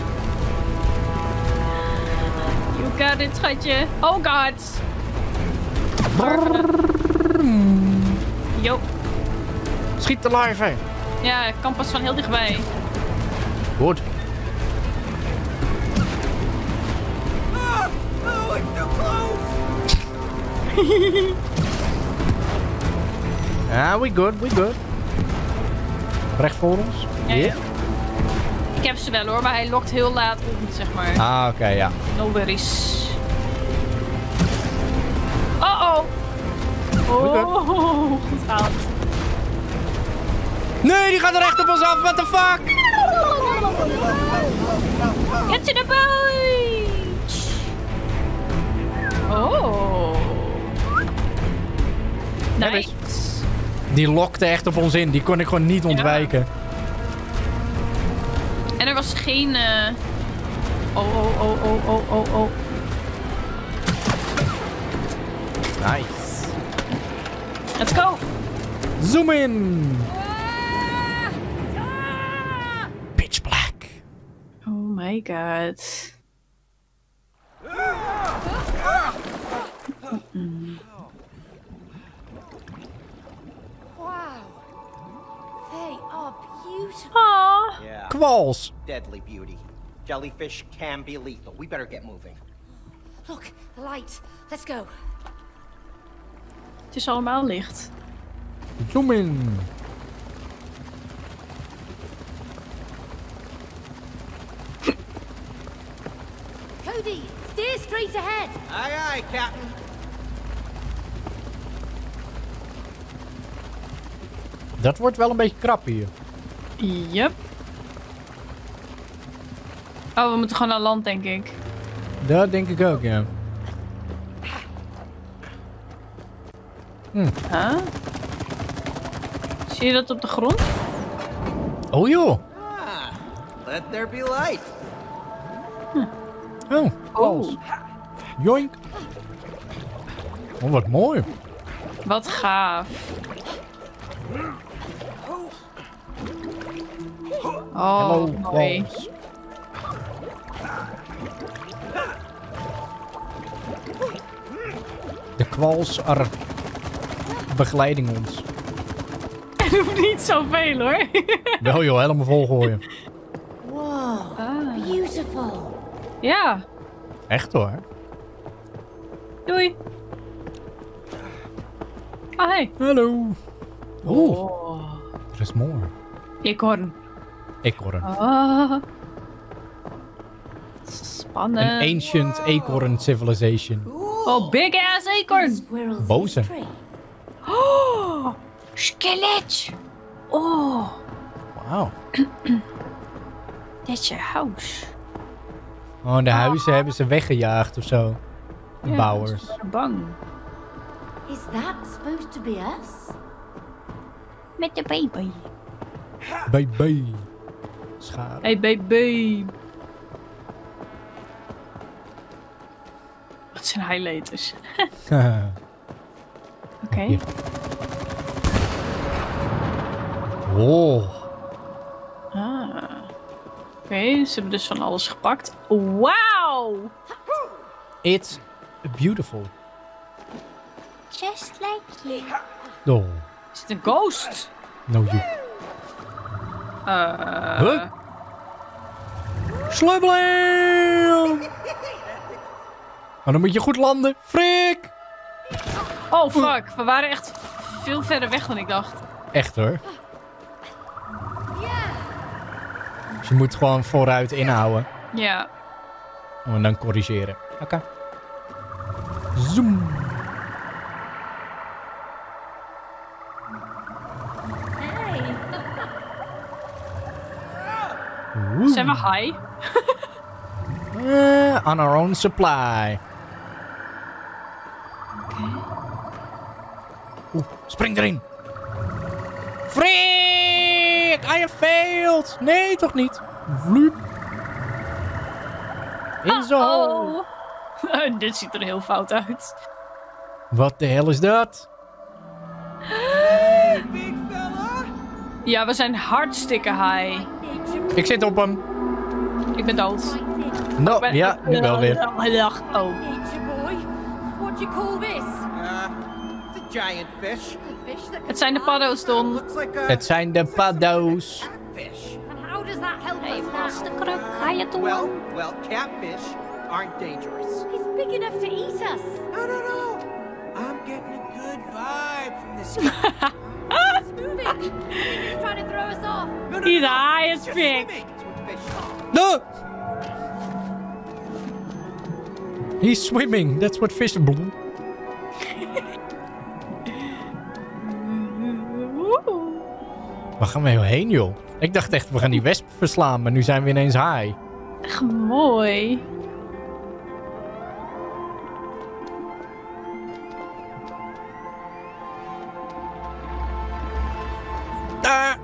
You got it, schatje. Oh god. Yo. Schiet de larven. Ja, ik kan pas van heel dichtbij. Goed. Oh, oh, it's too close! Ja, we good, we good. Recht voor ons. Ja, Yeah. ja. Ik heb ze wel hoor, maar hij lokt heel laat op, zeg maar. Ah, oké, ja. No worries. Oh oh. Oh, goed gehaald. Nee, die gaat er echt op ons af. What the fuck? Get to the boat! Oh. Nice. Die lokte echt op ons in. Die kon ik gewoon niet ontwijken. En er was geen... Uh... Oh, oh, oh, oh, oh, oh, oh. Nice. Let's go. Zoom in. Pitch black. Oh my god. Mm. Wow. They are beautiful. Aww. Yeah. Kwals. Deadly beauty. Jellyfish can be lethal. We better get moving. Look, the light. Let's go. Het is allemaal licht. Zoom in. Cody, steer straight ahead. Aye, aye, Captain. Dat wordt wel een beetje krap hier. Yep. Oh, we moeten gewoon naar land, denk ik. Dat denk ik ook, ja. Hm. Huh? Zie je dat op de grond? Oh joh. Ah, let there be light. Hm. Oh, kwals. Joink. Oh, wat mooi. Wat gaaf. Oh, Hello, mooi. kwals. De kwalser begeleiding ons. Het hoeft niet zoveel hoor. Wel joh, helemaal vol gooien. Wow, beautiful. Ja. Echt hoor. Doei. Ah, hey. Hallo. Oeh, Oh. er is more. Eekhoorn. Eekhoorn. Ah. Spannend. Een ancient eekhoorn civilization. Oh, big ass eekhoorn. Boze. Oh, skelet. Oh. Wauw. Dit is je huis. Oh, de huizen hebben ze weggejaagd of zo. De Ja, bouwers. ze waren bang. Is that supposed to be us? Met de baby. Baby. Schaar. Hey baby. Wat zijn highlighters. Oké. Okay. Wow. Ah. Oké, okay, ze hebben dus van alles gepakt. Wauw! It's beautiful. Just like you. Oh. Is het een ghost? No you. Uh... Huh? Slubbeling! Maar dan moet je goed landen. Frik! Oh fuck, we waren echt veel verder weg dan ik dacht. Echt hoor. Dus je moet gewoon vooruit inhouden. Ja. En dan corrigeren. Oké. Okay. Zoom. Hey. Zijn we high? uh, on our own supply. Oké. Okay. Oeh, spring erin. Freak! I have failed! Nee, toch niet? Vloep. In zo. Oh. Dit ziet er heel fout uit. Wat de hel is dat? Hey, big fella. Ja, we zijn hartstikke high. Ik zit op hem. Ik ben dood. No, ben, ja, nu wel weer. Oh. Nature boy, what do you call this? Uh, it's a giant fish. Fish that Het zijn de paddo's, Don. Looks like a Het zijn de paddo's. fish. And how does that help Hey, us Master now? Crook, ga je doen? Well, well, catfish aren't dangerous. He's big enough to eat us. No, no, no. I'm getting a good vibe from this guy. He's moving. I think he's trying to throw us off. No, no, He's no, no. high as Just fish. swimming. That's what fish are. No! He's swimming. That's what fish do. Waar gaan we heen, joh? Ik dacht echt, we gaan die wesp verslaan, maar nu zijn we ineens high. Echt mooi. Ah.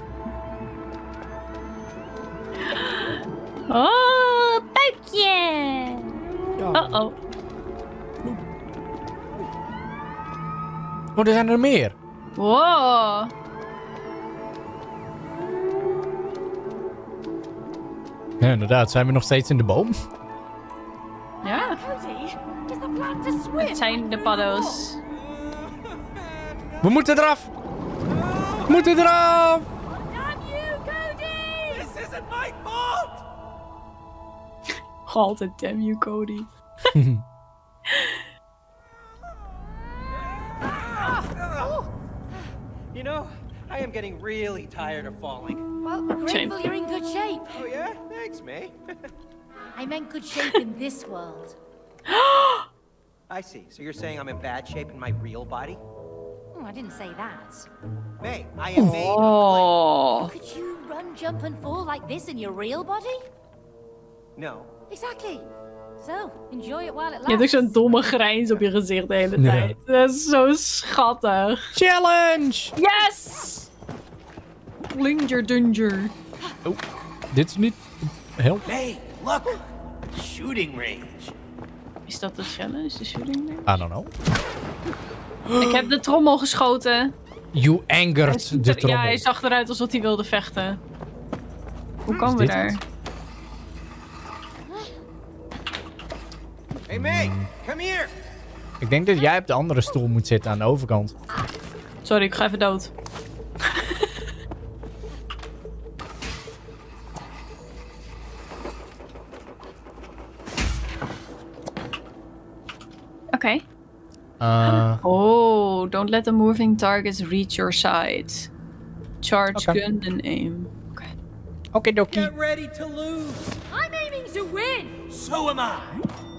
Oh, buikje. Uh-oh. Oh, er zijn er meer. Wow. Ja, inderdaad. Zijn we nog steeds in de boom? Ja. Cody, is the plan to swim? Het zijn de paddo's. We moeten eraf. We moeten eraf. Damn you, Cody! This isn't my fault. Altijd damn you, Cody. I am getting really tired of falling. Well, we're grateful you're in good shape. Oh yeah? Thanks, May. I meant good shape in this world. I see. So you're saying I'm in bad shape in my real body? Oh, I didn't say that. May, I am made Oh. of clay. Could you run, jump, and fall like this in your real body? No. Exactly. So, enjoy it while it Je hebt ook lasts. zo'n domme grijns op je gezicht de hele Ja. tijd. Dat is zo schattig. Challenge! Yes! Linger Dunger. Oh, dit is niet... Help. Hey, look! Shooting range. Is dat de challenge? De shooting range? I don't know. Ik heb de trommel geschoten. You Hij angered ziet de er- trommel. Ja, hij zag eruit alsof hij wilde vechten. Hoe Is komen we dit daar? het? Hey May, come here! Ik denk dat jij op de andere stoel moet zitten aan de overkant. Sorry, ik ga even dood. Oké. Okay. Uh, Oh, don't let the moving targets reach your side. Charge Okay. gun and aim. Oké, dokie. Get ready to lose. I'm aiming to win. So am I.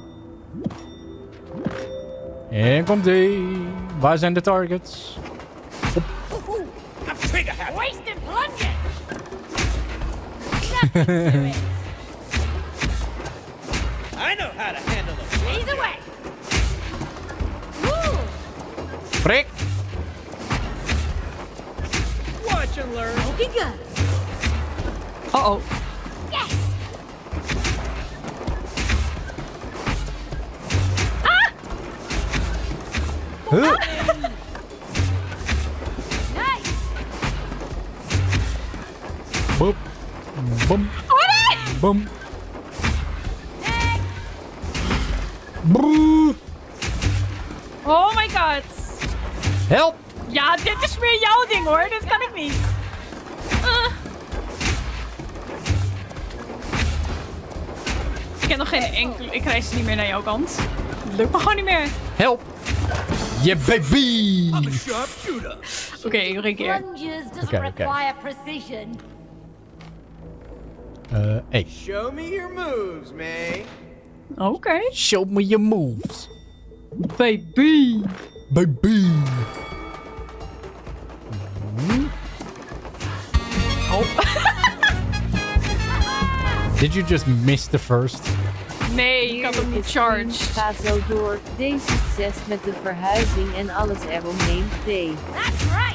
En komt ie. Waar zijn de targets? I'm trigger happy. Wasted plunges. I know how to handle them. Ease away. Woo. Frik! Watch and learn. Looking good. Uh-oh. Yes. Huh? Nice. Boom. Boom. Boom. Boe. Oh my god. Help! Ja, dit is meer jouw ding hoor. Dit kan ik niet. Uh. Ik heb nog geen enkele... Ik reis niet meer naar jouw kant. Het lukt me gewoon niet meer. Help! Je baby! I'm a sharpshooter. Oké, okay, nog een keer. Plunges doesn't Okay, okay. require precision. Uh, hey. Show me your moves, May. Oké. Okay. Show me your moves. Baby. Baby. Oh. Did you just miss the first? Nee, ik had hem niet charged. Ga zo door. D succes met de verhuizing en alles eromheen. D. That's right.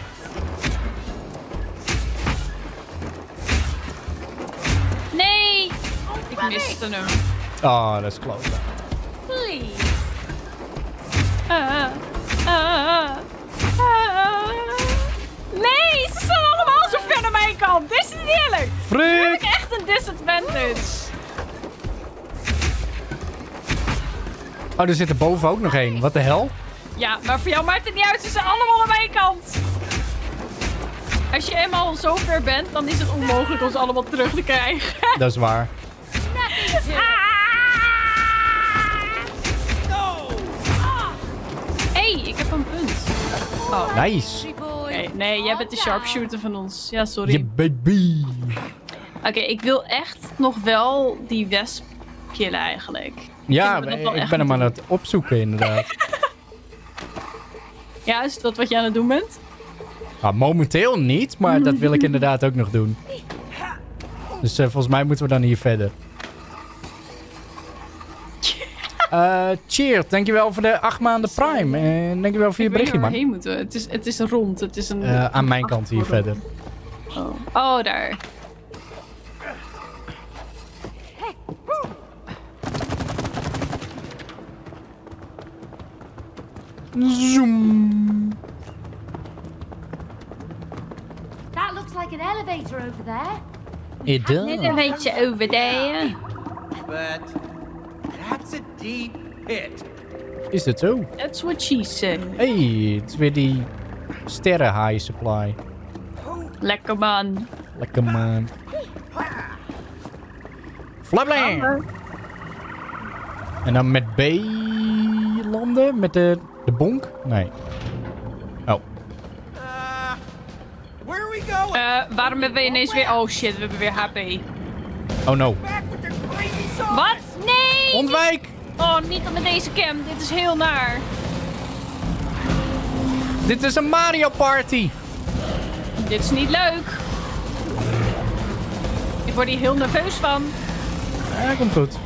Nee. Ik miste hem. Oh, dat is close. Please. Ah, ah, ah. Nee, ze staan allemaal zo ver naar mijn kant. Dit is niet eerlijk. Nu heb ik echt een disadvantage. Oh, er zit er boven ook nog één. Wat de hel? Ja, maar voor jou maakt het niet uit. Ze zijn allemaal aan mijn kant. Als je eenmaal zo ver bent, dan is het onmogelijk om ze allemaal terug te krijgen. Dat is waar. Hé, hey, ik heb een punt. Oh. Nice. Okay, nee, jij bent de sharpshooter van ons. Ja, sorry. Je baby. Oké, okay, ik wil echt nog wel die wesp killen eigenlijk. Ja, Vinden we dat wel ik echt ben hem aan moeten het opzoeken inderdaad. Ja, is dat wat je aan het doen bent? Nou, momenteel niet, maar dat wil ik inderdaad ook nog doen. Dus uh, volgens mij moeten we dan hier verder. Uh, Cheer, dankjewel voor de acht maanden Prime. En dankjewel voor je berichtje, man. Heen moeten we. Het is, het is rond. Het is een... Uh, aan mijn kant hier verder. Oh. Oh, daar. Zoom. That looks like an elevator over there. It does. Elevator over there. But that's a deep pit. Is dat zo? That's what she said. Hey, het is weer die sterren high supply. Lekker man. Lekker man. Flablang! En dan met B landen? Met de, de bonk? Nee. Oh. Uh, where are we Uh, waarom hebben we ineens weer... Oh shit, we hebben weer H P. Oh no. Wat? Nee! Ontwijk! Oh, niet met deze cam. Dit is heel naar. Dit is een Mario Party. Dit is niet leuk. Ik word hier heel nerveus van. Ja, komt goed.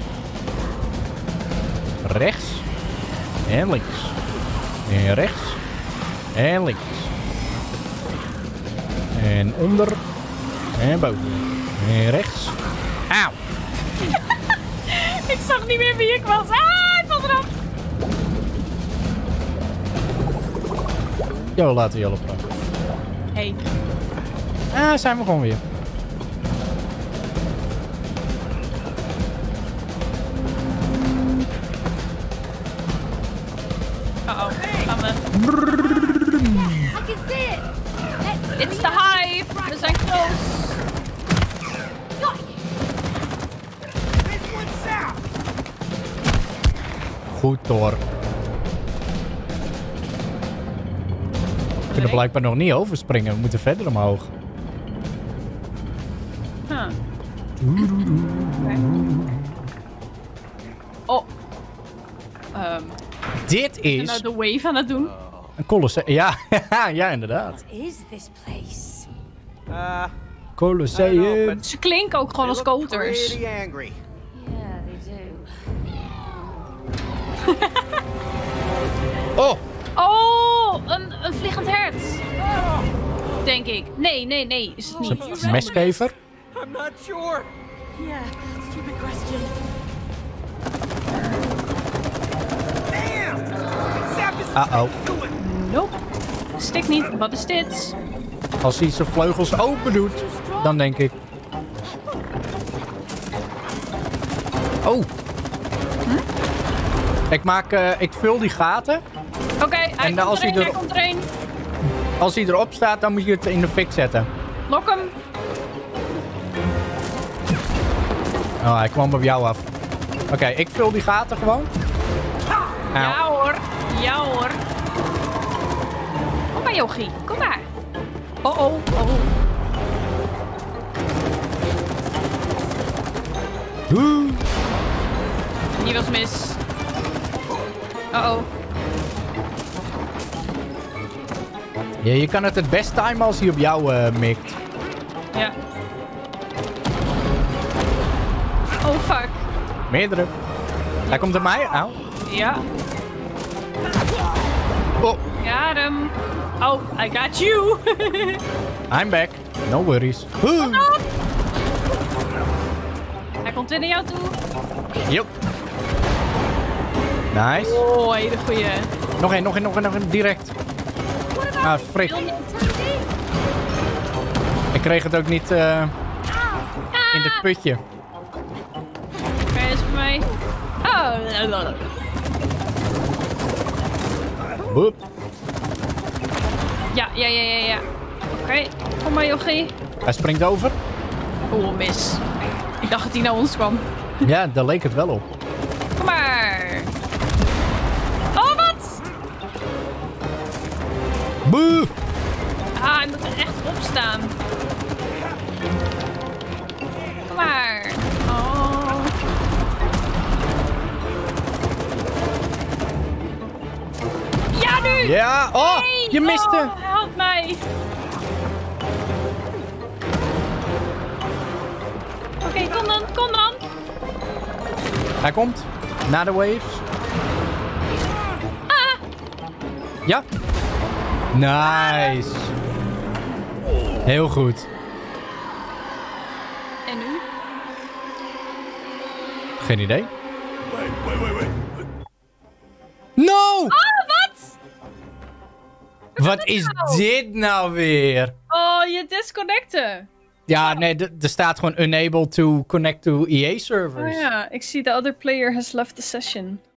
Rechts. En links. En rechts. En links. En onder. En boven. En rechts. Auw. Ik zag niet meer wie ik was. Ah, ik val eraf. Jo, laten we helpen. Hey. Ah, zijn we gewoon weer. Uh-oh, gaan we. It's the hive. We zijn close. Goed door. We kunnen blijkbaar nog niet overspringen. We moeten verder omhoog. Huh. Okay. Oh. Um, Dit is... nou de wave aan het doen. Een Colosseum. Ja, ja, inderdaad. What is this place? Uh, Colosseum. Ze klinken ook gewoon als koters. Pretty angry. Yeah, they Oh! do. Oh, een, een vliegend hert. Denk ik. Nee, nee, nee. Is het niet. Is het een meskever? I'm not sure. Yeah, stupid question. Uh-oh. Nope. Stik niet. Wat is dit? Als hij zijn vleugels open doet, dan denk ik... Oh. Hm? Ik maak... Uh, ik vul die gaten. Oké, okay, hij, komt als er een, hij hij komt er een. Als hij erop staat, dan moet je het in de fik zetten. Lok hem. Oh, hij kwam op jou af. Oké, okay, ik vul die gaten gewoon. Auw. Ja hoor. Ja hoor. Kom maar, Yogi. Kom maar. Oh, oh, oh. Oeh. Die was mis. Uh oh. Ja, je kan het het best timen als hij op jou uh, mikt. Ja. Oh, fuck. Meerdere. Hij komt op mij. Auw. Ja. Oh. Got him. Oh, I got you. I'm back. No worries. Oh, hij komt weer naar jou toe. Yep. Nice. Oh, hele goeie. Nog één, nog één, nog één, nog één. Direct. Ah, frik. Ik kreeg het ook niet uh, in het putje. Oké, is bij mij. Oh. Boep. Ja, ja, ja, ja, ja. Oké, okay. Kom maar, Yogi. Hij springt over. Oh, mis. Ik dacht dat hij naar ons kwam. Ja, daar leek het wel op. Kom maar. Oh, wat? Boe. Ah, hij moet er echt op staan. Kom maar. Oh. Ja, nu! Ja, oh, nee. je miste. Oh, help mij. Oké, okay, kom dan, kom dan. Hij komt. Na de waves. Ah. Ja. Nice. Heel goed. En nu? Geen idee. No! Oh, wat? Wat is dit nou weer? Oh, je disconnecten. Ja, nee, er staat gewoon unable to connect to E A servers. Oh ja, ik zie the other player has left the session.